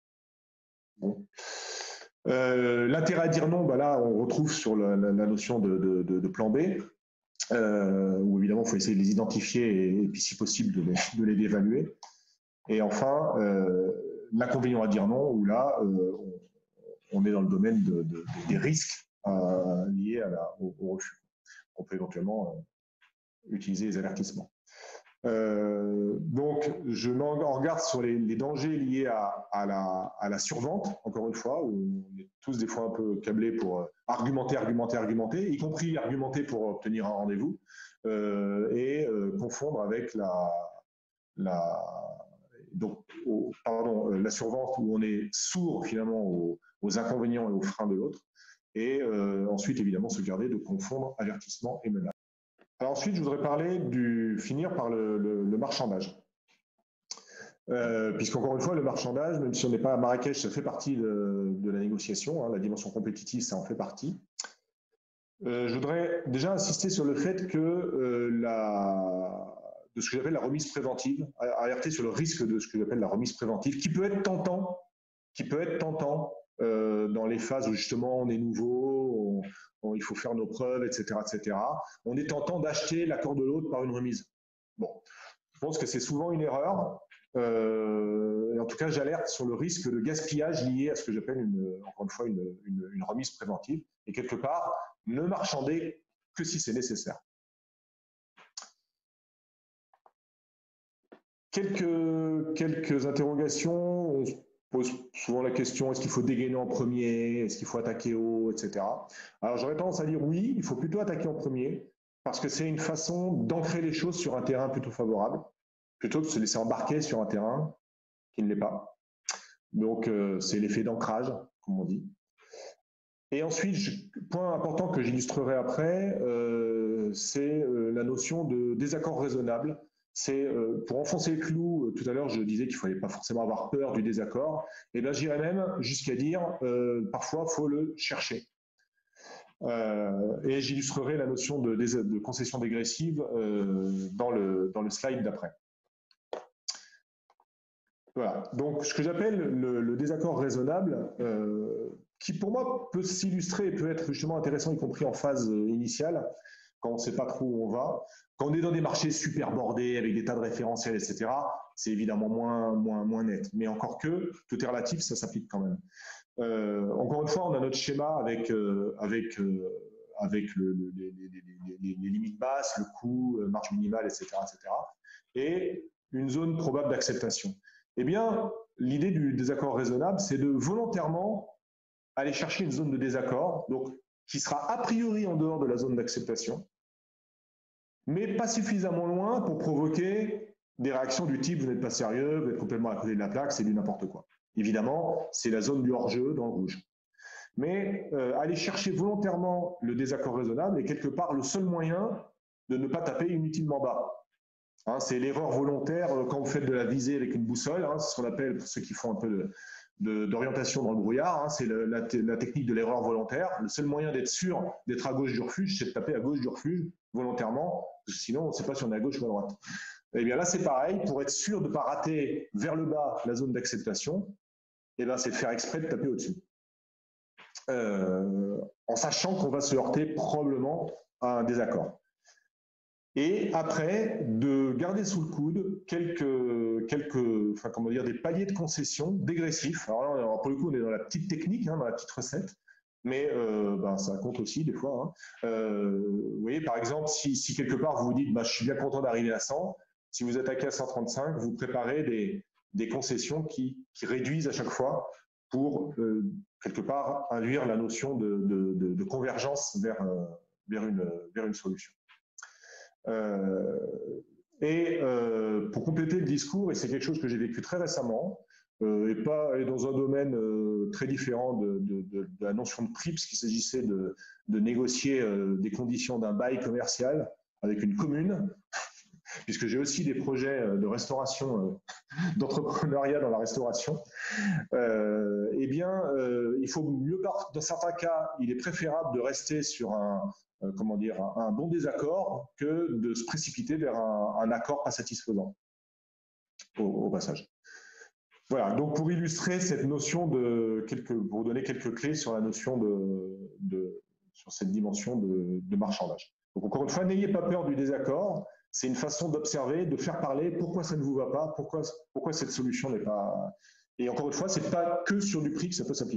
Bon. Euh, L'intérêt à dire non, bah là, on retrouve sur la, la, la notion de, de, de, de plan B, euh, où évidemment, il faut essayer de les identifier et, et puis, si possible, de les, de les dévaluer. Et enfin, euh, l'inconvénient à dire non, où là, euh, on, on est dans le domaine de, de, de, des risques euh, liés à la, au, au refus. On peut éventuellement euh, utiliser les avertissements. Euh, donc, je m'en regarde sur les, les dangers liés à, à, la, à la survente, encore une fois, où on est tous des fois un peu câblés pour argumenter, argumenter, argumenter, y compris argumenter pour obtenir un rendez-vous, euh, et euh, confondre avec la, la, donc, au, pardon, la survente où on est sourd finalement aux, aux inconvénients et aux freins de l'autre, et euh, ensuite évidemment se garder de confondre avertissement et menace. Alors ensuite, je voudrais parler du finir par le, le, le marchandage. Euh, Puisqu'encore une fois, le marchandage, même si on n'est pas à Marrakech, ça fait partie de, de la négociation, hein, la dimension compétitive, ça en fait partie. Euh, je voudrais déjà insister sur le fait que euh, la, de ce que j'appelle la remise préventive, alerter sur le risque de ce que j'appelle la remise préventive, qui peut être tentant, qui peut être tentant euh, dans les phases où justement on est nouveau, on, on, il faut faire nos preuves, et cetera, et cetera. On est tentant d'acheter l'accord de l'autre par une remise. Bon, je pense que c'est souvent une erreur. Euh, et en tout cas, j'alerte sur le risque de gaspillage lié à ce que j'appelle une, encore une fois une, une, une remise préventive. Et quelque part, ne marchander que si c'est nécessaire. Quelques, quelques interrogations. On se pose souvent la question, est-ce qu'il faut dégainer en premier? Est-ce qu'il faut attaquer haut, et cetera. Alors j'aurais tendance à dire oui, il faut plutôt attaquer en premier, parce que c'est une façon d'ancrer les choses sur un terrain plutôt favorable, plutôt que de se laisser embarquer sur un terrain qui ne l'est pas. Donc euh, c'est l'effet d'ancrage, comme on dit. Et ensuite, je, point important que j'illustrerai après, euh, c'est euh, la notion de désaccord raisonnable. C'est euh, pour enfoncer le clou, tout à l'heure je disais qu'il ne fallait pas forcément avoir peur du désaccord, et bien j'irais même jusqu'à dire euh, parfois il faut le chercher. Euh, et j'illustrerai la notion de, de, de concession dégressive euh, dans, le, dans le slide d'après. Voilà, donc ce que j'appelle le, le désaccord raisonnable, euh, qui pour moi peut s'illustrer et peut être justement intéressant, y compris en phase initiale, quand on ne sait pas trop où on va. Quand on est dans des marchés super bordés, avec des tas de référentiels, et cetera, c'est évidemment moins, moins, moins net. Mais encore que, tout est relatif, ça s'applique quand même. Euh, encore une fois, on a notre schéma avec, euh, avec, euh, avec le, le, les, les, les, les limites basses, le coût, marge minimale, et cetera, et cetera, et une zone probable d'acceptation. Eh bien, l'idée du désaccord raisonnable, c'est de volontairement aller chercher une zone de désaccord, donc qui sera a priori en dehors de la zone d'acceptation, mais pas suffisamment loin pour provoquer des réactions du type « vous n'êtes pas sérieux, vous êtes complètement à côté de la plaque, c'est du n'importe quoi ». Évidemment, c'est la zone du hors-jeu dans le rouge. Mais euh, aller chercher volontairement le désaccord raisonnable est quelque part le seul moyen de ne pas taper inutilement bas. Hein, c'est l'erreur volontaire euh, quand vous faites de la visée avec une boussole, hein, c'est ce qu'on appelle, pour ceux qui font un peu de, de, d'orientation dans le brouillard, hein, c'est le, la, la technique de l'erreur volontaire. Le seul moyen d'être sûr d'être à gauche du refuge, c'est de taper à gauche du refuge volontairement, parce que sinon on ne sait pas si on est à gauche ou à droite. Et bien là c'est pareil, pour être sûr de ne pas rater vers le bas la zone d'acceptation, et ben c'est de faire exprès de taper au-dessus. Euh, en sachant qu'on va se heurter probablement à un désaccord. Et après, de garder sous le coude quelques, quelques enfin, comment dire, des paliers de concession dégressifs. Alors, là, alors pour le coup, on est dans la petite technique, hein, dans la petite recette, mais euh, ben, ça compte aussi des fois. Hein. Euh, vous voyez, par exemple, si, si quelque part vous vous dites bah, « je suis bien content d'arriver à cent », si vous attaquez à cent trente-cinq, vous préparez des, des concessions qui, qui réduisent à chaque fois pour, euh, quelque part, induire la notion de, de, de, de convergence vers, euh, vers, une, vers une solution. Euh, et euh, pour compléter le discours, et c'est quelque chose que j'ai vécu très récemment, euh, et pas et dans un domaine euh, très différent de, de, de, de la notion de prix, puisqu'il s'agissait de, de négocier euh, des conditions d'un bail commercial avec une commune, puisque j'ai aussi des projets de restauration, euh, d'entrepreneuriat dans la restauration, euh, eh bien, euh, il faut mieux, dans certains cas, il est préférable de rester sur un, euh, comment dire, un, un bon désaccord que de se précipiter vers un, un accord pas satisfaisant, au, au passage. Voilà, donc pour illustrer cette notion de, quelques, pour vous donner quelques clés sur la notion de, de sur cette dimension de, de marchandage. Donc encore une fois, n'ayez pas peur du désaccord. C'est une façon d'observer, de faire parler pourquoi ça ne vous va pas, pourquoi, pourquoi cette solution n'est pas... Et encore une fois, ce n'est pas que sur du prix que ça peut s'appliquer.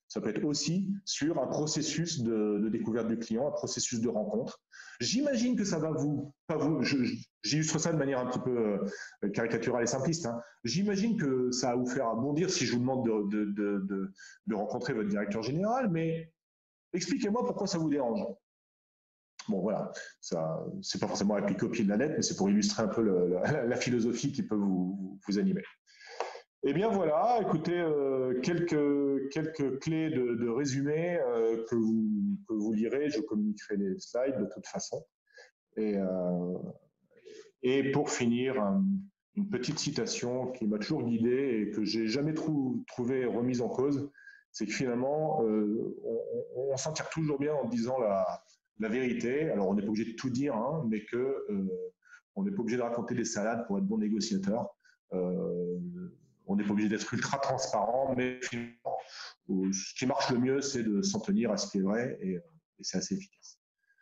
Ça peut être aussi sur un processus de, de découverte du client, un processus de rencontre. J'imagine que ça va vous, pas vous, j'illustre ça de manière un petit peu euh, caricaturale et simpliste. Hein. J'imagine que ça va vous faire bondir si je vous demande de, de, de, de, de rencontrer votre directeur général, mais expliquez-moi pourquoi ça vous dérange. Bon, voilà, ça, c'est pas forcément appliqué au pied de la lettre, mais c'est pour illustrer un peu le, la, la philosophie qui peut vous, vous animer. Eh bien voilà, écoutez, euh, quelques, quelques clés de, de résumé euh, que, vous, que vous lirez, je communiquerai les slides de toute façon. Et, euh, et pour finir, un, une petite citation qui m'a toujours guidé et que j'ai jamais trou, trouvé remise en cause, c'est que finalement, euh, on, on s'en tire toujours bien en disant la, la vérité. Alors on n'est pas obligé de tout dire, hein, mais que euh, on n'est pas obligé de raconter des salades pour être bon négociateur. Euh, On n'est pas obligé d'être ultra transparent, mais finalement, ce qui marche le mieux, c'est de s'en tenir à ce qui est vrai et, et c'est assez efficace.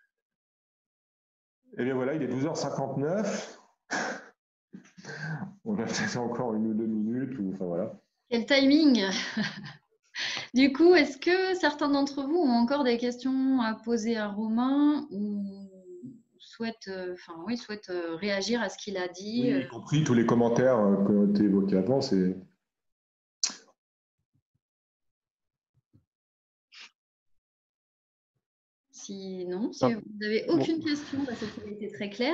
Et bien voilà, il est douze heures cinquante-neuf. On a peut-être encore une ou deux minutes. Ou, enfin, voilà. Quel timing! Du coup, est-ce que certains d'entre vous ont encore des questions à poser à Romain ou souhaitent, euh, enfin, oui, souhaitent euh, réagir à ce qu'il a dit? Oui, y compris tous les commentaires euh, qui ont été évoqués avant. C'est... Sinon, si vous n'avez aucune bon. question, parce que ça a été très clair.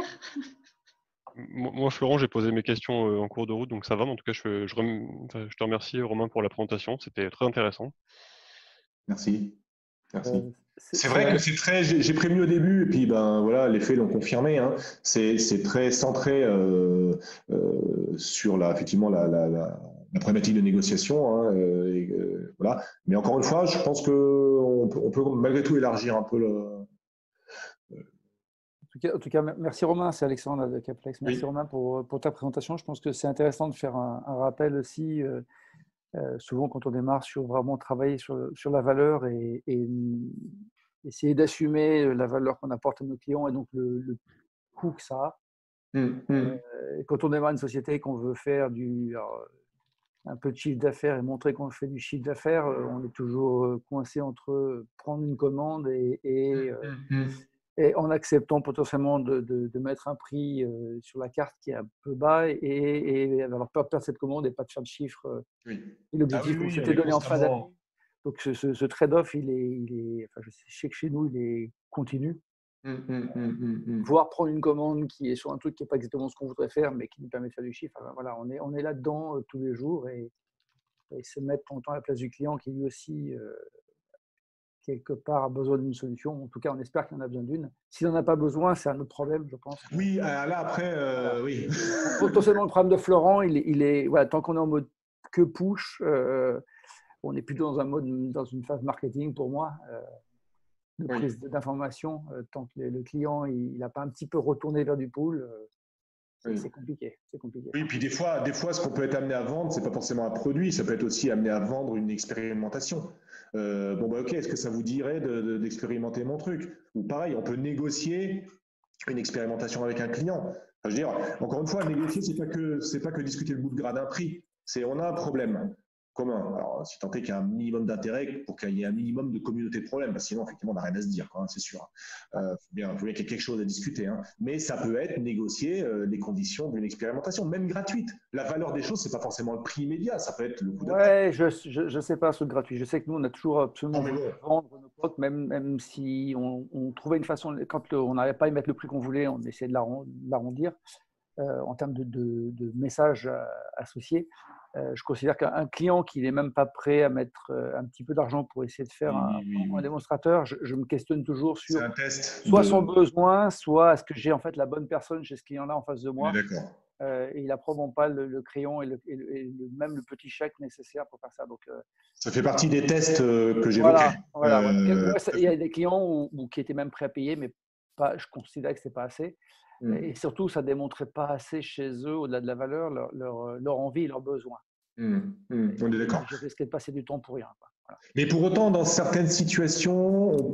Moi, Florent, j'ai posé mes questions en cours de route, donc ça va. Mais en tout cas, je, je, je te remercie, Romain, pour la présentation. C'était très intéressant. Merci. Merci. Euh, c'est, c'est vrai, vrai que c'est très. J'ai, j'ai prévenu au début, et puis ben voilà, les faits l'ont confirmé. Hein. C'est, c'est très centré euh, euh, sur la, effectivement la, la, la, la problématique de négociation. Hein, euh, et, euh, voilà. Mais encore une fois, je pense que on peut, on peut malgré tout élargir un peu le. En tout cas, en tout cas merci Romain, c'est Alexandre de Caplex. Merci oui. Romain pour, pour ta présentation. Je pense que c'est intéressant de faire un, un rappel aussi. Euh, Euh, souvent, quand on démarre sur vraiment travailler sur, sur la valeur et, et essayer d'assumer la valeur qu'on apporte à nos clients et donc le, le coût que ça a. Mmh, mmh. Euh, quand on démarre une société et qu'on veut faire du, alors, un peu de chiffre d'affaires et montrer qu'on fait du chiffre d'affaires, on est toujours coincé entre prendre une commande et, et, mmh, mmh. et en acceptant potentiellement de, de, de mettre un prix euh, sur la carte qui est un peu bas et, et avoir peur de perdre cette commande et pas de faire de chiffres. Oui. Et l'objectif ah oui, qu'on oui, s'était donné en fin d'année. Donc ce, ce, ce trade-off, il est, il est, enfin, je sais que chez nous, il est continu. Mmh, mmh, mmh, mmh. Voire prendre une commande qui est sur un truc qui n'est pas exactement ce qu'on voudrait faire, mais qui nous permet de faire du chiffre. Enfin, voilà, on est, on est là-dedans euh, tous les jours et, et se mettre longtemps à la place du client qui lui aussi euh, quelque part a besoin d'une solution. En tout cas, on espère qu'il en a besoin d'une. S'il n'en a pas besoin, c'est un autre problème, je pense. Oui, là après, euh, voilà. oui. Potentiellement, le problème de Florent, il est, il est voilà, tant qu'on est en mode que push, euh, on est plutôt dans un mode, dans une phase marketing pour moi, euh, de prise oui. d'information. Euh, tant que le, le client, il n'a pas un petit peu retourné vers du pool, euh, c'est, oui. c'est compliqué. C'est compliqué. Oui, puis des fois, des fois, ce qu'on peut être amené à vendre, c'est pas forcément un produit, ça peut être aussi amené à vendre une expérimentation. Euh, bon, bah, ok, est-ce que ça vous dirait de, de, d'expérimenter mon truc? Ou pareil, on peut négocier une expérimentation avec un client. Enfin, je veux dire, encore une fois, négocier, c'est pas que, c'est pas que discuter le bout de gras d'un prix. C'est, on a un problème commun. Alors, si tant est qu'il y a un minimum d'intérêt pour qu'il y ait un minimum de communauté de problèmes, parce que sinon, effectivement, on n'a rien à se dire, quoi, hein, c'est sûr. Il euh, faut bien, faut bien qu'il y ait quelque chose à discuter. Hein. Mais ça peut être négocier euh, les conditions d'une expérimentation, même gratuite. La valeur des choses, c'est pas forcément le prix immédiat, ça peut être le coût d'après. Ouais, je ne sais pas sur le gratuit. Je sais que nous, on a toujours absolument voulu bon. vendre nos potes, même, même si on, on trouvait une façon, quand le, on n'arrivait pas à y mettre le prix qu'on voulait, on essayait de l'arrondir euh, en termes de, de, de messages associés. Euh, je considère qu'un client qui n'est même pas prêt à mettre un petit peu d'argent pour essayer de faire oui, un, oui, un oui. démonstrateur, je, je me questionne toujours sur un test soit de... son besoin, soit est-ce que j'ai en fait la bonne personne chez ce client-là en face de moi. Oui, d'accord. Euh, et il n'a probablement pas le, le crayon et, le, et, le, et le, même le petit chèque nécessaire pour faire ça. Donc, euh, ça fait partie des tests euh, que j'évoquais. Voilà, voilà, euh, ouais, ça, il y a des clients où, où, qui étaient même prêts à payer, mais pas, je considère que ce n'est pas assez. Mmh. Et surtout, ça ne démontrait pas assez chez eux, au-delà de la valeur, leur, leur, leur envie et leurs besoins. Mmh, mmh, on est d'accord. Je risquais de passer du temps pour rien. Quoi. Voilà. Mais pour autant, dans certaines situations,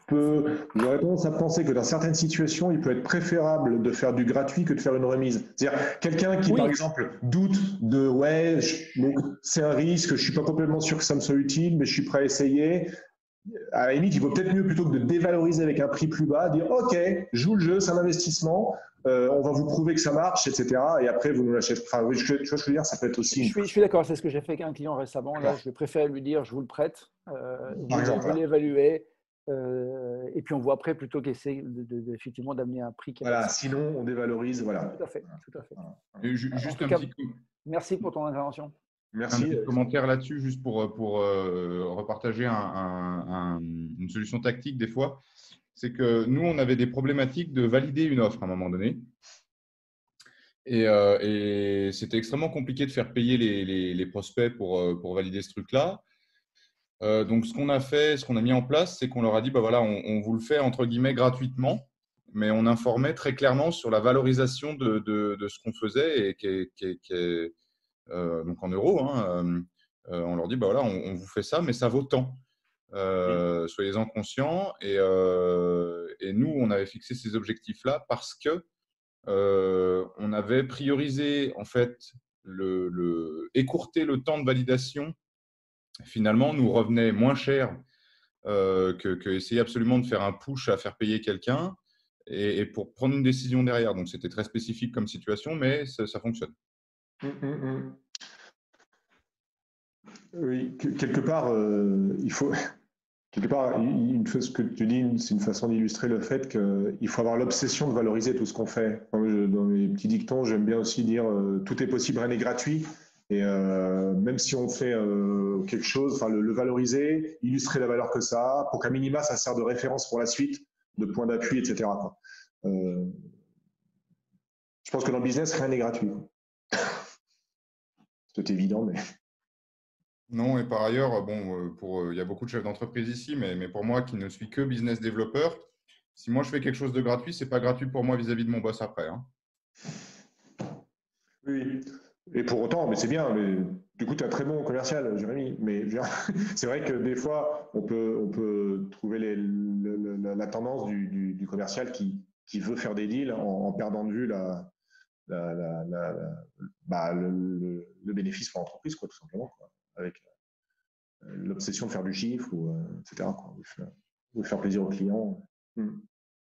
peut, j'aurais tendance à penser que dans certaines situations, il peut être préférable de faire du gratuit que de faire une remise. C'est-à-dire quelqu'un qui, oui. par exemple, doute de ouais, je, donc c'est un risque, je suis pas complètement sûr que ça me soit utile, mais je suis prêt à essayer. À la limite, il vaut peut-être mieux plutôt que de dévaloriser avec un prix plus bas, dire ok, joue le jeu, c'est un investissement, euh, on va vous prouver que ça marche, et cetera. Et après, vous nous l'achetez. Enfin, oui, je, tu vois ce que je veux dire, ça peut être aussi. Je suis, je suis d'accord, c'est ce que j'ai fait avec un client récemment. Là, je préfère lui dire je vous le prête, euh, par vous, exemple, vous l'évaluez, euh, et puis on voit après plutôt qu'essayer de, de, de, effectivement d'amener un prix qui voilà, a sinon on dévalorise, voilà. Tout à fait, tout à fait. Et juste un cas, petit coup. Merci pour ton intervention. Merci. Un petit commentaire là-dessus, juste pour, pour euh, repartager un, un, un, une solution tactique des fois. C'est que nous, on avait des problématiques de valider une offre à un moment donné. Et, euh, et c'était extrêmement compliqué de faire payer les, les, les prospects pour, pour valider ce truc-là. Euh, donc, ce qu'on a fait, ce qu'on a mis en place, c'est qu'on leur a dit, bah voilà, on, on vous le fait entre guillemets gratuitement, mais on informait très clairement sur la valorisation de, de, de ce qu'on faisait et qui est, qui est, qui est euh, donc en euros. Hein, euh, on leur dit, bah voilà, on, on vous fait ça, mais ça vaut tant. Euh, oui. Soyez-en conscients. Et, euh, et nous, on avait fixé ces objectifs-là parce que euh, on avait priorisé en fait le, le écourter le temps de validation. Finalement, nous revenait moins cher euh, que, que essayer absolument de faire un push à faire payer quelqu'un et, et pour prendre une décision derrière. Donc, c'était très spécifique comme situation, mais ça, ça fonctionne. Mmh, mmh. Oui, quelque part, euh, il faut. Quelque part, ce que tu dis, c'est une façon d'illustrer le fait qu'il faut avoir l'obsession de valoriser tout ce qu'on fait. Dans mes petits dictons, j'aime bien aussi dire euh, tout est possible, rien n'est gratuit. Et euh, même si on fait euh, quelque chose, enfin le, le valoriser, illustrer la valeur que ça a, pour qu'à minima, ça sert de référence pour la suite, de point d'appui, et cetera. Euh, je pense que dans le business, rien n'est gratuit. C'est évident, mais… Non, et par ailleurs, bon, pour, il y a beaucoup de chefs d'entreprise ici, mais, mais pour moi qui ne suis que business développeur, si moi je fais quelque chose de gratuit, c'est pas gratuit pour moi vis-à-vis de mon boss après. Hein. Oui, et pour autant, mais c'est bien, mais du coup, tu es un très bon commercial, Jérémy. Mais c'est vrai que des fois, on peut, on peut trouver les, le, la, la tendance du, du, du commercial qui, qui veut faire des deals en, en perdant de vue la, la, la, la, la bah, le, le, le bénéfice pour l'entreprise, quoi, tout simplement, quoi, avec l'obsession de faire du chiffre, ou, euh, et cetera, quoi, ou, faire, ou faire plaisir aux clients. Hmm.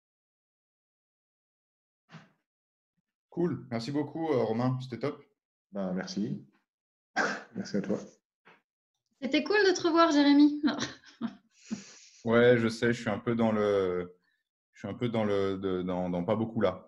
Cool, merci beaucoup euh, Romain, c'était top. Ben, merci. Merci à toi. C'était cool de te revoir, Jérémy. Ouais, je sais, je suis un peu dans le, je suis un peu dans le, de, dans, dans pas beaucoup là.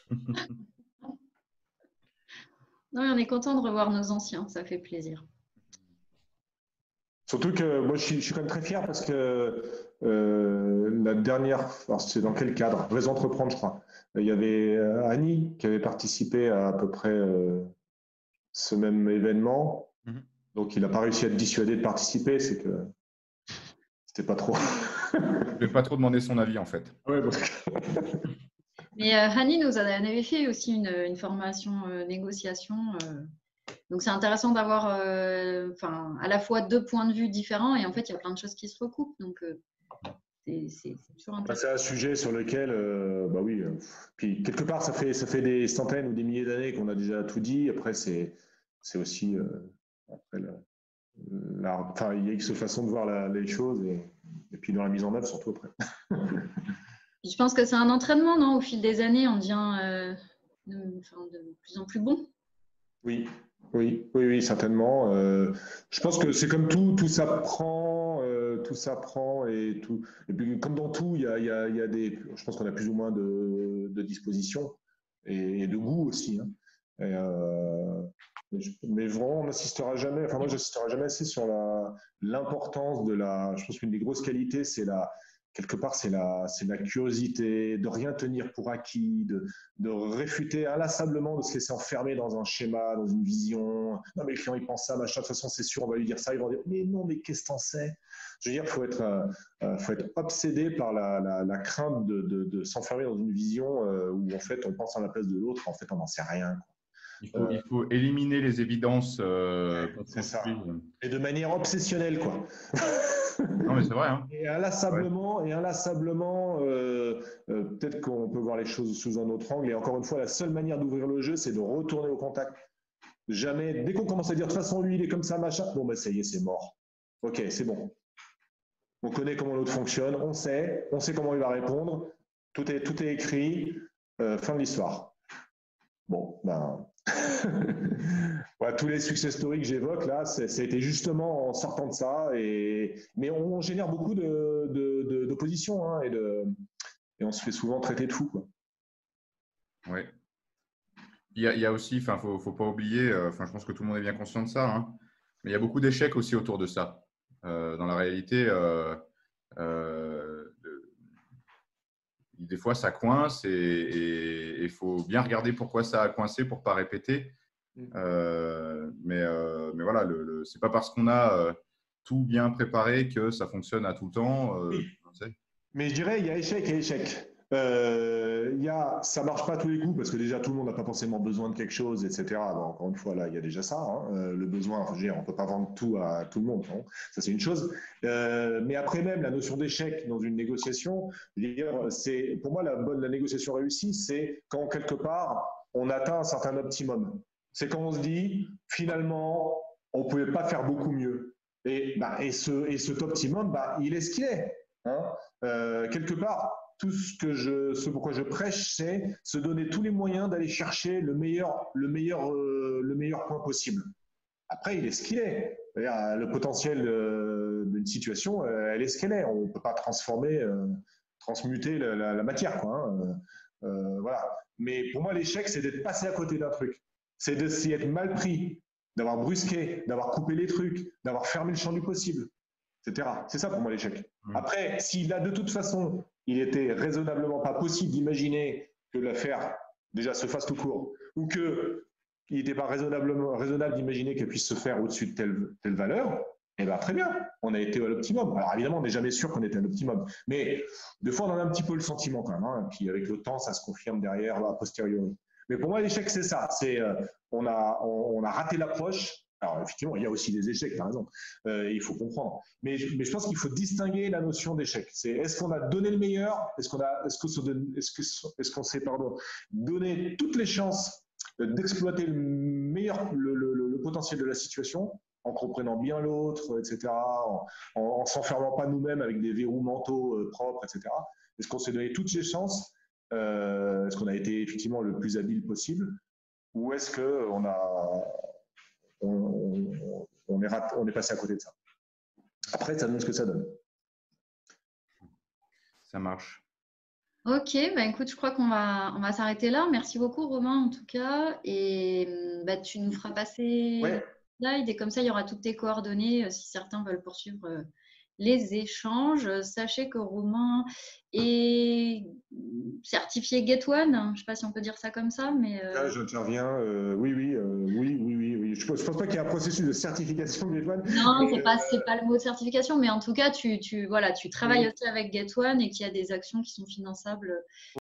Non, on est content de revoir nos anciens, ça fait plaisir. Surtout que moi, je suis, je suis quand même très fier parce que euh, la dernière, alors c'est dans quel cadre? Réseau Entreprendre, je crois. Il y avait Annie qui avait participé à à peu près euh, ce même événement. Mm-hmm. Donc, il n'a pas réussi à être dissuadé de participer. C'est que c'était pas trop. Je ne vais pas trop demander son avis, en fait. Ouais, donc... Mais euh, Annie nous en avait fait aussi une, une formation euh, négociation. Euh... Donc, c'est intéressant d'avoir euh, à la fois deux points de vue différents et en fait, il y a plein de choses qui se recoupent. Donc, euh, c'est toujours intéressant. C'est un sujet sur lequel, euh, bah oui, euh, puis quelque part, ça fait, ça fait des centaines ou des milliers d'années qu'on a déjà tout dit. Après, c'est aussi, euh, après, le, la, enfin, il y a X façon de voir la, les choses et, et puis dans la mise en œuvre, surtout après. Je pense que c'est un entraînement, non? Au fil des années, on devient euh, de, de plus en plus bon. Oui. Oui, oui, oui, certainement. Euh, je pense que c'est comme tout, tout s'apprend, euh, tout s'apprend et tout. Et puis, comme dans tout, il y a, il y a, il y a des. Je pense qu'on a plus ou moins de, de dispositions et, et de goût aussi. Hein. Et, euh, mais, je, mais vraiment, on n'assistera jamais. Enfin, moi, j'assisterai jamais assez sur la l'importance de la. Je pense qu'une des grosses qualités, c'est la. Quelque part, c'est la, c'est la curiosité, de rien tenir pour acquis, de, de réfuter inlassablement, de se laisser enfermer dans un schéma, dans une vision. Non, mais le client, il pense ça, machin, de toute façon, c'est sûr, on va lui dire ça. Ils vont dire, mais non, mais qu'est-ce que t'en sais? Je veux dire, il faut être, euh, faut être obsédé par la, la, la crainte de, de, de s'enfermer dans une vision euh, où, en fait, on pense à la place de l'autre, en fait, on n'en sait rien, quoi. Il faut, euh, il faut éliminer les évidences. Euh, c'est ça. Et de manière obsessionnelle, quoi. Non, mais c'est vrai. Hein. Et inlassablement, ouais. et inlassablement euh, euh, peut-être qu'on peut voir les choses sous un autre angle. Et encore une fois, la seule manière d'ouvrir le jeu, c'est de retourner au contact. Jamais, dès qu'on commence à dire, de toute façon, lui, il est comme ça, machin, bon, ben, ça y est, c'est mort. Ok, c'est bon. On connaît comment l'autre fonctionne, on sait, on sait comment il va répondre. Tout est, tout est écrit. Euh, fin de l'histoire. Bon, ben. Voilà, tous les success stories que j'évoque là, ça a été justement en sortant de ça. Et... Mais on, on génère beaucoup de, de, de, d'opposition hein, et, de... et on se fait souvent traiter de fou. Quoi. Oui. Il y a, il y a aussi, enfin, faut, faut pas oublier, enfin, je pense que tout le monde est bien conscient de ça, hein, mais il y a beaucoup d'échecs aussi autour de ça. Euh, dans la réalité, euh, euh, des fois, ça coince et il faut bien regarder pourquoi ça a coincé pour ne pas répéter. Euh, mais, euh, mais voilà, le, le, c'est pas parce qu'on a euh, tout bien préparé que ça fonctionne à tout temps. Euh, oui. Mais je dirais, il y a échec et échec. Euh, il y a, ça ne marche pas à tous les coups parce que déjà tout le monde n'a pas forcément besoin de quelque chose, et cetera. Alors, encore une fois, là, il y a déjà ça. Hein, euh, le besoin, enfin, je veux dire, on ne peut pas vendre tout à tout le monde. Hein, ça, c'est une chose. Euh, mais après même, la notion d'échec dans une négociation, je veux dire, c'est, pour moi, la, bonne, la négociation réussie, c'est quand quelque part, on atteint un certain optimum. C'est quand on se dit, finalement, on ne pouvait pas faire beaucoup mieux. Et, bah, et, ce, et cet optimum, bah, il est ce qu'il est. Hein. Euh, quelque part, tout ce que je, ce pourquoi je prêche, c'est se donner tous les moyens d'aller chercher le meilleur, le meilleur, euh, le meilleur point possible. Après, il est ce qu'il est. C'est-à-dire, le potentiel euh, d'une situation, euh, elle est ce qu'elle est. On ne peut pas transformer, euh, transmuter la, la, la matière, quoi. Hein. Euh, voilà. Mais pour moi, l'échec, c'est d'être passé à côté d'un truc. C'est de s'y être mal pris, d'avoir brusqué, d'avoir coupé les trucs, d'avoir fermé le champ du possible, et cetera. C'est ça pour moi l'échec. Mmh. Après, s'il a de toute façon, il était raisonnablement pas possible d'imaginer que l'affaire déjà se fasse tout court, ou qu'il n'était pas raisonnablement raisonnable d'imaginer qu'elle puisse se faire au-dessus de telle, telle valeur, eh bien très bien, on a été à l'optimum. Alors évidemment, on n'est jamais sûr qu'on était à l'optimum, mais des fois on en a un petit peu le sentiment quand même, hein, puis avec le temps, ça se confirme derrière, a posteriori. Mais pour moi, l'échec, c'est ça. C'est, euh, on, a, on, on a raté l'approche. Alors, effectivement, il y a aussi des échecs, par exemple. Euh, il faut comprendre. Mais, mais je pense qu'il faut distinguer la notion d'échec. C'est est-ce qu'on a donné le meilleur? Est-ce qu'on a, est-ce que, est-ce que, est-ce qu'on s'est, pardon, donné toutes les chances d'exploiter le meilleur, le, le, le, le potentiel de la situation, en comprenant bien l'autre, et cetera, en, en, en s'enfermant pas nous-mêmes avec des verrous mentaux euh, propres, et cetera. Est-ce qu'on s'est donné toutes les chances? Euh, est-ce qu'on a été effectivement le plus habile possible ou est-ce qu'on a on, on, est rat, on est passé à côté de ça? Après, ça donne ce que ça donne. Ça marche. Ok, bah écoute, je crois qu'on va, on va s'arrêter là. Merci beaucoup Romain en tout cas. Et bah, tu nous feras passer ouais. slide et comme ça, il y aura toutes tes coordonnées si certains veulent poursuivre les échanges. Sachez que Romain est certifié Get One. Je ne sais pas si on peut dire ça comme ça, mais euh... là, j'interviens. Euh, oui, oui, euh, oui, oui, oui, oui. Je ne pense, pense pas qu'il y ait un processus de certification Get One. Non, c'est euh... pas, c'est pas le mot de certification, mais en tout cas, tu, tu, voilà, tu travailles oui. aussi avec Get One et qu'il y a des actions qui sont finançables.